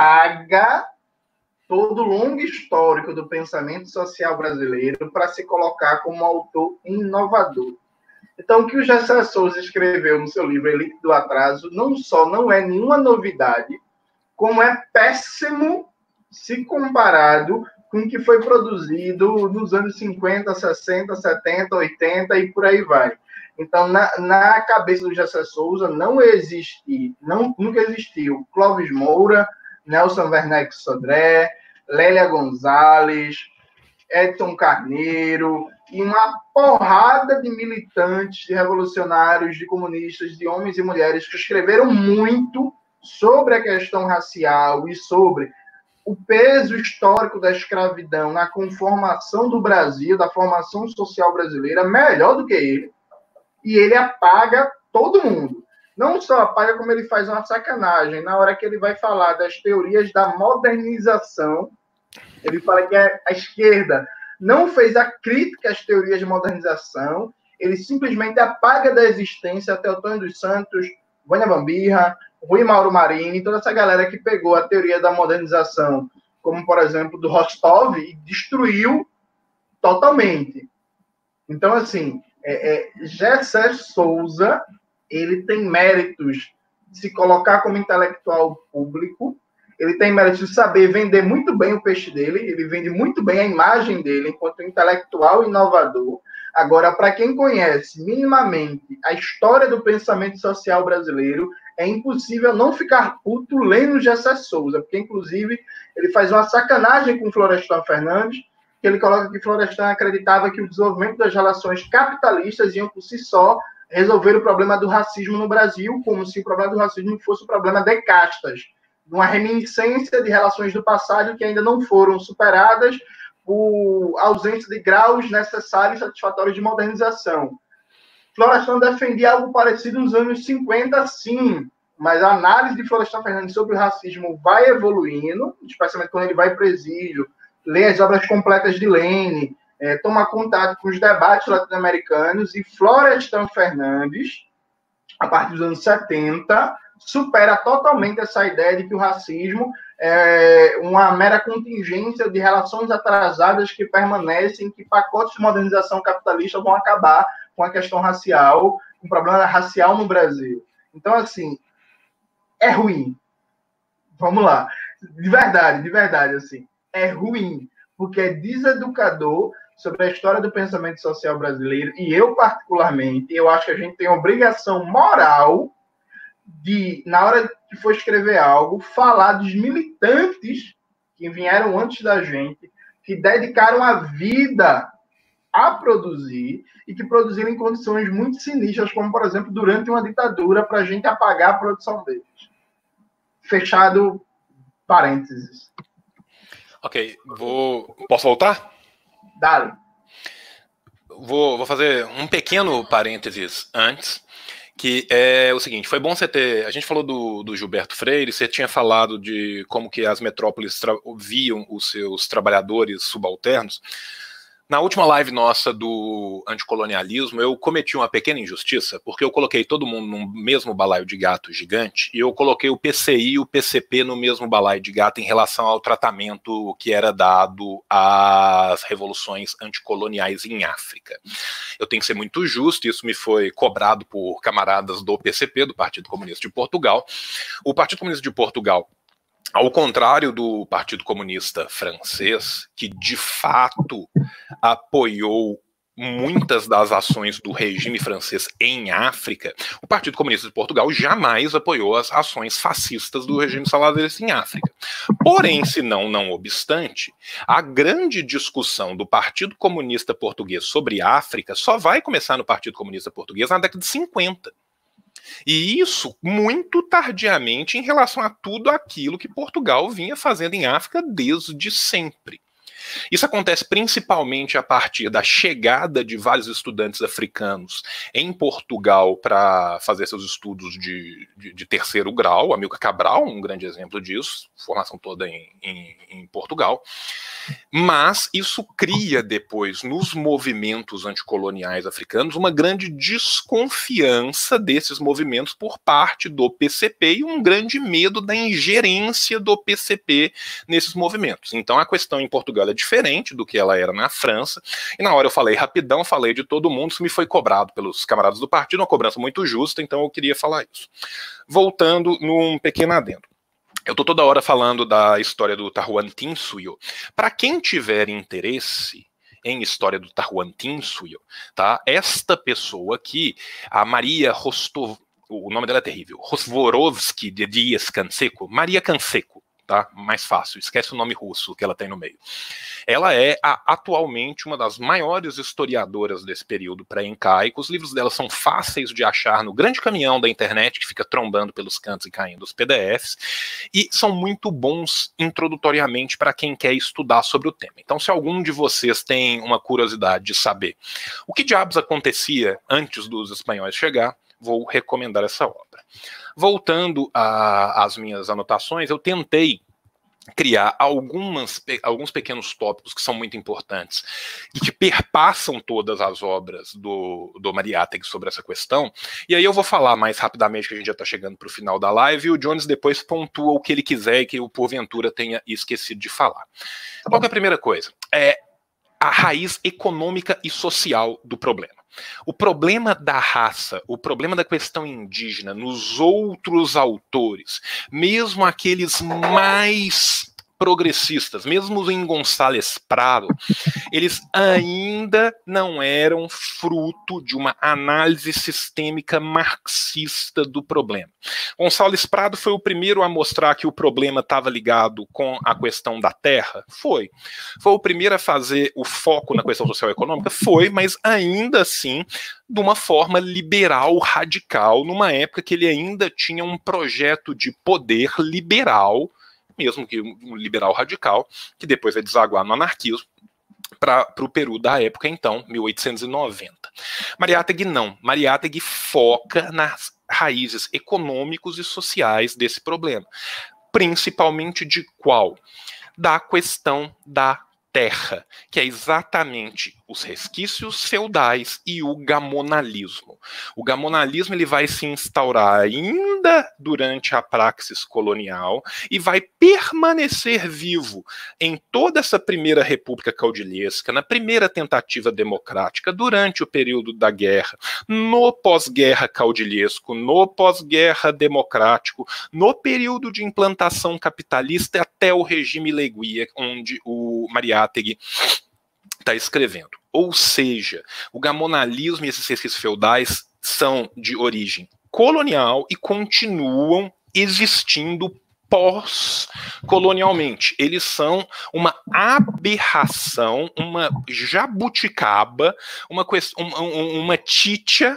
apaga todo o longo histórico do pensamento social brasileiro para se colocar como autor inovador. Então, o que o José Souza escreveu no seu livro Elite do Atraso não só não é nenhuma novidade, como é péssimo se comparado com o que foi produzido nos anos cinquenta, sessenta, setenta, oitenta e por aí vai. Então, na, na cabeça do José Souza não existe, não, nunca existiu Clóvis Moura, Nelson Werneck Sodré, Lélia Gonzalez, Edson Carneiro e uma porrada de militantes, de revolucionários, de comunistas, de homens e mulheres que escreveram muito sobre a questão racial e sobre o peso histórico da escravidão na conformação do Brasil, da formação social brasileira, melhor do que ele. E ele apaga todo mundo. Não só apaga, como ele faz uma sacanagem. Na hora que ele vai falar das teorias da modernização, ele fala que a esquerda não fez a crítica às teorias de modernização, ele simplesmente apaga da existência até Antônio dos Santos, Vânia Bambirra, Rui Mauro Marini, toda essa galera que pegou a teoria da modernização, como, por exemplo, do Rostov, e destruiu totalmente. Então, assim, é, é, José Souza, ele tem méritos de se colocar como intelectual público, ele tem mérito de saber vender muito bem o peixe dele, ele vende muito bem a imagem dele enquanto intelectual inovador. Agora, para quem conhece minimamente a história do pensamento social brasileiro, é impossível não ficar puto lendo José Souza, porque, inclusive, ele faz uma sacanagem com Florestan Fernandes, que ele coloca que Florestan acreditava que o desenvolvimento das relações capitalistas iam, por si só, resolver o problema do racismo no Brasil, como se o problema do racismo fosse o problema de castas, uma reminiscência de relações do passado que ainda não foram superadas por ausência de graus necessários e satisfatórios de modernização. Florestan defendia algo parecido nos anos cinquenta, sim, mas a análise de Florestan Fernandes sobre o racismo vai evoluindo, especialmente quando ele vai para o exílio, lê as obras completas de Lênin, é, toma contato com os debates latino-americanos, e Florestan Fernandes, a partir dos anos setenta, supera totalmente essa ideia de que o racismo é uma mera contingência de relações atrasadas que permanecem, que pacotes de modernização capitalista vão acabar com a questão racial, com o problema racial no Brasil. Então, assim, é ruim. Vamos lá. De verdade, de verdade, assim, é ruim, porque é deseducador sobre a história do pensamento social brasileiro, e eu, particularmente, eu acho que a gente tem a obrigação moral de, na hora que for escrever algo, falar dos militantes que vieram antes da gente, que dedicaram a vida a produzir e que produziram em condições muito sinistras, como, por exemplo, durante uma ditadura, para a gente apagar a produção deles. Fechado parênteses. Ok, vou... Posso voltar? Dale. Vou, vou fazer um pequeno parênteses antes, que é o seguinte: foi bom você ter... A gente falou do, do Gilberto Freire, você tinha falado de como que as metrópoles viam os seus trabalhadores subalternos. Na última live nossa do anticolonialismo, eu cometi uma pequena injustiça, porque eu coloquei todo mundo no mesmo balaio de gato gigante, e eu coloquei o P C I e o P C P no mesmo balaio de gato em relação ao tratamento que era dado às revoluções anticoloniais em África. Eu tenho que ser muito justo, isso me foi cobrado por camaradas do P C P, do Partido Comunista de Portugal. O Partido Comunista de Portugal, ao contrário do Partido Comunista francês, que de fato apoiou muitas das ações do regime francês em África, o Partido Comunista de Portugal jamais apoiou as ações fascistas do regime salazarista em África. Porém, se não, não obstante, a grande discussão do Partido Comunista Português sobre África só vai começar no Partido Comunista Português na década de cinquenta. E isso muito tardiamente em relação a tudo aquilo que Portugal vinha fazendo em África desde sempre. Isso acontece principalmente a partir da chegada de vários estudantes africanos em Portugal para fazer seus estudos de, de, de terceiro grau. Amilcar Cabral, um grande exemplo disso, formação toda em, em, em Portugal. Mas isso cria depois, nos movimentos anticoloniais africanos, uma grande desconfiança desses movimentos por parte do P C P e um grande medo da ingerência do P C P nesses movimentos. Então a questão em Portugal é diferente do que ela era na França, e na hora eu falei rapidão, falei de todo mundo, isso me foi cobrado pelos camaradas do partido, uma cobrança muito justa, então eu queria falar isso. Voltando num pequeno adendo. Eu estou toda hora falando da história do Tharwan Tinsuyo. Para quem tiver interesse em história do Tharwan Tinsuyo, tá? Esta pessoa aqui, a Maria Rostov, o nome dela é terrível, Rosvorovsky de Dias Canseco, Maria Canseco, tá? Mais fácil, esquece o nome russo que ela tem no meio. Ela é a, atualmente uma das maiores historiadoras desse período pré-incaico. Os livros dela são fáceis de achar no grande caminhão da internet que fica trombando pelos cantos e caindo os P D Fs, e são muito bons introdutoriamente para quem quer estudar sobre o tema. Então, se algum de vocês tem uma curiosidade de saber o que diabos acontecia antes dos espanhóis chegar, vou recomendar essa obra. Voltando às minhas anotações, eu tentei criar algumas, alguns pequenos tópicos que são muito importantes e que perpassam todas as obras do, do Mariátegui sobre essa questão, e aí eu vou falar mais rapidamente, que a gente já está chegando para o final da live, e o Jones depois pontua o que ele quiser e que eu, porventura, tenha esquecido de falar. Qual que é a primeira coisa? É a raiz econômica e social do problema. O problema da raça, o problema da questão indígena nos outros autores, mesmo aqueles mais progressistas, mesmo em Gonçalves Prado, eles ainda não eram fruto de uma análise sistêmica marxista do problema. Gonçalves Prado foi o primeiro a mostrar que o problema estava ligado com a questão da terra? Foi. Foi o primeiro a fazer o foco na questão social e econômica? Foi, mas ainda assim de uma forma liberal radical, numa época que ele ainda tinha um projeto de poder liberal, mesmo que um liberal radical, que depois vai desaguar no anarquismo, para o Peru da época, então, mil oitocentos e noventa. Mariátegui não. Mariátegui foca nas raízes econômicos e sociais desse problema. Principalmente de qual? Da questão da terra, que é exatamente os resquícios feudais e o gamonalismo. O gamonalismo ele vai se instaurar ainda durante a praxis colonial e vai permanecer vivo em toda essa primeira república caudilhesca, na primeira tentativa democrática, durante o período da guerra, no pós-guerra caudilhesco, no pós-guerra democrático, no período de implantação capitalista até o regime Leguía, onde o Mariátegui está escrevendo. Ou seja, o gamonalismo e esses resquícios feudais são de origem colonial e continuam existindo pós-colonialmente. Eles são uma aberração, uma jabuticaba, uma, uma, uma títia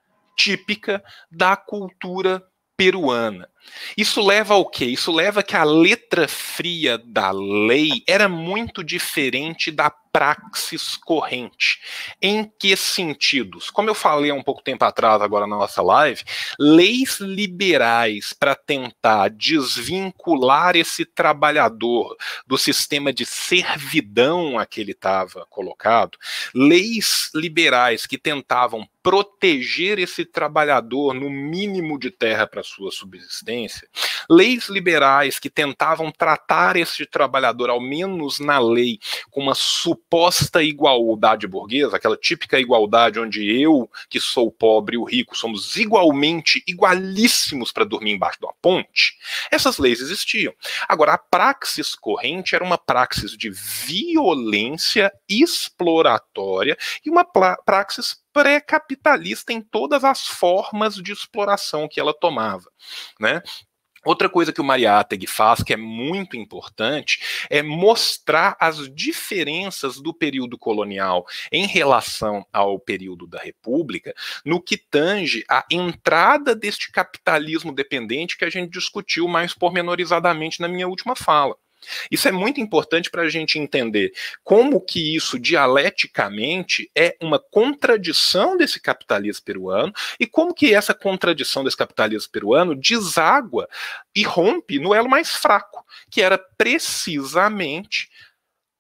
típica da cultura peruana. Isso leva ao quê? Isso leva a que a letra fria da lei era muito diferente da praxis corrente. Em que sentidos? Como eu falei há um pouco tempo atrás, agora na nossa live, leis liberais para tentar desvincular esse trabalhador do sistema de servidão a que ele estava colocado, leis liberais que tentavam proteger esse trabalhador no mínimo de terra para sua subsistência, leis liberais que tentavam tratar esse trabalhador, ao menos na lei, com uma suposta igualdade burguesa, aquela típica igualdade onde eu, que sou pobre, e o rico, somos igualmente, igualíssimos para dormir embaixo de uma ponte, essas leis existiam. Agora, a praxis corrente era uma praxis de violência exploratória e uma praxis pré-capitalista em todas as formas de exploração que ela tomava, né? Outra coisa que o Mariátegui faz, que é muito importante, é mostrar as diferenças do período colonial em relação ao período da República, no que tange a entrada deste capitalismo dependente que a gente discutiu mais pormenorizadamente na minha última fala. Isso é muito importante para a gente entender como que isso dialeticamente é uma contradição desse capitalismo peruano e como que essa contradição desse capitalismo peruano deságua e rompe no elo mais fraco, que era precisamente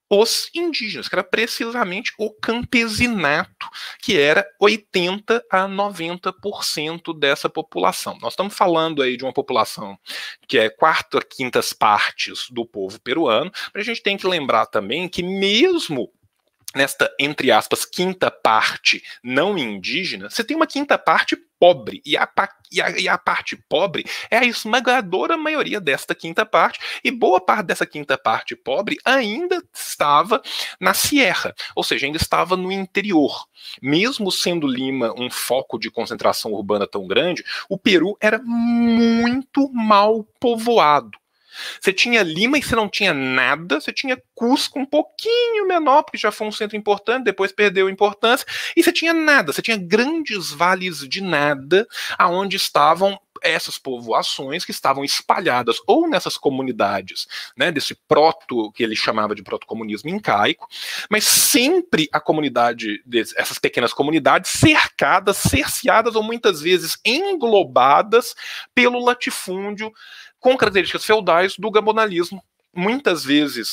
os indígenas, que era precisamente o campesinato, que era oitenta a noventa por cento dessa população. Nós estamos falando aí de uma população que é quartas, quintas partes do povo peruano, mas a gente tem que lembrar também que mesmo nesta, entre aspas, quinta parte não indígena, você tem uma quinta parte pobre, e a, e, a, e a parte pobre é a esmagadora maioria desta quinta parte, e boa parte dessa quinta parte pobre ainda estava na Sierra, ou seja, ainda estava no interior. Mesmo sendo Lima um foco de concentração urbana tão grande, o Peru era muito mal povoado. Você tinha Lima e você não tinha nada, você tinha Cusco um pouquinho menor, porque já foi um centro importante, depois perdeu importância, e você tinha nada, você tinha grandes vales de nada, aonde estavam essas povoações que estavam espalhadas ou nessas comunidades, né, desse proto, que ele chamava de protocomunismo incaico, mas sempre a comunidade, essas pequenas comunidades cercadas, cerceadas ou muitas vezes englobadas pelo latifúndio com características feudais do gabonalismo, muitas vezes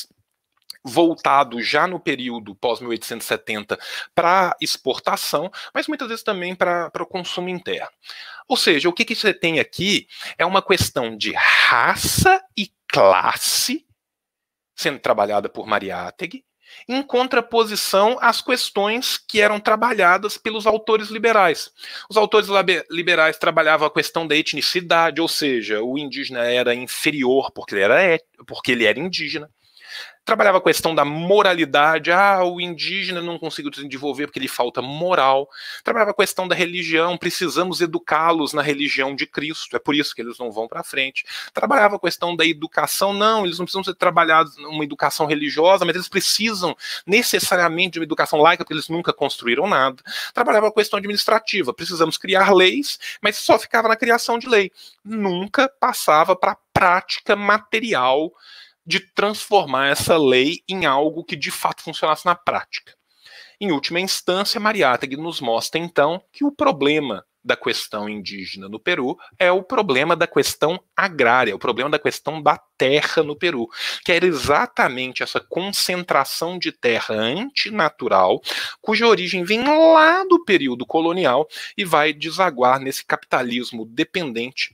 voltado já no período pós mil oitocentos e setenta para exportação, mas muitas vezes também para o consumo interno. Ou seja, o que, que você tem aqui é uma questão de raça e classe sendo trabalhada por Mariátegui, em contraposição às questões que eram trabalhadas pelos autores liberais. Os autores liberais trabalhavam a questão da etnicidade, ou seja, o indígena era inferior porque ele era, et... porque ele era indígena. Trabalhava a questão da moralidade, ah, o indígena não conseguiu se desenvolver porque lhe falta moral. Trabalhava a questão da religião, precisamos educá-los na religião de Cristo, é por isso que eles não vão para frente. Trabalhava a questão da educação, não, eles não precisam ser trabalhados numa educação religiosa, mas eles precisam necessariamente de uma educação laica, porque eles nunca construíram nada. Trabalhava a questão administrativa, precisamos criar leis, mas só ficava na criação de lei. Nunca passava para a prática material de transformar essa lei em algo que de fato funcionasse na prática. Em última instância, Mariátegui nos mostra então que o problema da questão indígena no Peru é o problema da questão agrária, o problema da questão da terra no Peru, que era exatamente essa concentração de terra antinatural, cuja origem vem lá do período colonial e vai desaguar nesse capitalismo dependente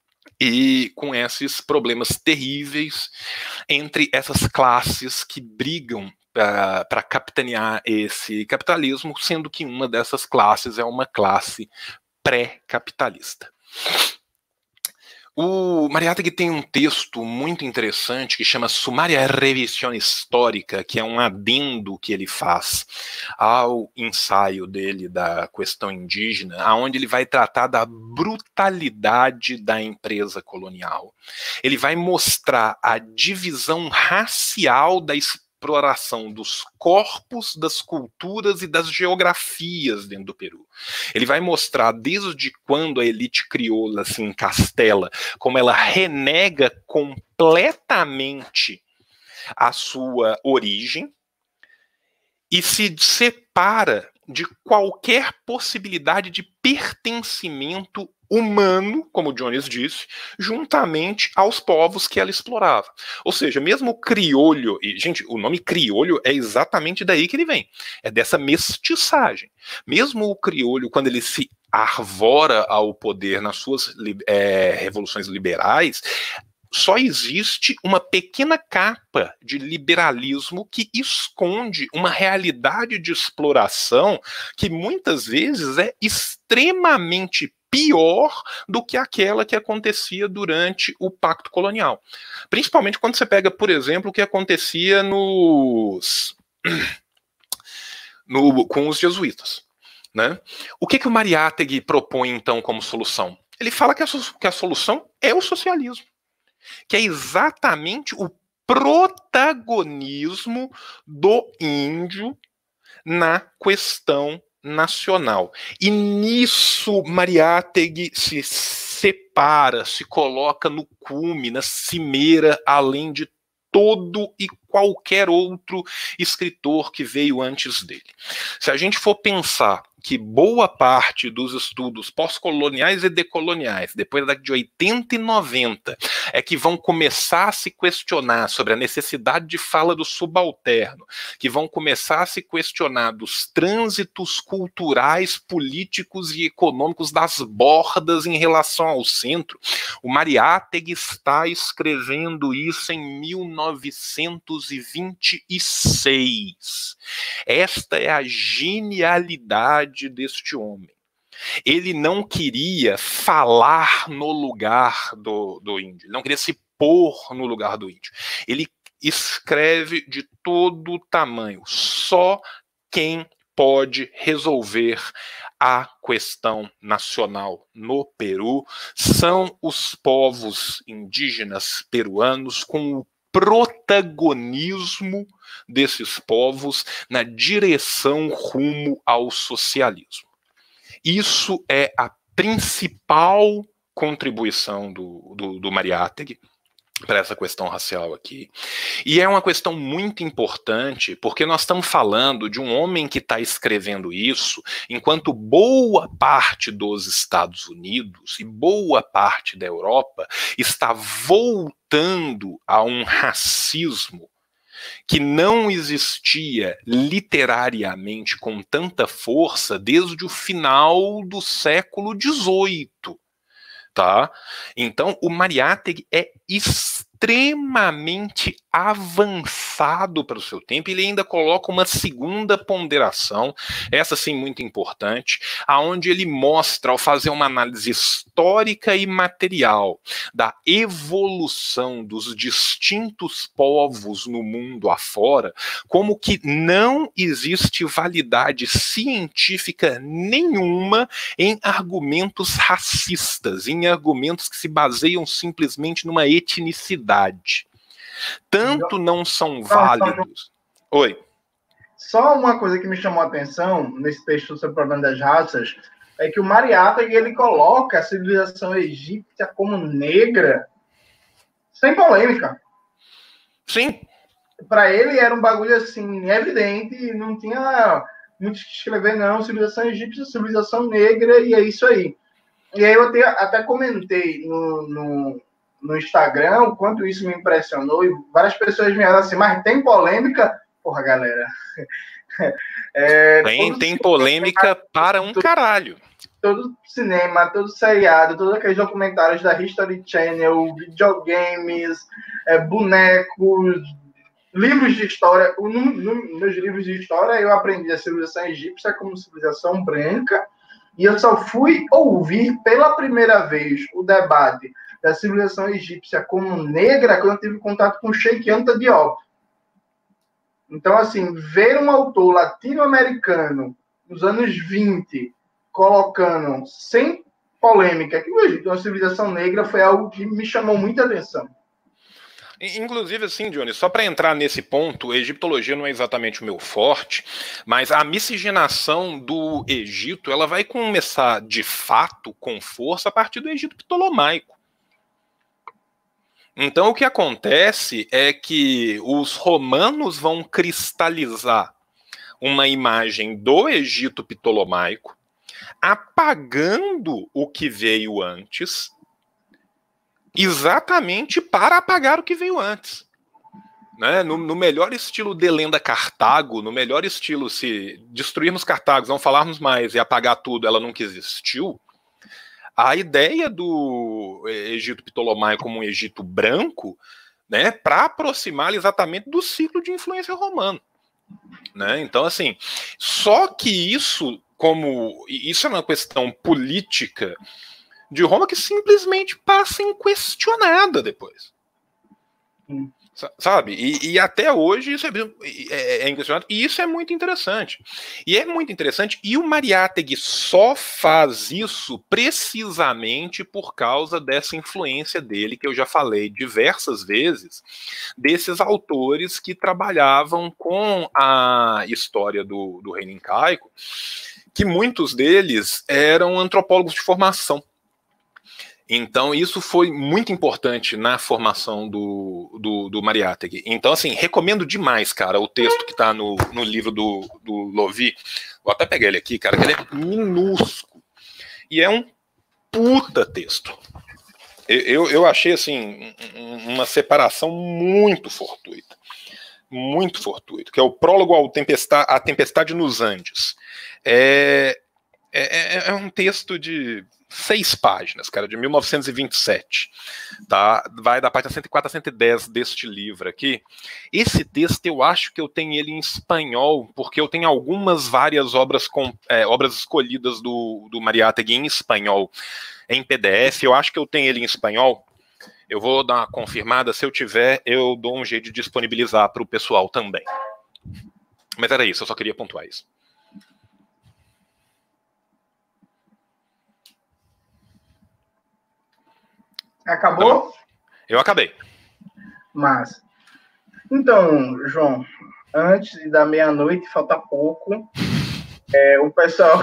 e com esses problemas terríveis entre essas classes que brigam uh, para capitanear esse capitalismo, sendo que uma dessas classes é uma classe pré-capitalista. O Mariátegui tem um texto muito interessante que chama Sumária Revisión Histórica, que é um adendo que ele faz ao ensaio dele da questão indígena, onde ele vai tratar da brutalidade da empresa colonial. Ele vai mostrar a divisão racial da exploração dos corpos, das culturas e das geografias dentro do Peru. Ele vai mostrar desde quando a elite crioula se encastela, como ela renega completamente a sua origem e se separa de qualquer possibilidade de pertencimento humano, como o Jones disse, juntamente aos povos que ela explorava. Ou seja, mesmo o criolho, e gente, o nome criolho é exatamente daí que ele vem, é dessa mestiçagem. Mesmo o criolho, quando ele se arvora ao poder nas suas é, revoluções liberais, só existe uma pequena capa de liberalismo que esconde uma realidade de exploração que muitas vezes é extremamente pior do que aquela que acontecia durante o Pacto Colonial. Principalmente quando você pega, por exemplo, o que acontecia nos, no, com os jesuítas. Né? O que, que o Mariátegui propõe, então, como solução? Ele fala que a, que a solução é o socialismo, que é exatamente o protagonismo do índio na questão nacional. E nisso Mariátegui se separa, se coloca no cume, na cimeira, além de todo e qualquer outro escritor que veio antes dele. Se a gente for pensar que boa parte dos estudos pós-coloniais e decoloniais, depois da década de oitenta e noventa, é que vão começar a se questionar sobre a necessidade de fala do subalterno, que vão começar a se questionar dos trânsitos culturais, políticos e econômicos das bordas em relação ao centro. O Mariátegui está escrevendo isso em mil novecentos e vinte e seis. Esta é a genialidade deste homem. Ele não queria falar no lugar do, do índio, ele não queria se pôr no lugar do índio. Ele escreve de todo tamanho. Só quem pode resolver a questão nacional no Peru são os povos indígenas peruanos, com o protagonismo desses povos na direção rumo ao socialismo. Isso é a principal contribuição do, do, do Mariátegui para essa questão racial aqui. E é uma questão muito importante, porque nós estamos falando de um homem que está escrevendo isso, enquanto boa parte dos Estados Unidos e boa parte da Europa está voltando a um racismo que não existia literariamente com tanta força desde o final do século dezoito. Tá? Então, o Mariátegui é extremamente avançado para o seu tempo. Ele ainda coloca uma segunda ponderação, essa sim muito importante, aonde ele mostra, ao fazer uma análise histórica e material da evolução dos distintos povos no mundo afora, como que não existe validade científica nenhuma em argumentos racistas, em argumentos que se baseiam simplesmente numa etnicidade. Tanto não são válidos. Oi. Só uma coisa que me chamou a atenção nesse texto sobre o problema das raças é que o Mariátegui, ele coloca a civilização egípcia como negra sem polêmica. Sim. Para ele era um bagulho assim evidente e não tinha muito que escrever, não. Civilização egípcia, civilização negra, e é isso aí. E aí eu até, até comentei no, no, no Instagram o quanto isso me impressionou, e várias pessoas me falaram assim, mas tem polêmica? Porra, galera. É, tem tem polêmica cinema, para um todo, caralho. Todo cinema, todo seriado, todos aqueles documentários da History Channel, videogames, é, bonecos, livros de história. No, no, nos livros de história eu aprendi a civilização egípcia como civilização branca, e eu só fui ouvir pela primeira vez o debate da civilização egípcia como negra quando eu tive contato com Sheikh Anta Diop. Então, assim, ver um autor latino-americano nos anos vinte colocando sem polêmica que o Egito é uma civilização negra foi algo que me chamou muita atenção. Inclusive, assim, Johnny, só para entrar nesse ponto, a egiptologia não é exatamente o meu forte, mas a miscigenação do Egito, ela vai começar, de fato, com força, a partir do Egito ptolomaico. Então, o que acontece é que os romanos vão cristalizar uma imagem do Egito ptolomaico, apagando o que veio antes, exatamente para apagar o que veio antes. Né? No, no melhor estilo de Lenda Cartago, no melhor estilo, se destruirmos Cartago, não falarmos mais e apagar tudo, ela nunca existiu, a ideia do Egito ptolomaico como um Egito branco, né, para aproximar exatamente do ciclo de influência romano. Né? Então, assim, só que isso, como isso é uma questão política de Roma que simplesmente passa inquestionada depois. Hum. Sabe? E, e até hoje isso é, é, é inquestionado. E isso é muito interessante. E é muito interessante. E o Mariátegui só faz isso precisamente por causa dessa influência dele, que eu já falei diversas vezes, desses autores que trabalhavam com a história do, do reino incaico, que muitos deles eram antropólogos de formação. Então, isso foi muito importante na formação do, do, do Mariátegui. Então, assim, recomendo demais, cara, o texto que está no, no livro do, do Lovi, Vou até pegar ele aqui, cara, que ele é minúsculo. E é um puta texto. Eu, eu achei, assim, uma separação muito fortuita. Muito fortuito, que é o prólogo ao tempestade, à Tempestade nos Andes. É, é, é um texto de seis páginas, cara, de mil novecentos e vinte e sete. Tá? Vai da página cento e quatro a cento e dez deste livro aqui. Esse texto eu acho que eu tenho ele em espanhol, porque eu tenho algumas várias obras, com, é, obras escolhidas do, do Mariátegui em espanhol, em P D F. Eu acho que eu tenho ele em espanhol. Eu vou dar uma confirmada, se eu tiver, eu dou um jeito de disponibilizar para o pessoal também. Mas era isso, eu só queria pontuar isso. Acabou? Eu acabei. Mas, então, João, antes da meia-noite, falta pouco, é, o pessoal...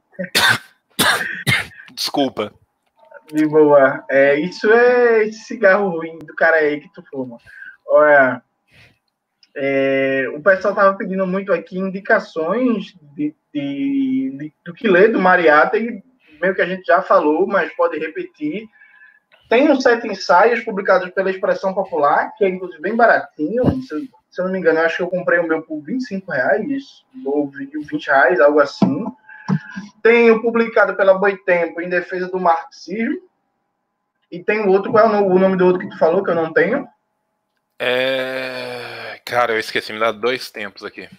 Desculpa. De boa. É, isso é esse cigarro ruim do cara aí que tu fuma. Olha, é, o pessoal tava pedindo muito aqui indicações de, de, de, do que ler do Mariátegui, meio que a gente já falou, mas pode repetir. Tem uns sete ensaios publicados pela Expressão Popular, que é inclusive bem baratinho. Se, se eu não me engano, eu acho que eu comprei o meu por vinte e cinco reais, ou vinte reais, algo assim. Tem o publicado pela Boitempo em defesa do marxismo. E tem o outro, qual é o nome do outro que tu falou, que eu não tenho? É... Cara, eu esqueci, me dá dois tempos aqui.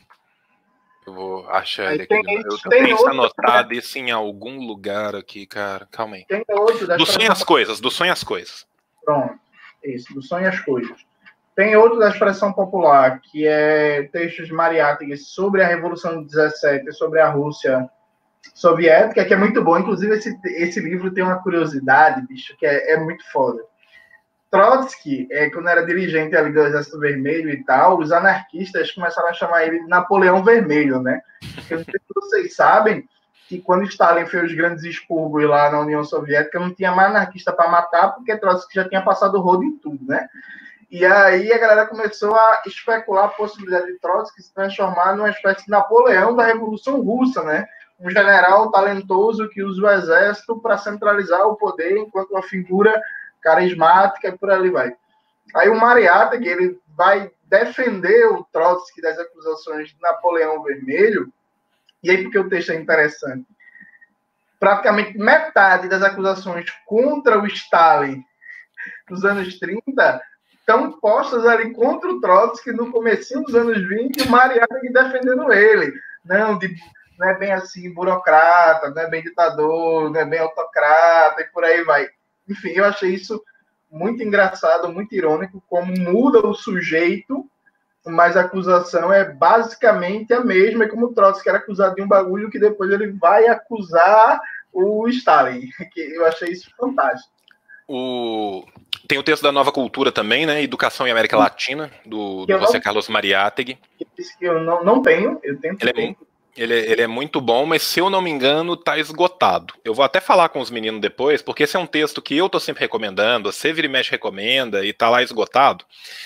Eu vou achar ele aqui. Tem, eu tem tenho outro, anotado isso em algum lugar aqui, cara. Calma aí. Tem outro. Do Sonho às Coisas, do Sonho às Coisas. Pronto, isso, do Sonho às Coisas. Tem outro da Expressão Popular, que é textos de Mariátegui sobre a Revolução de dezessete, sobre a Rússia soviética, que é muito bom. Inclusive, esse, esse livro tem uma curiosidade, bicho, que é, é muito foda. Trotsky, é, quando era dirigente ali do Exército Vermelho e tal, os anarquistas começaram a chamar ele de Napoleão Vermelho, né? Eu não sei se vocês sabem que quando Stalin fez os grandes expurgos lá na União Soviética, não tinha mais anarquista para matar, porque Trotsky já tinha passado o rodo em tudo, né? E aí a galera começou a especular a possibilidade de Trotsky se transformar numa espécie de Napoleão da Revolução Russa, né? Um general talentoso que usa o exército para centralizar o poder enquanto uma figura carismática e por ali vai. Aí o Mariátegui, ele vai defender o Trotsky das acusações de Napoleão Vermelho. E aí, porque o texto é interessante, praticamente metade das acusações contra o Stalin nos anos trinta estão postas ali contra o Trotsky no comecinho dos anos vinte, e o Mariátegui defendendo ele. Não, de, não é bem assim, burocrata, não é bem ditador, não é bem autocrata, e por aí vai. Enfim, eu achei isso muito engraçado, muito irônico, como muda o sujeito, mas a acusação é basicamente a mesma, é como o Trotsky era acusado de um bagulho que depois ele vai acusar o Stalin, que eu achei isso fantástico. O... Tem o texto da Nova Cultura também, né? Educação em América Latina, do, do José não... Carlos Mariátegui. Eu não, não tenho, eu tenho. Ele é, muito, ele, é, ele é muito bom, mas se eu não me engano, tá esgotado. Eu vou até falar com os meninos depois, porque esse é um texto que eu tô sempre recomendando, a Severi Mesh recomenda, e tá lá esgotado.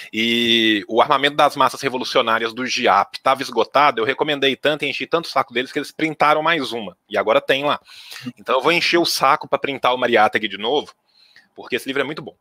E o Armamento das Massas Revolucionárias do G I A P tava esgotado, eu recomendei tanto e enchi tanto o saco deles que eles printaram mais uma. E agora tem lá. Então eu vou encher o saco para printar o Mariátegui de novo, porque esse livro é muito bom.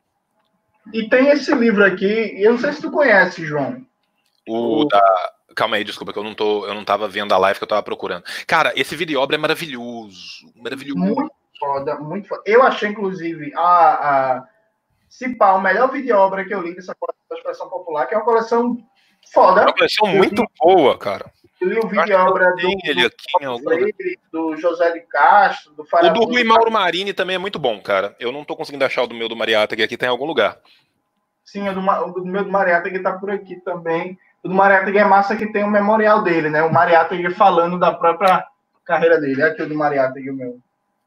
E tem esse livro aqui, eu não sei se tu conhece, João. O, o... da... Calma aí, desculpa, que eu não, tô, eu não tava vendo a live que eu tava procurando. Cara, esse videoobra é maravilhoso. Maravilhoso. Muito foda, muito foda. Eu achei, inclusive, a, a Cipá, o melhor videoobra que eu li dessa coleção da Expressão Popular, que é uma coleção foda. É uma coleção muito boa, cara. Eu li o videoobra do, ele aqui do, Freire, do José de Castro, do Farabundo. O do Rui Mauro Marini também é muito bom, cara. Eu não tô conseguindo achar o do meu do Mariátegui aqui, tá em algum lugar. Sim, o do, o do meu do Mariátegui tá por aqui também. O do Mariátegui é massa que tem o memorial dele, né? O Mariátegui falando da própria carreira dele. É aqui o do Mariátegui, o meu.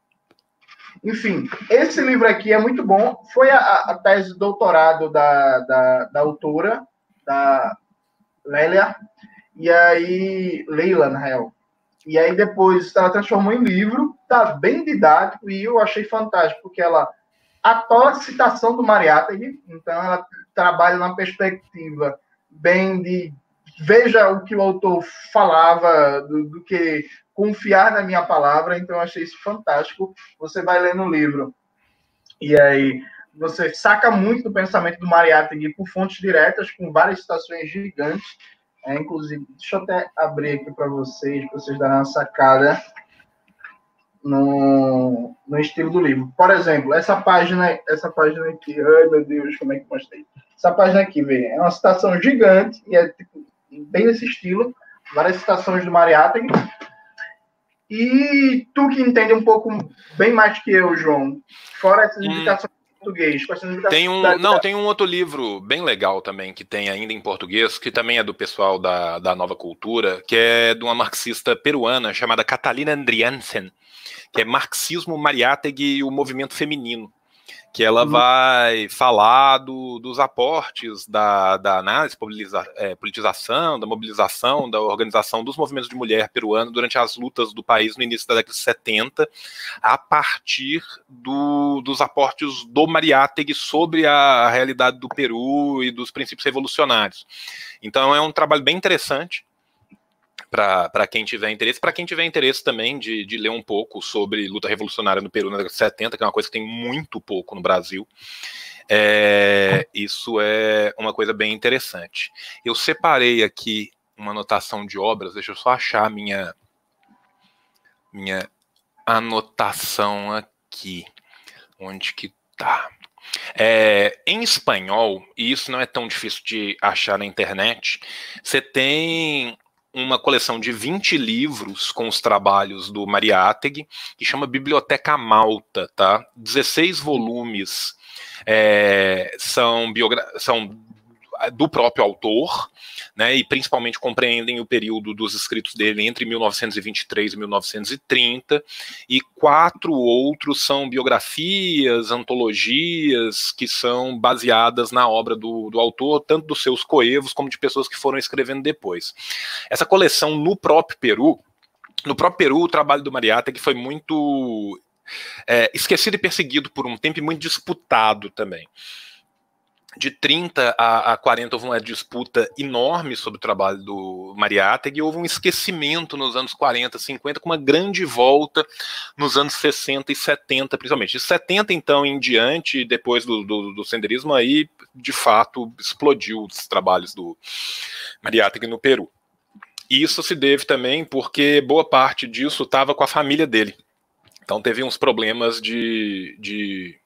Enfim, esse livro aqui é muito bom. Foi a, a tese de doutorado da, da, da autora, da Lélia, e aí, Leila, na real. E aí depois ela transformou em livro, tá bem didático, e eu achei fantástico, porque ela atola a citação do Mariátegui, então ela trabalha numa perspectiva bem de veja o que o autor falava, do, do que confiar na minha palavra. Então eu achei isso fantástico. Você vai ler no livro e aí você saca muito do pensamento do Mariátegui por fontes diretas, com várias citações gigantes. É, inclusive, deixa eu até abrir aqui para vocês, para vocês darem uma sacada no, no estilo do livro. Por exemplo, essa página, essa página aqui, ai meu Deus, como é que mostrei? Essa página aqui, veja, é uma citação gigante, e é tipo, bem nesse estilo, várias citações do Mariátegui. E tu que entende um pouco bem mais que eu, João, fora essas indicações hum. Português, tem um, da... não, tem um outro livro bem legal também, que tem ainda em português, que também é do pessoal da, da Nova Cultura, que é de uma marxista peruana chamada Catalina Andriansen, que é Marxismo, Mariátegui e o Movimento Feminino, que ela uhum. vai falar do, dos aportes da, da análise, politiza, é, politização, da mobilização, da organização dos movimentos de mulher peruano durante as lutas do país no início da década de setenta, a partir do, dos aportes do Mariátegui sobre a realidade do Peru e dos princípios revolucionários. Então é um trabalho bem interessante para quem tiver interesse, para quem tiver interesse também de, de ler um pouco sobre luta revolucionária no Peru na década de setenta, que é uma coisa que tem muito pouco no Brasil. É, isso é uma coisa bem interessante. Eu separei aqui uma anotação de obras, deixa eu só achar a minha, minha anotação aqui. Onde que tá? É, em espanhol, e isso não é tão difícil de achar na internet, você tem uma coleção de vinte livros com os trabalhos do Mariátegui, que chama Biblioteca Malta, tá? dezesseis volumes é, são, são do próprio autor, né, e principalmente compreendem o período dos escritos dele entre mil novecentos e vinte e três e mil novecentos e trinta, e quatro outros são biografias, antologias, que são baseadas na obra do, do autor, tanto dos seus coevos como de pessoas que foram escrevendo depois. Essa coleção no próprio Peru, no próprio Peru, o trabalho do Mariátegui foi muito é, esquecido e perseguido por um tempo e muito disputado também. De trinta a quarenta houve uma disputa enorme sobre o trabalho do Mariátegui, e houve um esquecimento nos anos quarenta, cinquenta, com uma grande volta nos anos sessenta e setenta, principalmente. De setenta, então, em diante, depois do, do, do senderismo, aí, de fato, explodiu os trabalhos do Mariátegui no Peru. E isso se deve também porque boa parte disso estava com a família dele. Então teve uns problemas de... de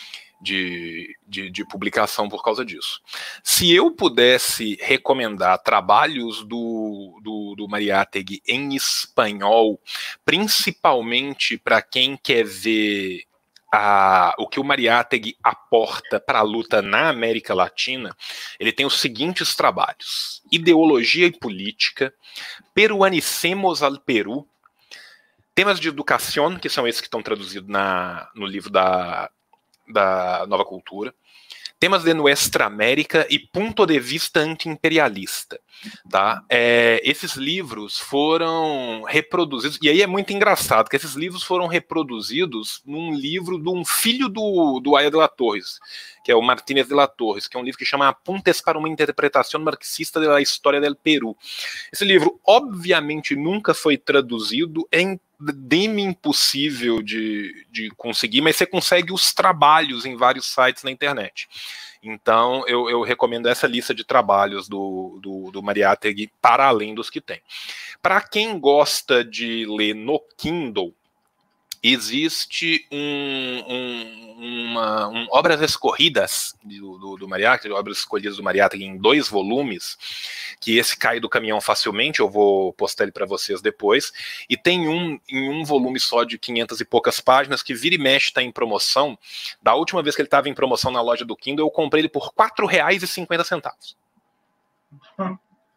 De, de, de publicação por causa disso. Se eu pudesse recomendar trabalhos do, do, do Mariátegui em espanhol, principalmente para quem quer ver a, o que o Mariátegui aporta para a luta na América Latina, ele tem os seguintes trabalhos: Ideologia e Política, Peruanicemos al Peru, Temas de Educação, que são esses que estão traduzidos na, no livro da da Nova Cultura, Temas de Nuestra América e Punto de Vista Anti-Imperialista. Tá? É, esses livros foram reproduzidos, e aí é muito engraçado que esses livros foram reproduzidos num livro de um filho do, do Aya de la Torres, que é o Martínez de la Torres, que é um livro que chama Apuntes para uma Interpretação Marxista da História del Peru. Esse livro, obviamente, nunca foi traduzido, é demi-impossível de, de conseguir, mas você consegue os trabalhos em vários sites na internet. Então, eu, eu recomendo essa lista de trabalhos do, do, do Mariátegui, para além dos que tem. Para quem gosta de ler no Kindle, existe um, um, uma, um, obras escorridas do, do, do Mariátegui, obras escolhidas do Mariátegui em dois volumes, que esse cai do caminhão facilmente, eu vou postar ele para vocês depois, e tem um em um volume só de quinhentas e poucas páginas, que vira e mexe está em promoção. Da última vez que ele estava em promoção na loja do Kindle, eu comprei ele por quatro reais e cinquenta centavos. Hum.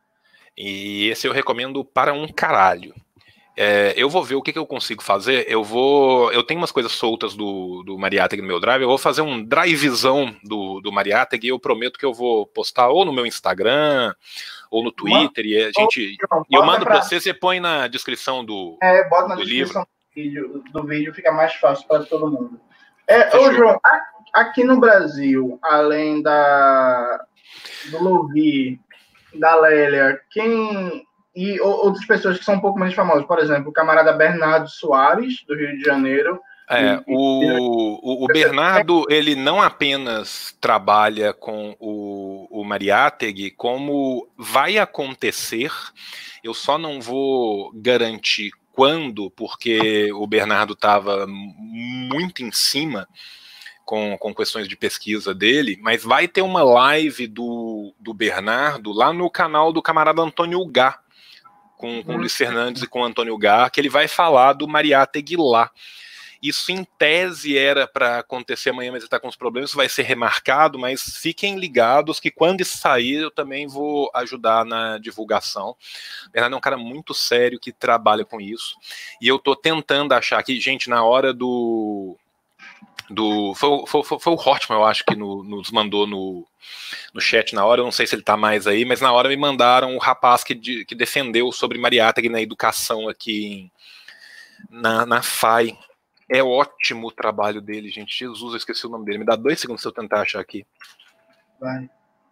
E esse eu recomendo para um caralho. É, eu vou ver o que, que eu consigo fazer. Eu vou. Eu tenho umas coisas soltas do, do Mariátegui no meu drive. Eu vou fazer um drivezão do, do Mariátegui. E eu prometo que eu vou postar ou no meu Instagram ou no Twitter. E a gente. E eu mando para você, você põe na descrição do, é, bota na do descrição livro. Do vídeo, do vídeo, fica mais fácil para todo mundo. É, ô, João, aqui no Brasil, além da, do Louvi da Lélia, quem... E outras pessoas que são um pouco mais famosas, por exemplo, o camarada Bernardo Soares, do Rio de Janeiro. É, e, o, o, o Bernardo, ele não apenas trabalha com o, o Mariátegui, como vai acontecer, eu só não vou garantir quando, porque o Bernardo estava muito em cima com, com questões de pesquisa dele, mas vai ter uma live do, do Bernardo lá no canal do camarada Antônio Gá, com, com o Luiz Fernandes e com o Antônio Gá, que ele vai falar do Mariátegui lá. Isso em tese era para acontecer amanhã, mas ele está com os problemas, isso vai ser remarcado, mas fiquem ligados que quando isso sair eu também vou ajudar na divulgação. O Bernardo é um cara muito sério que trabalha com isso, e eu estou tentando achar aqui, gente, na hora do... do foi, foi, foi, foi o Hortman, eu acho, que no, nos mandou no, no chat na hora, eu não sei se ele está mais aí, mas na hora me mandaram o rapaz que, de, que defendeu sobre Mariátegui na educação aqui em, na, na F A I. É ótimo o trabalho dele, gente. Jesus, eu esqueci o nome dele. Me dá dois segundos se eu tentar achar aqui. Vai.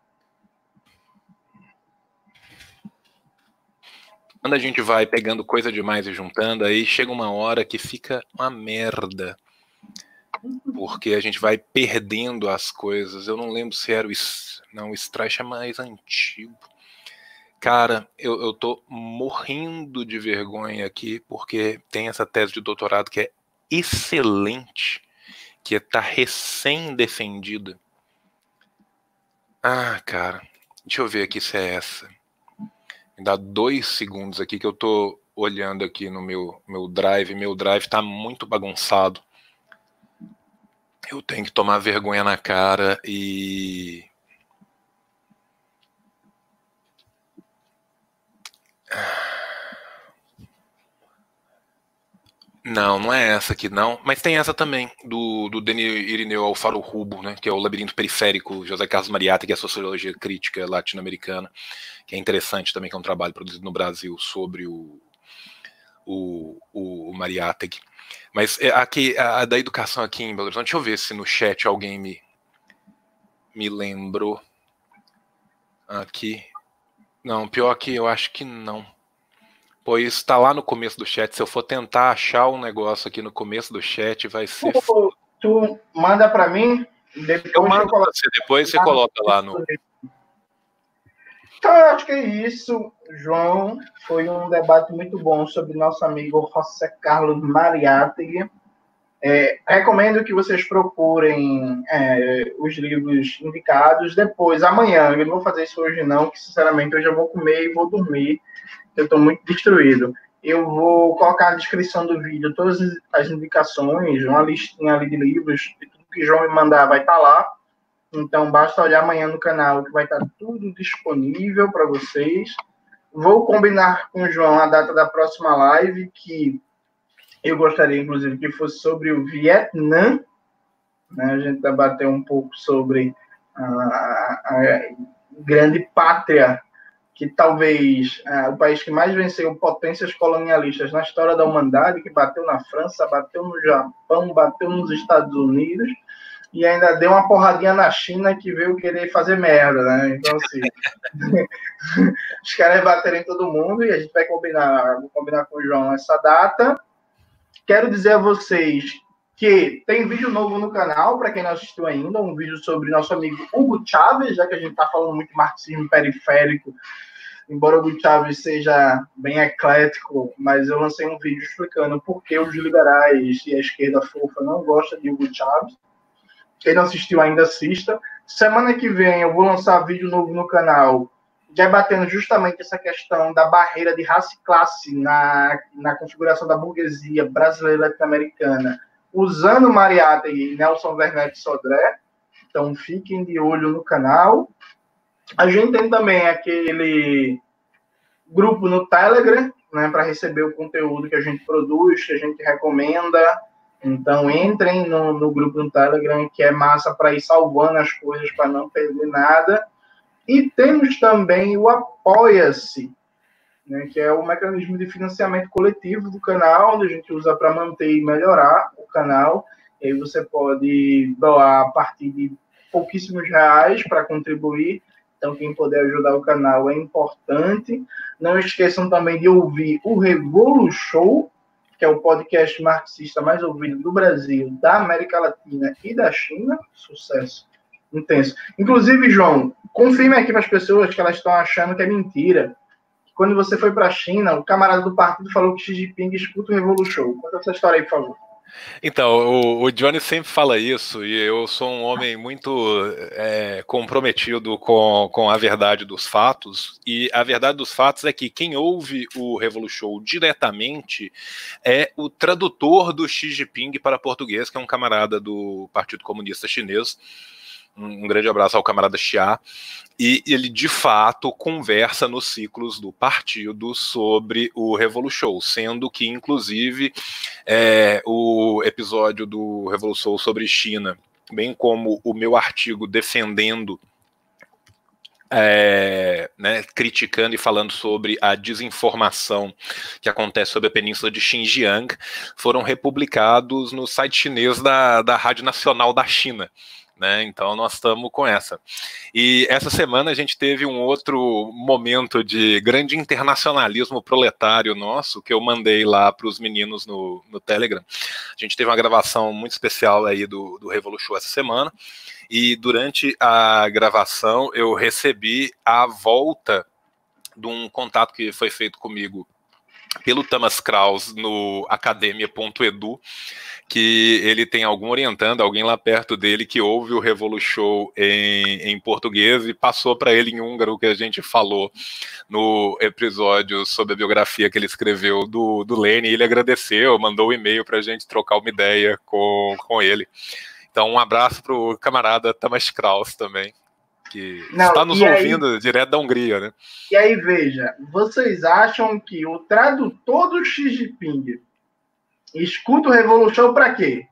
Quando a gente vai pegando coisa demais e juntando, aí chega uma hora que fica uma merda. Porque a gente vai perdendo as coisas. Eu não lembro se era o... Não, o Streich é mais antigo. Cara, eu, eu tô morrendo de vergonha aqui, porque tem essa tese de doutorado que é excelente, que está recém-defendida. Ah, cara, deixa eu ver aqui se é essa. Me dá dois segundos aqui que eu tô olhando aqui no meu, meu drive. Meu drive tá muito bagunçado. Eu tenho que tomar vergonha na cara e... Não, não é essa aqui, não. Mas tem essa também, do, do Denis Irineu Alfaro Rubo, né, que é o Labirinto Periférico, José Carlos Mariátegui, que é a Sociologia Crítica Latino-Americana, que é interessante também, que é um trabalho produzido no Brasil sobre o, o, o, o Mariátegui. Mas aqui, a da educação aqui em Belo Horizonte, deixa eu ver se no chat alguém me, me lembrou. Aqui. Não, pior que eu acho que não. Pois está lá no começo do chat. Se eu for tentar achar um negócio aqui no começo do chat, vai ser... Tu, tu manda para mim, depois eu mando eu coloco... você, depois você coloca lá no... Então, eu acho que é isso, João. Foi um debate muito bom sobre nosso amigo José Carlos Mariátegui. É, recomendo que vocês procurem é, os livros indicados depois, amanhã. Eu não vou fazer isso hoje não, que sinceramente hoje eu vou comer e vou dormir. Eu estou muito destruído. Eu vou colocar na descrição do vídeo todas as indicações, uma listinha ali de livros, e tudo que João me mandar vai estar lá. Então, basta olhar amanhã no canal, que vai estar tudo disponível para vocês. Vou combinar com o João a data da próxima live, que eu gostaria, inclusive, que fosse sobre o Vietnã. Né? A gente debater um pouco sobre a, a grande pátria, que talvez é, o país que mais venceu potências colonialistas na história da humanidade, que bateu na França, bateu no Japão, bateu nos Estados Unidos, e ainda deu uma porradinha na China, que veio querer fazer merda, né? Então, assim, os caras baterem em todo mundo, e a gente vai combinar, vou combinar com o João essa data. Quero dizer a vocês que tem vídeo novo no canal, para quem não assistiu ainda, um vídeo sobre nosso amigo Hugo Chávez, já que a gente está falando muito de marxismo periférico, embora o Hugo Chávez seja bem eclético, mas eu lancei um vídeo explicando por que os liberais e a esquerda fofa não gostam de Hugo Chávez. Quem não assistiu ainda, assista. Semana que vem eu vou lançar vídeo novo no canal, debatendo justamente essa questão da barreira de raça e classe na, na configuração da burguesia brasileira e latino-americana, usando Mariátegui e Nelson Werneck Sodré. Então, fiquem de olho no canal. A gente tem também aquele grupo no Telegram, né, para receber o conteúdo que a gente produz, que a gente recomenda. Então, entrem no, no grupo no Telegram, que é massa para ir salvando as coisas, para não perder nada. E temos também o Apoia-se, né, que é o mecanismo de financiamento coletivo do canal, onde a gente usa para manter e melhorar o canal. E aí você pode doar a partir de pouquíssimos reais para contribuir. Então, quem puder ajudar o canal é importante. Não esqueçam também de ouvir o Revolu Show, que é o podcast marxista mais ouvido do Brasil, da América Latina e da China. Sucesso intenso. Inclusive, João, confirme aqui para as pessoas que elas estão achando que é mentira. Quando você foi para a China, o camarada do partido falou que Xi Jinping escuta o Revolu Show. Conta essa história aí, por favor. Então, o, o Johnny sempre fala isso, e eu sou um homem muito é, comprometido com, com a verdade dos fatos, e a verdade dos fatos é que quem ouve o Revolu Show diretamente é o tradutor do Xi Jinping para português, que é um camarada do Partido Comunista Chinês. Um grande abraço ao camarada Xia. E ele, de fato, conversa nos ciclos do partido sobre o Revolu Show, sendo que, inclusive, é, o episódio do Revolu Show sobre China, bem como o meu artigo defendendo, é, né, criticando e falando sobre a desinformação que acontece sobre a península de Xinjiang, foram republicados no site chinês da, da Rádio Nacional da China. Né? Então nós estamos com essa. E essa semana a gente teve um outro momento de grande internacionalismo proletário nosso, que eu mandei lá para os meninos no, no Telegram. A gente teve uma gravação muito especial aí do, do Revolu Show essa semana, e durante a gravação eu recebi a volta de um contato que foi feito comigo pelo Thomas Kraus no academia ponto edu, que ele tem algum orientando, alguém lá perto dele que ouve o Revolu Show em, em português e passou para ele em húngaro o que a gente falou no episódio sobre a biografia que ele escreveu do, do Lenin, e ele agradeceu, mandou um e-mail para a gente trocar uma ideia com, com ele. Então um abraço para o camarada Thomas Kraus também, que Não, está nos ouvindo aí, direto da Hungria, né? E aí, veja, vocês acham que o tradutor do Xi Jinping escuta o Revolu Show para quê?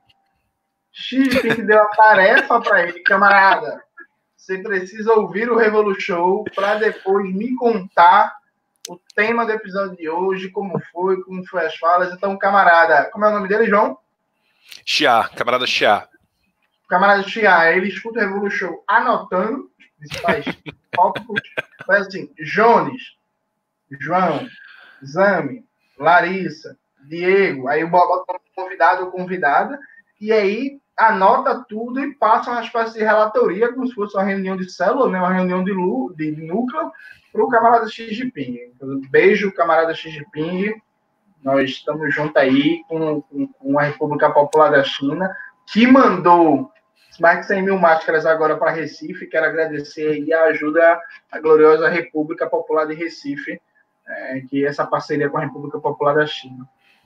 Xi Jinping deu a tarefa para ele, camarada, você precisa ouvir o Revolu Show para depois me contar o tema do episódio de hoje, como foi, como foi as falas. Então, camarada, como é o nome dele, João? Xia, camarada Xia. Camarada Xia, ele escuta o Revolu Show anotando os principais tópicos. Mas assim, Jones, João, Zami, Larissa, Diego, aí o Bob bota um convidado ou convidada, e aí anota tudo e passa uma espécie de relatoria, como se fosse uma reunião de célula, né, uma reunião de, lu, de núcleo, para o camarada Xi Jinping. Então, beijo, camarada Xi Jinping. Nós estamos juntos aí com, com, com a República Popular da China, que mandou mais de cem mil máscaras agora para Recife. Quero agradecer aí a ajuda à gloriosa República Popular de Recife, é, que é essa parceria com a República Popular da China.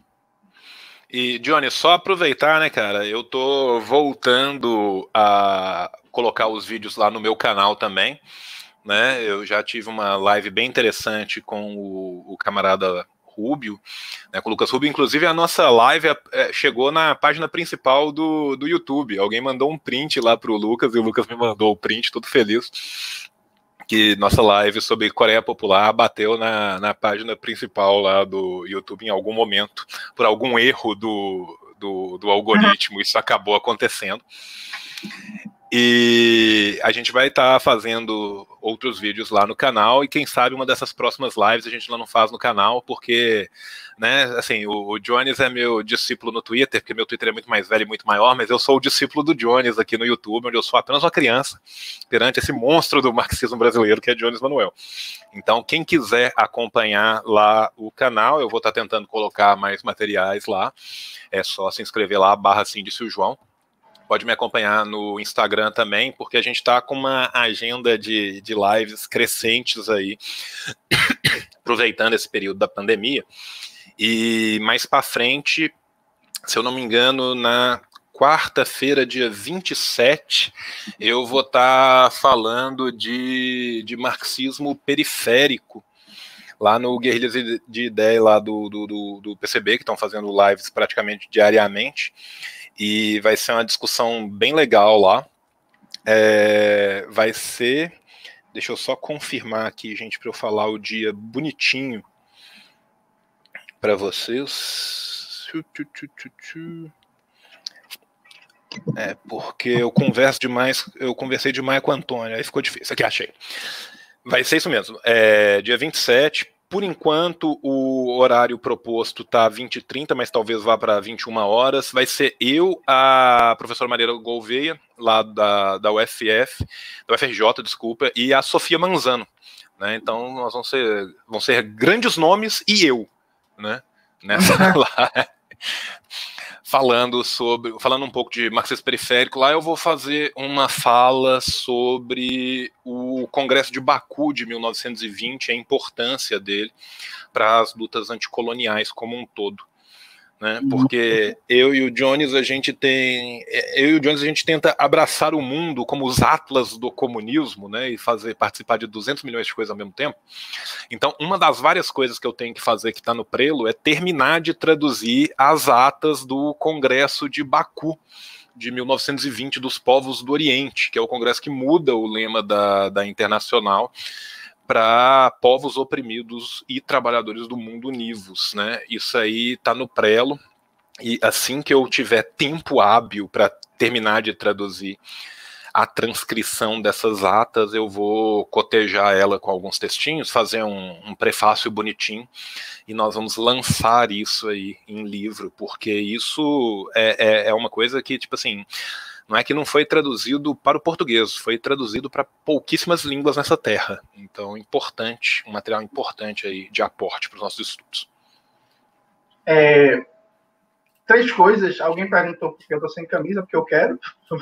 E, Johnny, só aproveitar, né, cara, eu tô voltando a colocar os vídeos lá no meu canal também, né, eu já tive uma live bem interessante com o, o camarada Rubio, né, com o Lucas Rubio. Inclusive a nossa live é, chegou na página principal do, do YouTube, alguém mandou um print lá pro Lucas, e o Lucas me mandou o print, todo feliz, que nossa live sobre Coreia Popular bateu na, na página principal lá do YouTube em algum momento, por algum erro do, do, do algoritmo, isso acabou acontecendo. E a gente vai estar tá fazendo outros vídeos lá no canal, e quem sabe uma dessas próximas lives a gente lá não faz no canal, porque, né, assim, o, o Jones é meu discípulo no Twitter, porque meu Twitter é muito mais velho e muito maior, mas eu sou o discípulo do Jones aqui no YouTube, onde eu sou apenas uma criança perante esse monstro do marxismo brasileiro que é Jones Manuel. Então, quem quiser acompanhar lá o canal, eu vou estar tá tentando colocar mais materiais lá, é só se inscrever lá, barra assim, disse o João. Pode me acompanhar no Instagram também, porque a gente está com uma agenda de, de lives crescentes aí, aproveitando esse período da pandemia. E mais para frente, se eu não me engano, na quarta-feira, dia vinte e sete, eu vou estar tá falando de, de marxismo periférico, lá no Guerrilhas de Ideia lá do, do, do, do P C B, que estão fazendo lives praticamente diariamente. E vai ser uma discussão bem legal lá. É, vai ser... Deixa eu só confirmar aqui, gente, para eu falar o dia bonitinho para vocês. É, porque eu converso demais, eu conversei demais com o Antônio, aí ficou difícil. Aqui, achei. Vai ser isso mesmo. É, dia vinte e sete. Por enquanto, o horário proposto está vinte e trinta, mas talvez vá para vinte e uma horas. Vai ser eu, a professora Maria Gouveia, lá da, da U F F, da U F R J, desculpa, e a Sofia Manzano. Né? Então, nós vamos ser, vão ser grandes nomes e eu, né? Nessa live. Falando sobre, falando um pouco de marxismo periférico, lá eu vou fazer uma fala sobre o Congresso de Baku de mil novecentos e vinte, a importância dele para as lutas anticoloniais como um todo, né? Porque eu e o Jones a gente tem, eu e o Jones a gente tenta abraçar o mundo como os atlas do comunismo, né? E fazer participar de duzentos milhões de coisas ao mesmo tempo. Então, uma das várias coisas que eu tenho que fazer que está no prelo é terminar de traduzir as atas do Congresso de Baku, de mil novecentos e vinte, dos povos do Oriente, que é o congresso que muda o lema da, da Internacional para povos oprimidos e trabalhadores do mundo univos, né? Isso aí está no prelo, e assim que eu tiver tempo hábil para terminar de traduzir a transcrição dessas atas, eu vou cotejar ela com alguns textinhos, fazer um, um prefácio bonitinho, e nós vamos lançar isso aí em livro, porque isso é, é, é uma coisa que, tipo assim, não é que não foi traduzido para o português, foi traduzido para pouquíssimas línguas nessa terra. Então, importante, um material importante aí de aporte para os nossos estudos. É... Três coisas. Alguém perguntou porque eu tô sem camisa, porque eu quero.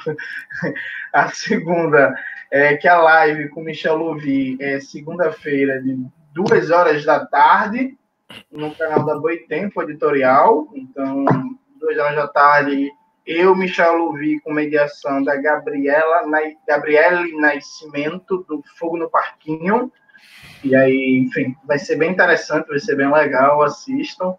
A segunda é que a live com Michel Louvi é segunda-feira, de duas horas da tarde, no canal da Boitempo Editorial. Então, duas horas da tarde, eu, Michel Louvi, com mediação da Gabriela, na, Gabriele Nascimento, do Fogo no Parquinho. E aí, enfim, vai ser bem interessante, vai ser bem legal, assistam.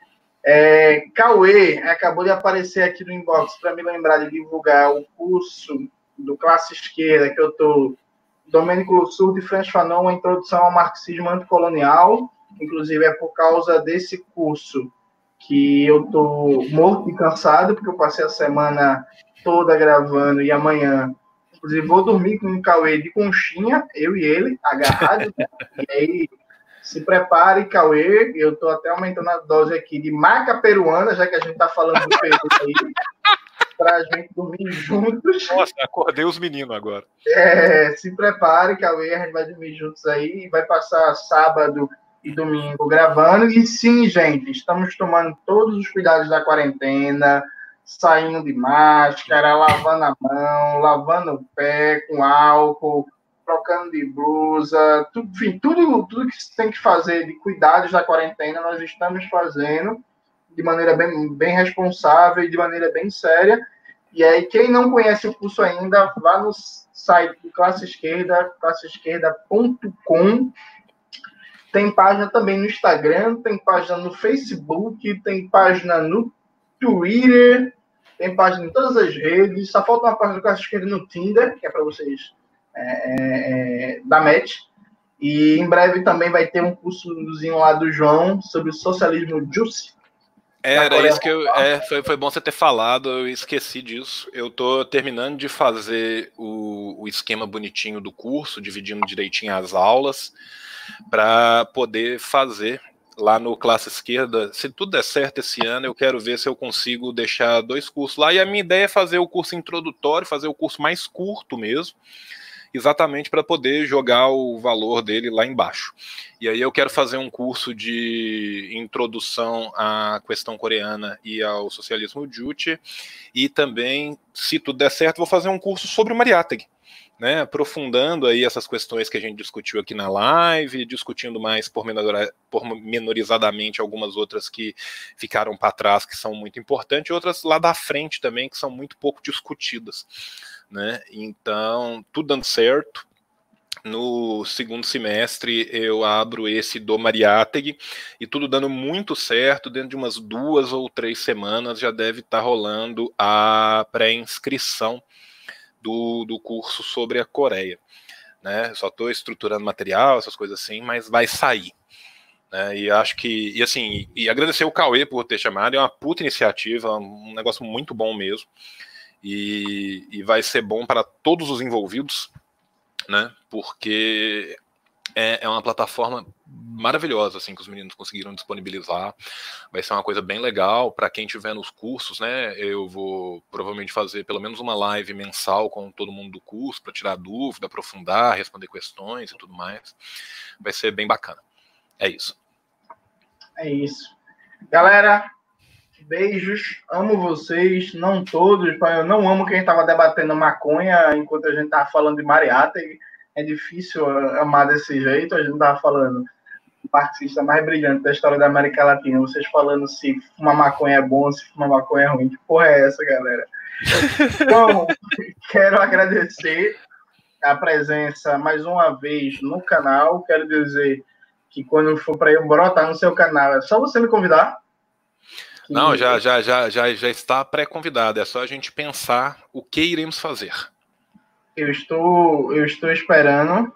É, Cauê acabou de aparecer aqui no inbox para me lembrar de divulgar o curso do Classe Esquerda que eu estou, Domênico Lussurdo e Franz Fanon, uma introdução ao marxismo anticolonial. Inclusive é por causa desse curso que eu estou morto e cansado, porque eu passei a semana toda gravando e amanhã, inclusive, vou dormir com o Cauê de conchinha, eu e ele, agarrados, né? E aí se prepare, Cauê, eu estou até aumentando a dose aqui de maca peruana, já que a gente está falando do Peru aí, para a gente dormir juntos. Nossa, acordei os meninos agora. É, se prepare, Cauê, a gente vai dormir juntos aí, vai passar sábado e domingo gravando. E sim, gente, estamos tomando todos os cuidados da quarentena, saindo de máscara, lavando a mão, lavando o pé com álcool, trocando de blusa, tudo, enfim, tudo, tudo que você tem que fazer de cuidados da quarentena, nós estamos fazendo de maneira bem, bem responsável e de maneira bem séria. E aí, quem não conhece o curso ainda, vá no site do Classe Esquerda, classe esquerda ponto com. Tem página também no Instagram, tem página no Facebook, tem página no Twitter, tem página em todas as redes. Só falta uma página do Classe Esquerda no Tinder, que é para vocês É, é, da M E T, e em breve também vai ter um cursozinho lá do João sobre o socialismo Juice. Era isso que eu. É, foi, foi bom você ter falado, eu esqueci disso. Eu tô terminando de fazer o, o esquema bonitinho do curso, dividindo direitinho as aulas, para poder fazer lá no Classe Esquerda. Se tudo der certo esse ano, eu quero ver se eu consigo deixar dois cursos lá. E a minha ideia é fazer o curso introdutório, fazer o curso mais curto mesmo, exatamente para poder jogar o valor dele lá embaixo. E aí eu quero fazer um curso de introdução à questão coreana e ao socialismo Juche, e também, se tudo der certo, vou fazer um curso sobre o Mariátegui, né, aprofundando aí essas questões que a gente discutiu aqui na live, discutindo mais pormenorizadamente algumas outras que ficaram para trás, que são muito importantes, e outras lá da frente também, que são muito pouco discutidas. Né? Então, tudo dando certo. No segundo semestre eu abro esse do Mariátegui, e tudo dando muito certo, dentro de umas duas ou três semanas já deve estar rolando a pré-inscrição do, do curso sobre a Coreia. Né? Só estou estruturando material, essas coisas assim, mas vai sair. Né? E acho que, e assim, e agradecer o Cauê por ter chamado, é uma puta iniciativa, um negócio muito bom mesmo. E, e vai ser bom para todos os envolvidos, né? Porque é, é uma plataforma maravilhosa, assim, que os meninos conseguiram disponibilizar. Vai ser uma coisa bem legal para quem tiver nos cursos, né? Eu vou provavelmente fazer pelo menos uma live mensal com todo mundo do curso para tirar dúvida, aprofundar, responder questões e tudo mais. Vai ser bem bacana. É isso. É isso. Galera, beijos, amo vocês, não todos, eu não amo quem estava debatendo maconha enquanto a gente estava falando de Mariátegui. É difícil amar desse jeito, a gente estava falando o marxista mais brilhante da história da América Latina, vocês falando se fumar maconha é bom, se fumar maconha é ruim. Que porra é essa, galera? Então, quero agradecer a presença mais uma vez no canal. Quero dizer que quando for para eu brotar no seu canal, é só você me convidar. Que... Não, já, já, já, já, já está pré-convidado. É só a gente pensar o que iremos fazer. Eu estou, eu estou esperando.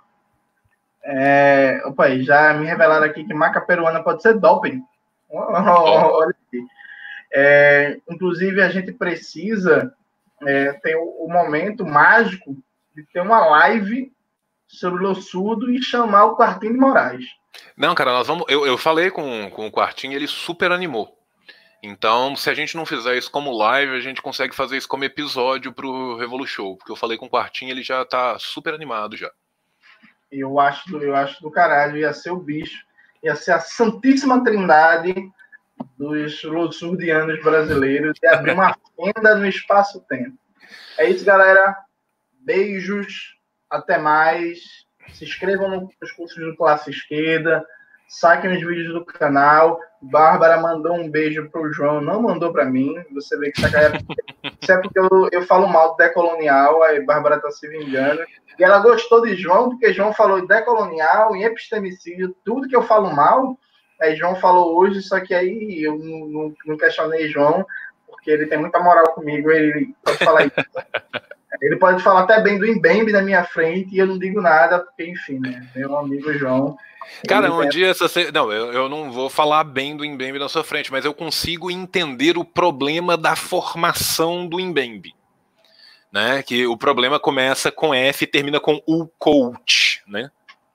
É, opa, já me revelaram aqui que maca peruana pode ser doping. Oh, olha aqui. É, inclusive, a gente precisa é, ter o, o momento mágico de ter uma live sobre o Lossurdo e chamar o Quartinho de Moraes. Não, cara, nós vamos. Eu, eu falei com, com o Quartinho, ele super animou. Então, se a gente não fizer isso como live, a gente consegue fazer isso como episódio pro Revolu Show. Porque eu falei com o Quartinho, ele já tá super animado já. Eu acho, eu acho do caralho, ia ser o bicho, ia ser a santíssima trindade dos lossurdianos brasileiros e abrir uma fenda no espaço-tempo. É isso, galera. Beijos, até mais. Se inscrevam nos cursos do Classe Esquerda, saquem os vídeos do canal. Bárbara mandou um beijo pro João, não mandou para mim. Você vê que essa galera... Isso é porque eu, eu falo mal do decolonial, aí Bárbara tá se vingando. E ela gostou de João, porque João falou de decolonial, em epistemicídio, tudo que eu falo mal, aí João falou hoje, só que aí eu não, não, não questionei João, porque ele tem muita moral comigo, ele pode falar isso. Ele pode falar até bem do Mbembe na minha frente e eu não digo nada, porque, enfim, né? Meu amigo João. Cara, um tem... dia você. Não, eu, eu não vou falar bem do Mbembe na sua frente, mas eu consigo entender o problema da formação do Mbembe. Né? Que o problema começa com F e termina com o coach, né?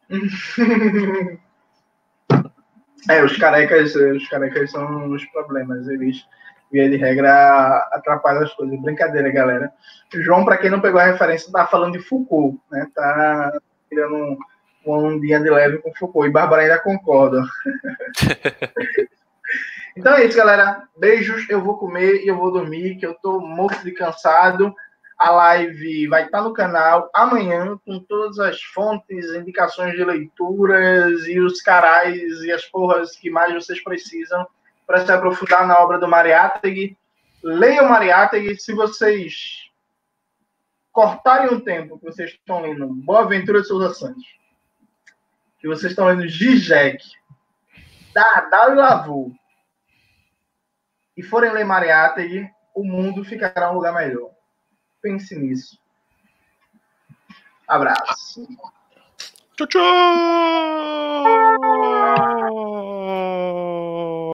É, os carecas, os carecas são os problemas, eles, via de regra, atrapalham as coisas. Brincadeira, galera. O João, para quem não pegou a referência, tá falando de Foucault, né? Tá tirando um, um ondinha de leve com Foucault, e Bárbara ainda concorda. Então é isso, galera. Beijos, eu vou comer e eu vou dormir, que eu tô morto de cansado. A live vai estar no canal amanhã, com todas as fontes, indicações de leituras e os carais e as porras que mais vocês precisam para se aprofundar na obra do Mariátegui. Leiam Mariátegui. Se vocês cortarem o tempo que vocês estão lendo Boaventura de Souza Santos, que vocês estão lendo Zizek, Dardal e Lavô, e forem ler Mariátegui, o mundo ficará um lugar melhor. Pense nisso. Abraço. Tchau, tchau!